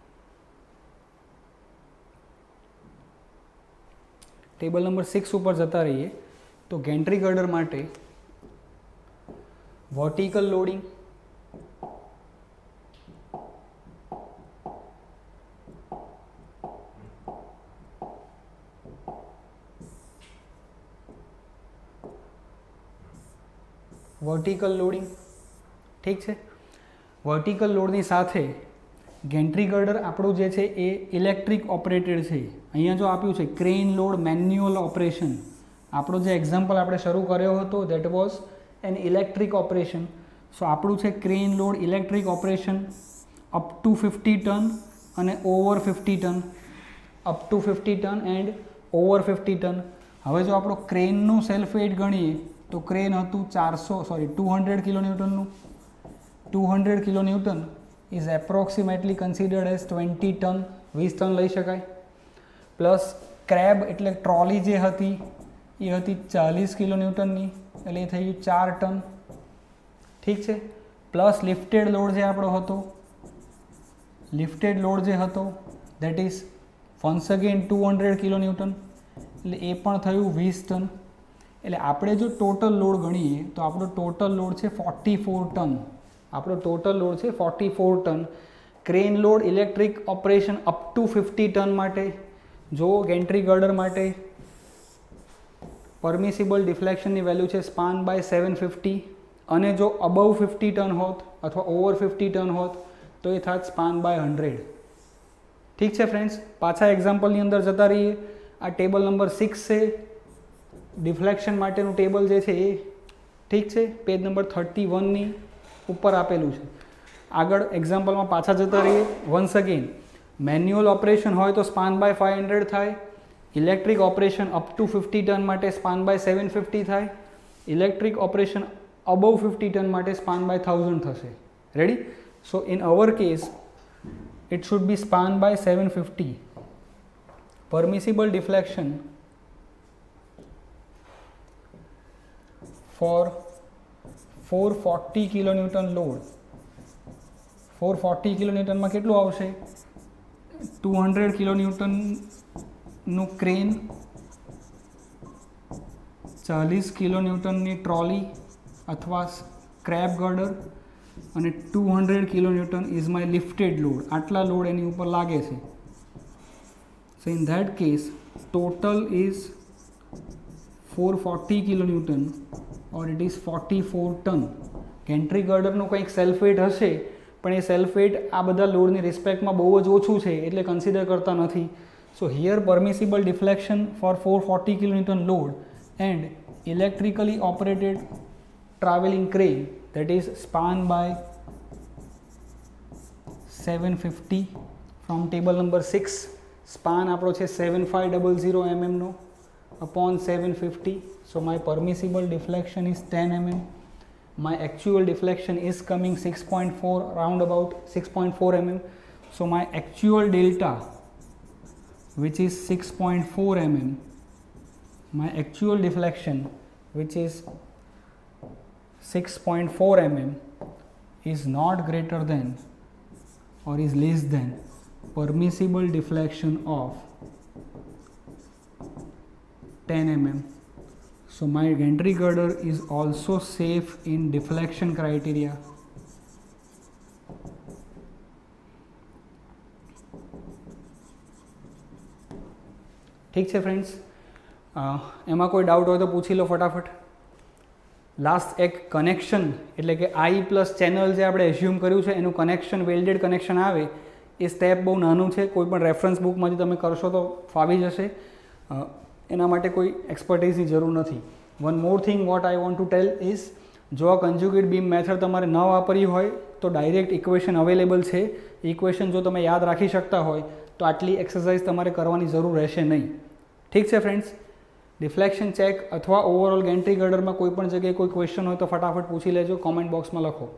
टेबल नंबर 6 पर जता रहीए तो गेंट्री गर्डर माटे वर्टिकल लोडिंग वर्टिकल लोडिंग। ठीक है। वर्टिकल लोडनी साथे गेंट्री गर्डर आपणुं जे छे ए इलेक्ट्रिक ऑपरेटेड छे। अहींया जो आप्युं छे क्रेन लोड मैन्युअल ऑपरेशन આપણો જે એક્ઝામ્પલ આપણે શરૂ કર્યો હતો that was an electric operation. So આપણું છે crane load electric operation up to 50 ton અને over 50 ton, up to 50 ton and over 50 ton. હવે જો આપણો ક્રેનનું સેલ્ફ વેઇટ ગણીએ તો ક્રેન હતું 200 કિલોન્યુટનનું. 200 kilonewton is approximately considered as 20 ton, 20 ton લઈ શકાય. પ્લસ ક્રેબ એટલે ટ્રોલી જે હતી એ હતી 40 કિલોન્યુટનની, એટલે એ થઈ ગયું 4 ટન. ઠીક છે. પ્લસ લિફ્ટેડ લોડ જે આપણો હતો, લિફ્ટેડ લોડ જે હતો that is once again 200 kilonewton, એટલે એ પણ થયું 20 ટન. એટલે આપણે જો ટોટલ લોડ ગણીએ તો આપણો ટોટલ લોડ છે 44 ટન. આપણો ટોટલ લોડ છે 44 ton. Crane load electric operation up to 50 ton માટે જો ગેન્ટ્રી ગર્ડર માટે પરમિસિબલ ડિફ્લેક્શનની વેલ્યુ છે સ્પાન બાય 750 અને જો અબવ 50 ટન હોત અથવા ઓવર 50 ટન હોત તો એ થાત સ્પાન બાય 100. ઠીક છે ફ્રેન્ડ્સ, પાછા એક્ઝામ્પલની અંદર જતા રહીએ. આ ટેબલ નંબર 6 છે, ડિફ્લેક્શન માટેનું ટેબલ જે છે એ, ઠીક છે, પેજ નંબર 31ની ઉપર આપેલું છે. આગળ એક્ઝામ્પલમાં પાછા જતા રહીએ. વન્સ અગેન, મેન્યુઅલ ઓપરેશન હોય તો સ્પાન બાય 500 થાય, electric operation up to 50 ton માટે સ્પાન બાય 750 થાય, ઇલેક્ટ્રિક ઓપરેશન અબવ 50 ટન માટે સ્પાન બાય 1000 થશે. Ready? So in our case it should be span by 750. Permissible deflection for 440 kilonewton load. 440 kilonewton માં કેટલું આવશે? 200 kilonewton નું ક્રેન, 40 kilonewton ની ટ્રોલી અથવા સ્ક્રેપ ગર્ડર અને 200 kilonewton is my lifted load. આટલા લોડ એની ઉપર લાગે છે. So in that case total is 440 kilonewton or it is 44 ton. Gantry ગર્ડરનું કંઈક સેલ્ફ વેટ હશે, પણ એ સેલ્ફ વેટ આ બધા લોડની રિસ્પેક્ટમાં બહુ જ ઓછું છે એટલે કન્સિડર કરતા નથી. So here permissible deflection for 440 kilonewton load and electrically operated traveling crane, that is span by 750 from table number 6. span આપણો છે 7500 mm no upon 750. so my permissible deflection is 10 mm. my actual deflection is coming 6.4, round about 6.4 mm. so my actual delta, which is 6.4 mm, my actual deflection, which is 6.4 mm, is not greater than or is less than permissible deflection of 10 mm. So my gantry girder is also safe in deflection criteria. ઠીક છે ફ્રેન્ડ્સ, એમાં કોઈ ડાઉટ હોય તો પૂછી લો ફટાફટ. લાસ્ટ એક કનેક્શન, એટલે કે આઈ પ્લસ ચેનલ જે આપણે એઝ્યુમ કર્યું છે એનું કનેક્શન, વેલ્ડેડ કનેક્શન આવે એ સ્ટેપ બહુ નાનું છે. કોઈ પણ રેફરન્સ બુકમાંથી તમે કરશો તો ફાવી જશે, એના માટે કોઈ એક્સપર્ટીઝની જરૂર નથી. One more thing what I want to tell is, જો આ કન્જ્યુગેટ બીમ મેથડ તમારે ન વાપરી હોય તો ડાયરેક્ટ ઇક્વેશન અવેલેબલ છે. ઇક્વેશન જો તમે યાદ રાખી શકતા હોય તો આટલી એક્સરસાઇઝ તમારે કરવાની જરૂર રહેશે નહીં. ઠીક છે ફ્રેન્ડ્સ, ડિફ્લેક્શન ચેક અથવા ઓવરઓલ ગેન્ટ્રી ગર્ડરમાં કોઈ પણ જગ્યાએ કોઈ ક્વેશ્ચન હોય તો ફટાફટ પૂછી લેજો, કોમેન્ટ બોક્સમાં લખો.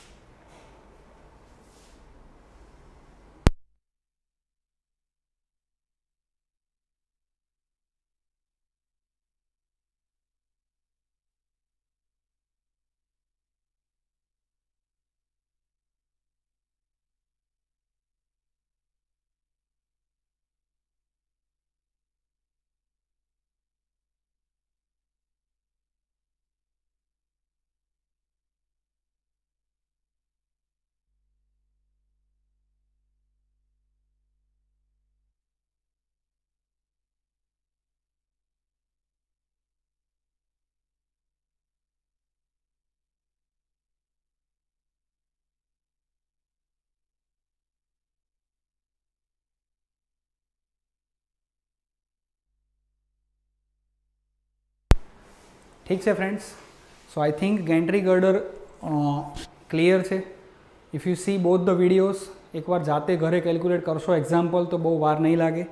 ઠીક છે friends, so I think gantry girder clear છે. If you see both the videos, એકવાર જાતે ઘરે કેલ્ક્યુલેટ કરશો એક્ઝામ્પલ તો બહુ વાર નહીં લાગે.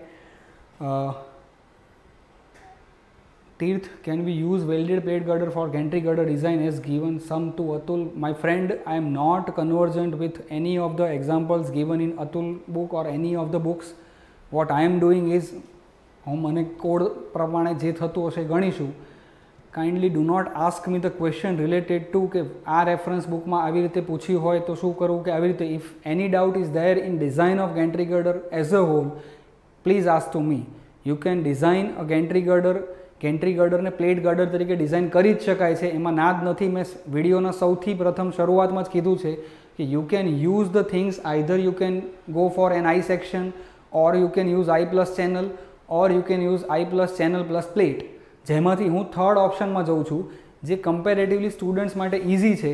Tirth, can we use welded plate girder for gantry girder design as given? Some to Atul. My friend, I am not conversant with any of the examples given in Atul book or any of the books. What I am doing is, હું મને કોડ પ્રમાણે જે થતું હશે ગણીશું. Kindly do not ask me the question related to કે આ રેફરન્સ બુકમાં આવી રીતે પૂછ્યું હોય તો શું કરવું કે આવી રીતે. If any doubt is there in design of gantry girder as a whole, please ask to me. You can design a gantry girder. Gantry ગર્ડરને પ્લેટ ગર્ડર તરીકે ડિઝાઇન કરી જ શકાય છે, એમાં ના જ નથી. મેં વિડીયોના સૌથી પ્રથમ શરૂઆતમાં જ કીધું છે કે you can use the things, either you can go for an I section or you can use I plus channel or you can use I plus channel plus plate, જેમાંથી હું થર્ડ ઓપ્શનમાં જઉં છું, જે કમ્પેરેટિવલી સ્ટુડન્ટ્સ માટે ઇઝી છે.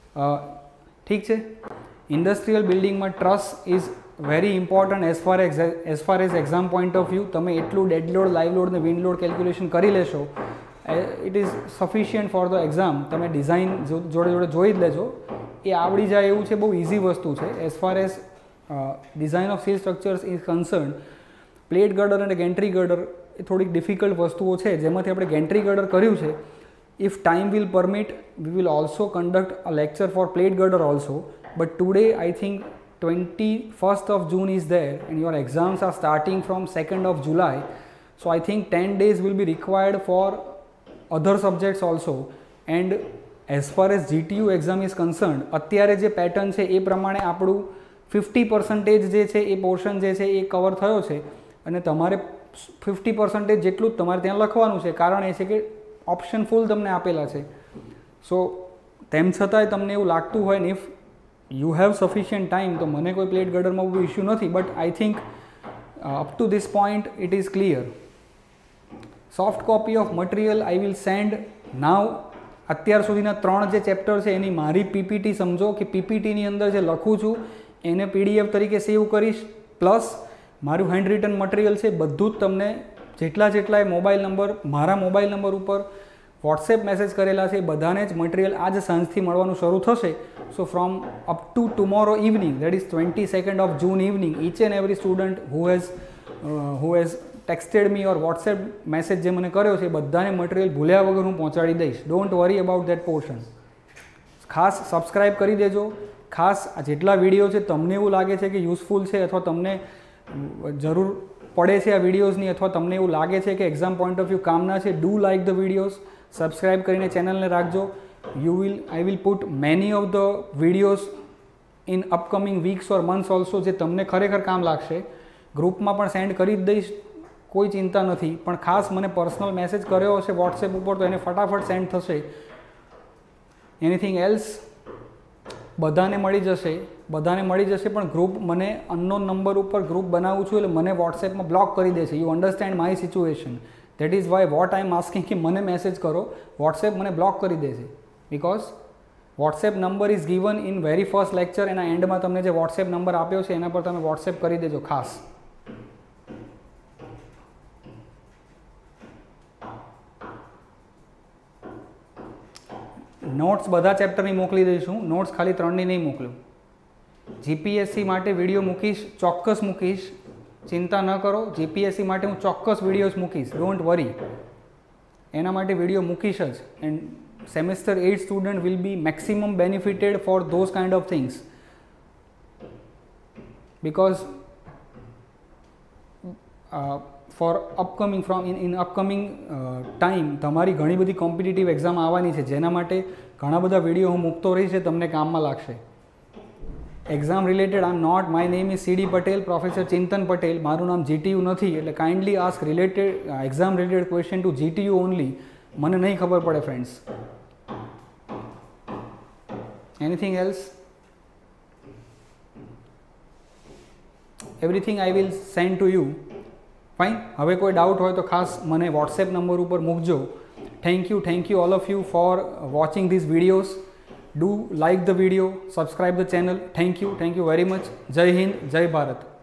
ઠીક છે. ઇન્ડસ્ટ્રીયલ બિલ્ડિંગમાં truss is very important as far as exam point of view. તમે એટલું ડેડ લોડ, લાઈવ લોડ ને વિન્ડ લોડ કેલ્ક્યુલેશન કરી લેશો, it is sufficient for the exam. તમે ડિઝાઇન જોડે જોડે જોઈ જ લેજો, એ આવડી જાય એવું છે. બહુ ઇઝી વસ્તુ છે as far as design of steel structures is concern. Plate girder અને ગેન્ટ્રી ગર્ડર એ થોડીક ડિફિકલ્ટ વસ્તુઓ છે, જેમાંથી આપણે ગેન્ટ્રી ગર્ડર કર્યું છે. If time will permit, we will also conduct a lecture for plate girder also, but today I think 21st of June is there and your exams are starting from 2nd of July, so I think 10 days will be required for other subjects also. And as far as GTU exam is concerned, અત્યારે જે પેટર્ન છે એ પ્રમાણે આપણું 50% જે છે એ પોર્શન જે છે એ કવર થયો છે, અને તમારે 50% જેટલું જ તમારે ત્યાં લખવાનું છે. કારણ એ છે કે ઓપ્શન ફૂલ તમને આપેલા છે. સો તેમ છતાંય તમને એવું લાગતું હોય ને, if you have sufficient time, તો મને કોઈ પ્લેટ ગર્ડરમાં બહુ ઇશ્યુ નથી, but I think up to this point it is clear. Soft copy of material I will send now. અત્યાર સુધીના 3 જે ચેપ્ટર છે એની મારી પીપીટી સમજો કે પીપીટીની અંદર જે લખું છું એને પીડીએફ તરીકે સેવ કરીશ, પ્લસ મારું હેન્ડ રિટન મટીરિયલ છે બધું જ તમને જેટલા મોબાઈલ નંબર, મારા મોબાઈલ નંબર ઉપર વોટ્સએપ મેસેજ કરેલા છે, બધાને જ મટીરિયલ આજ સાંજથી મળવાનું શરૂ થશે. So from up to tomorrow evening, that is 22nd of June evening, each and every student who has texted me or WhatsApp message જે મને કર્યો છે, બધાને મટીરિયલ ભૂલ્યા વગર હું પહોંચાડી દઈશ. Don't worry about that portion. ખાસ સબસ્ક્રાઈબ કરી દેજો. ખાસ જેટલા વિડીયો છે તમને એવું લાગે છે કે યુઝફુલ છે, અથવા તમને જરૂર પડે છે આ વિડીયોઝની, અથવા તમને એવું લાગે છે કે એક્ઝામ પોઈન્ટ ઓફ વ્યૂ કામના છે, do like the videos. Subscribe કરીને ચેનલને રાખજો. I will put many of the videos in upcoming weeks or months also, જે તમને ખરેખર કામ લાગશે. ગ્રુપમાં પણ સેન્ડ કરી જ દઈશ, કોઈ ચિંતા નથી. પણ ખાસ મને પર્સનલ મેસેજ કર્યો હશે વોટ્સએપ ઉપર, તો એને ફટાફટ સેન્ડ થશે. એનીથિંગ એલ્સ બધાને મળી જશે, પણ ગ્રુપ મને અનનોન નંબર ઉપર ગ્રુપ બનાવું છું એટલે મને વોટ્સએપમાં બ્લોક કરી દેશે. You understand my situation. That is why what I am asking કે મને મેસેજ કરો, વોટ્સએપ મને બ્લોક કરી દેશે. Because WhatsApp number is given in very first lecture. એના એન્ડમાં તમને જે વોટ્સએપ નંબર આપ્યો છે એના પર તમે વોટ્સએપ કરી દેજો ખાસ. નોટ્સ બધા ચેપ્ટરની મોકલી દઈશું, નોટ્સ ખાલી 3ની નહીં મોકલું. જીપીએસસી માટે વિડીયો મૂકીશ, ચોક્કસ મૂકીશ, ચિંતા ન કરો. જીપીએસસી માટે હું ચોક્કસ વિડીયોઝ મૂકીશ, ડોન્ટ વરી. એના માટે વિડીયો મૂકીશ જ. End semester 8 student will be maximum benefited for those kind of things, because for upcoming in upcoming time તમારી ઘણી બધી કોમ્પિટિટિવ એક્ઝામ આવવાની છે, જેના માટે ઘણા બધા વિડીયો હું મૂકતો રહીશ, તમને કામમાં લાગશે. Exam related I am not, my name is CD Patel, professor Chintan Patel. મારું નામ જીટીયુ નથી, એટલે kindly ask exam related question to GTU only. મને નહીં ખબર પડે ફ્રેન્ડ્સ. Anything else? Everything I will send to you. Fine. હવે કોઈ ડાઉટ હોય તો ખાસ મને વોટ્સએપ નંબર ઉપર મૂકજો. Thank you all of you for watching these videos. Do like the video, subscribe the channel. Thank you very much. Jai Hind, Jai Bharat.